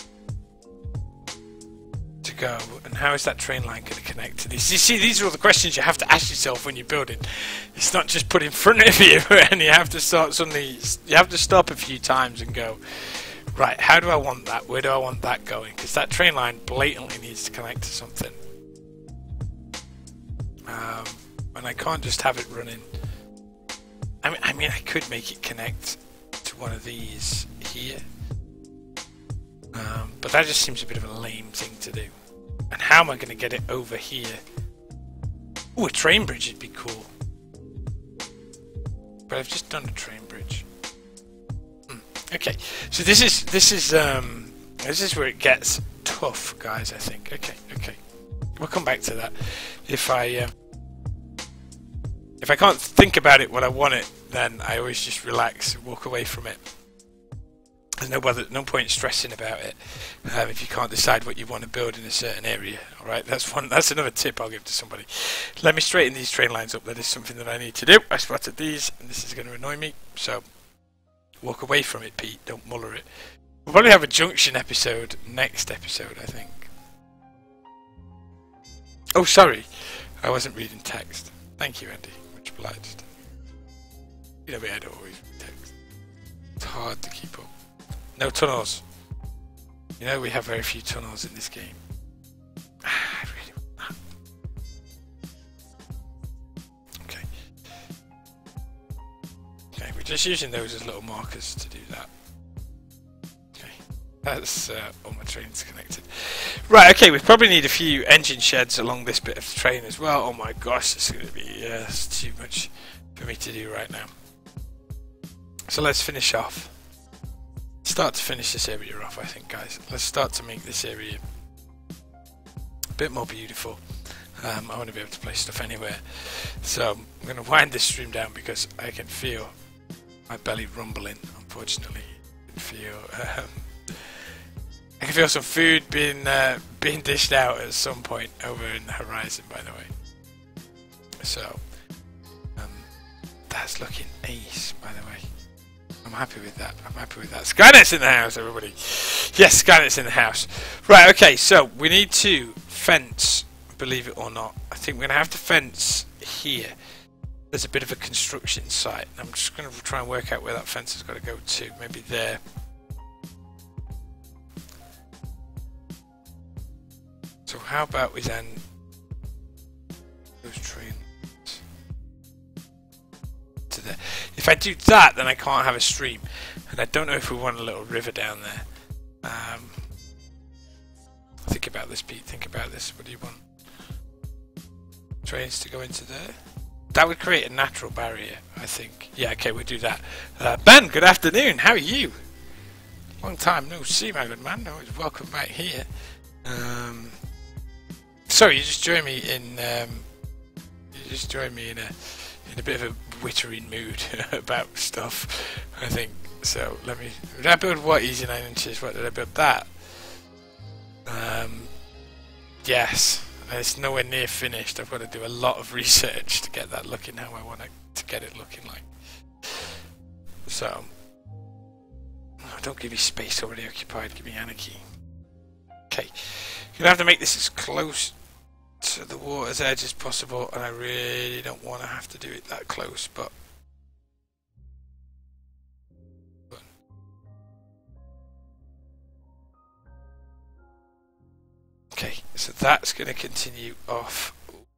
to go. And how is that train line going to connect to this? You see, these are all the questions you have to ask yourself when you're building. It's not just put in front of you and you have to start suddenly. You have to stop a few times and go, right, how do I want that? Where do I want that going? Because that train line blatantly needs to connect to something. And I can't just have it running. I mean, I could make it connect to one of these here. But that just seems a bit of a lame thing to do. And how am I going to get it over here? Ooh, a train bridge would be cool. But I've just done a train bridge. Okay, so this is where it gets tough, guys. I think. Okay, we'll come back to that. If I can't think about it when I want it, then I always just relax and walk away from it. There's no point stressing about it if you can't decide what you want to build in a certain area. All right, that's another tip I'll give to somebody. Let me straighten these train lines up. That is something that I need to do. I spotted these, and this is going to annoy me. So. Walk away from it, Pete. Don't muller it. We'll probably have a junction episode next episode, I think. Oh, sorry. I wasn't reading text. Thank you, Andy. Much obliged. You know me, I don't always read text. It's hard to keep up. No tunnels. You know, we have very few tunnels in this game. I really want that. Okay. Okay, we're just using those as little markers to do that. Okay, that's all my trains connected. Right, okay, we probably need a few engine sheds along this bit of the train as well. Oh my gosh, it's going to be it's too much for me to do right now. So let's finish off. Start to finish this area off, I think, guys. Let's start to make this area a bit more beautiful. I want to be able to place stuff anywhere. So I'm going to wind this stream down because I can feel my belly rumbling, unfortunately. I can feel some food being dished out at some point over in the horizon, by the way. So that's looking ace, by the way. I'm happy with that. I'm happy with that. Skynet's in the house, everybody. Yes, Skynet's in the house. Right, okay, so we need to fence believe it or not, I think we're going to have to fence here. There's a bit of a construction site. I'm just going to try and work out where that fence has got to go to. Maybe there. So how about we then those trains to there. If I do that, then I can't have a stream, and I don't know if we want a little river down there. Think about this, Pete. Think about this. What do you want? Trains to go into there? That would create a natural barrier, I think. Yeah, okay, we'll do that. Ben, good afternoon. How are you? Long time no see, my good man. Always welcome back here. Sorry, you just joined me in. You just joined me in a bit of a wittering mood about stuff, I think. So let me. Did I build what? Easy 9 inches. What did I build? That. Yes. It's nowhere near finished. I've got to do a lot of research to get that looking how I want to get it looking like. So, don't give me space already occupied. Give me anarchy. Okay, you're gonna have to make this as close to the water's edge as possible, and I really don't want to have to do it that close, but. Okay, so that's going to continue off.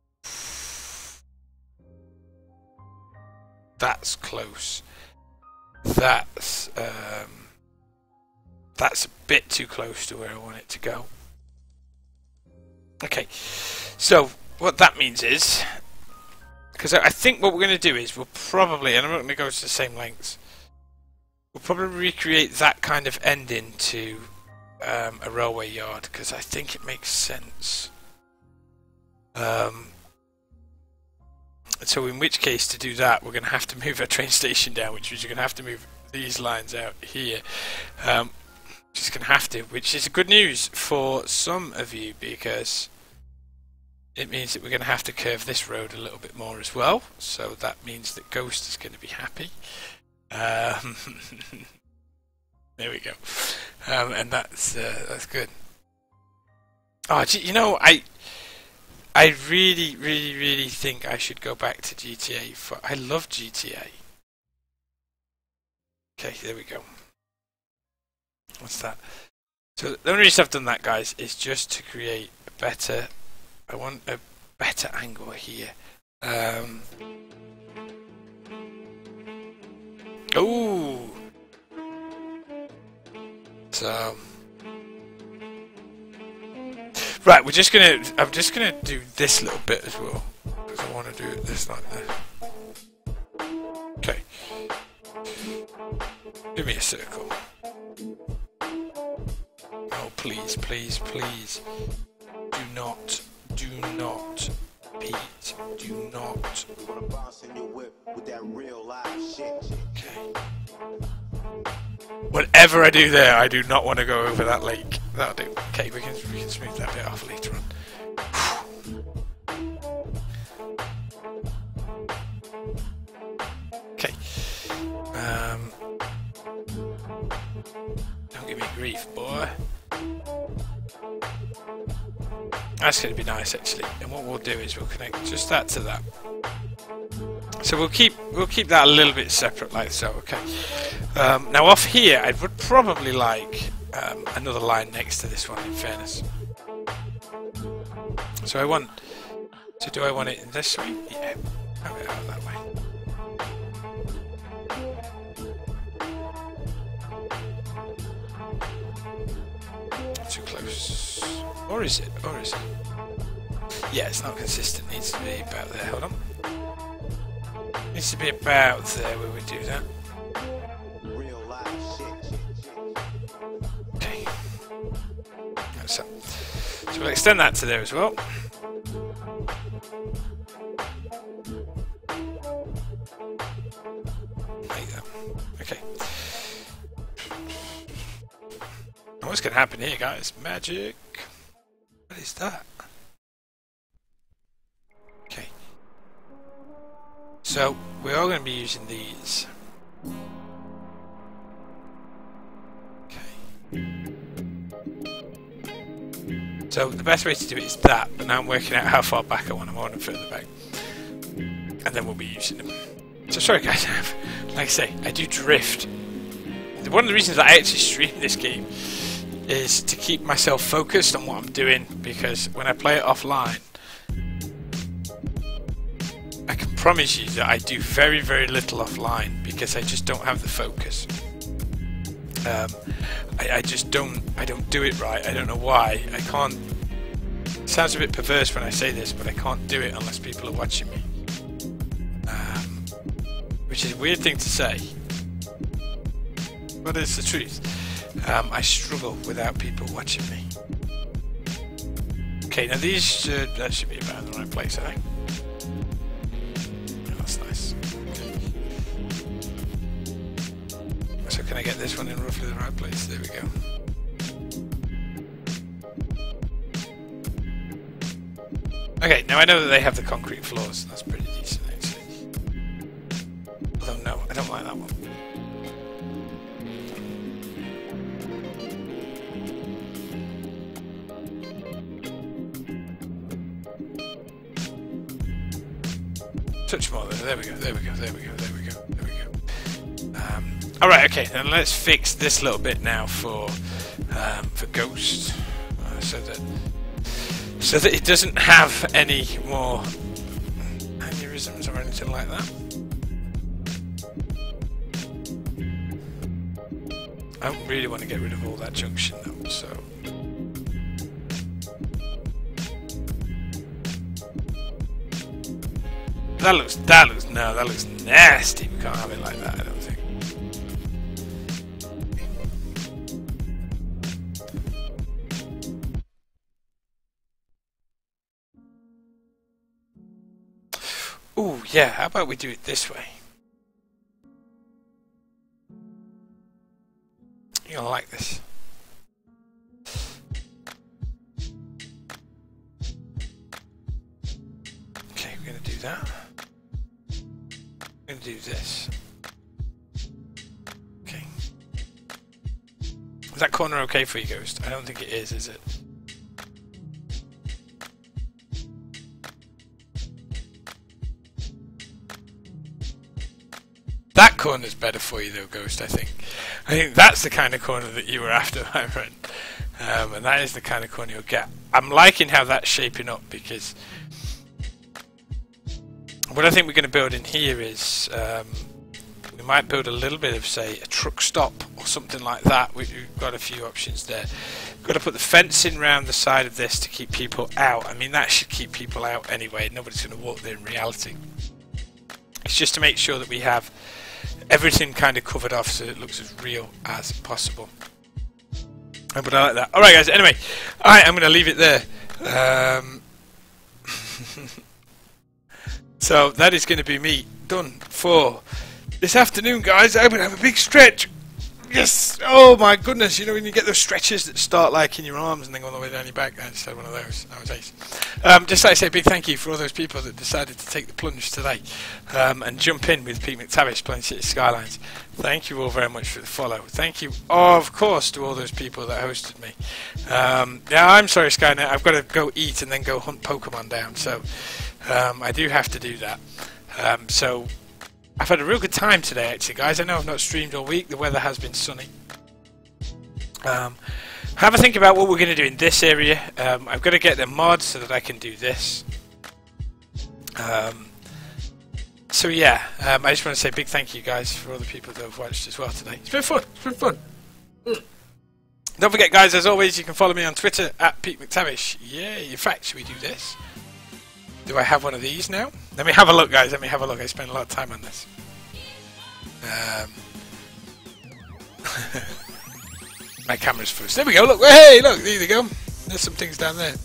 That's close. That's a bit too close to where I want it to go. Okay, so what that means is, because I think what we're going to do is we'll probably, and I'm not going to go to the same lengths, we'll probably recreate that kind of ending to a railway yard, because I think it makes sense. So in which case, to do that, we're going to have to move our train station down, which means you're going to have to move these lines out here. Just going to have to, which is good news for some of you, because it means that we're going to have to curve this road a little bit more as well. So that means that Ghost is going to be happy. There we go, and that's good. Oh, you know, I really think I should go back to GTA. I love GTA. Okay, there we go. What's that? So the only reason I've done that, guys, is just to create a better. I want a better angle here. Oh. So, right, I'm just gonna do this little bit as well, because I want to do it this like this. Okay, give me a circle. Oh, please, please, please, do not, Pete, do not. Okay. Whatever I do there, I do not want to go over that lake. That'll do. Okay, we can smooth that bit off later on. Okay. Don't give me grief, boy. That's going to be nice, actually. And what we'll do is we'll connect just that to that. So we'll keep that a little bit separate, like so. Okay. Now off here, I would probably like another line next to this one. In fairness, so I want. So do I want it in this way? Yeah, have it out that way. Too close, or is it? Or is it? Yeah, it's not consistent. It needs to be about there. Hold on. Needs to be about there where we do that. Okay. That's up. So we'll extend that to there as well. Like that. Okay. Oh, what's going to happen here, guys? Magic. What is that? Okay. So, we are going to be using these. Okay. So the best way to do it is that, but now I'm working out how far back I want them. I want them further back. And then we'll be using them. So sorry guys, like I say, I do drift. One of the reasons I actually stream this game is to keep myself focused on what I'm doing, because when I play it offline, I can promise you that I do very, very little offline because I just don't have the focus. I just don't do it right. I don't know why. I can't. It sounds a bit perverse when I say this, but I can't do it unless people are watching me. Which is a weird thing to say, but it's the truth. I struggle without people watching me. Okay, now these that should be about in the right place, I think. Oh, that's nice. Okay. So can I get this one in roughly the right place? There we go. Okay, now I know that they have the concrete floors. That's pretty decent, actually. Although no, I don't like that one. Touch more there we go, there we go, there we go, there we go, there we go. Alright, okay, then let's fix this little bit now for Ghost. So that it doesn't have any more aneurysms or anything like that. I don't really want to get rid of all that junction though, so... That looks nasty. We can't have it like that, I don't think. Ooh, yeah, how about we do it this way? You're gonna like this. Okay, we're gonna do that. I'm going to do this. Okay. Is that corner okay for you, Ghost? I don't think it is it? That corner's better for you though, Ghost, I think. I think that's the kind of corner that you were after, my friend. And that is the kind of corner you'll get. I'm liking how that's shaping up because... what I think we're going to build in here is we might build a little bit of, say, a truck stop or something like that. We've got a few options there. We've got to put the fencing around the side of this to keep people out. I mean, that should keep people out anyway. Nobody's going to walk there in reality. It's just to make sure that we have everything kind of covered off so it looks as real as possible. But I like that. Alright guys, anyway, I'm going to leave it there. So that is going to be me done for this afternoon, guys. I'm going to have a big stretch. Yes! Oh my goodness! You know when you get those stretches that start like in your arms and then go all the way down your back. I just had one of those. That was ace. Just like to say a big thank you for all those people that decided to take the plunge today and jump in with Pete McTavish playing City Skylines. Thank you all very much for the follow. Thank you, of course, to all those people that hosted me. Yeah, I'm sorry, Skynet. I've got to go eat and then go hunt Pokemon down. So. I do have to do that. So I've had a real good time today actually, guys. I know I've not streamed all week. The weather has been sunny. Have a think about what we're going to do in this area. I've got to get the mods so that I can do this. So yeah, I just want to say a big thank you guys for all the people that have watched as well today. It's been fun. It's been fun. Don't forget, guys, as always, you can follow me on Twitter at Pete McTavish. Yeah, in fact, should we do this? Do I have one of these now? Let me have a look, guys. Let me have a look. I spent a lot of time on this. My camera's first. There we go. Look. Hey, look. There you go. There's some things down there.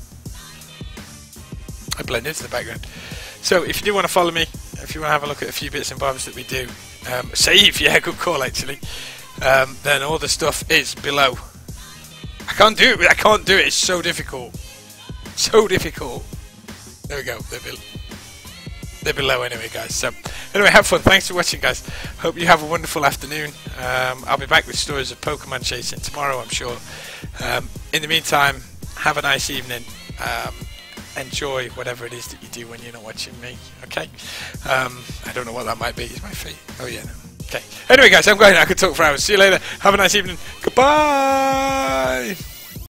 I blend into the background. So, if you do want to follow me, if you want to have a look at a few bits and bobs that we do, save. Yeah, good call, actually. Then all the stuff is below. I can't do it. I can't do it. It's so difficult. So difficult. There we go. They're below anyway, guys. So, anyway, have fun. Thanks for watching, guys. Hope you have a wonderful afternoon. I'll be back with stories of Pokemon chasing tomorrow, I'm sure. In the meantime, have a nice evening. Enjoy whatever it is that you do when you're not watching me. Okay. I don't know what that might be. Is my feet? Oh yeah. No. Okay. Anyway, guys, I'm going. I could talk for hours. See you later. Have a nice evening. Goodbye.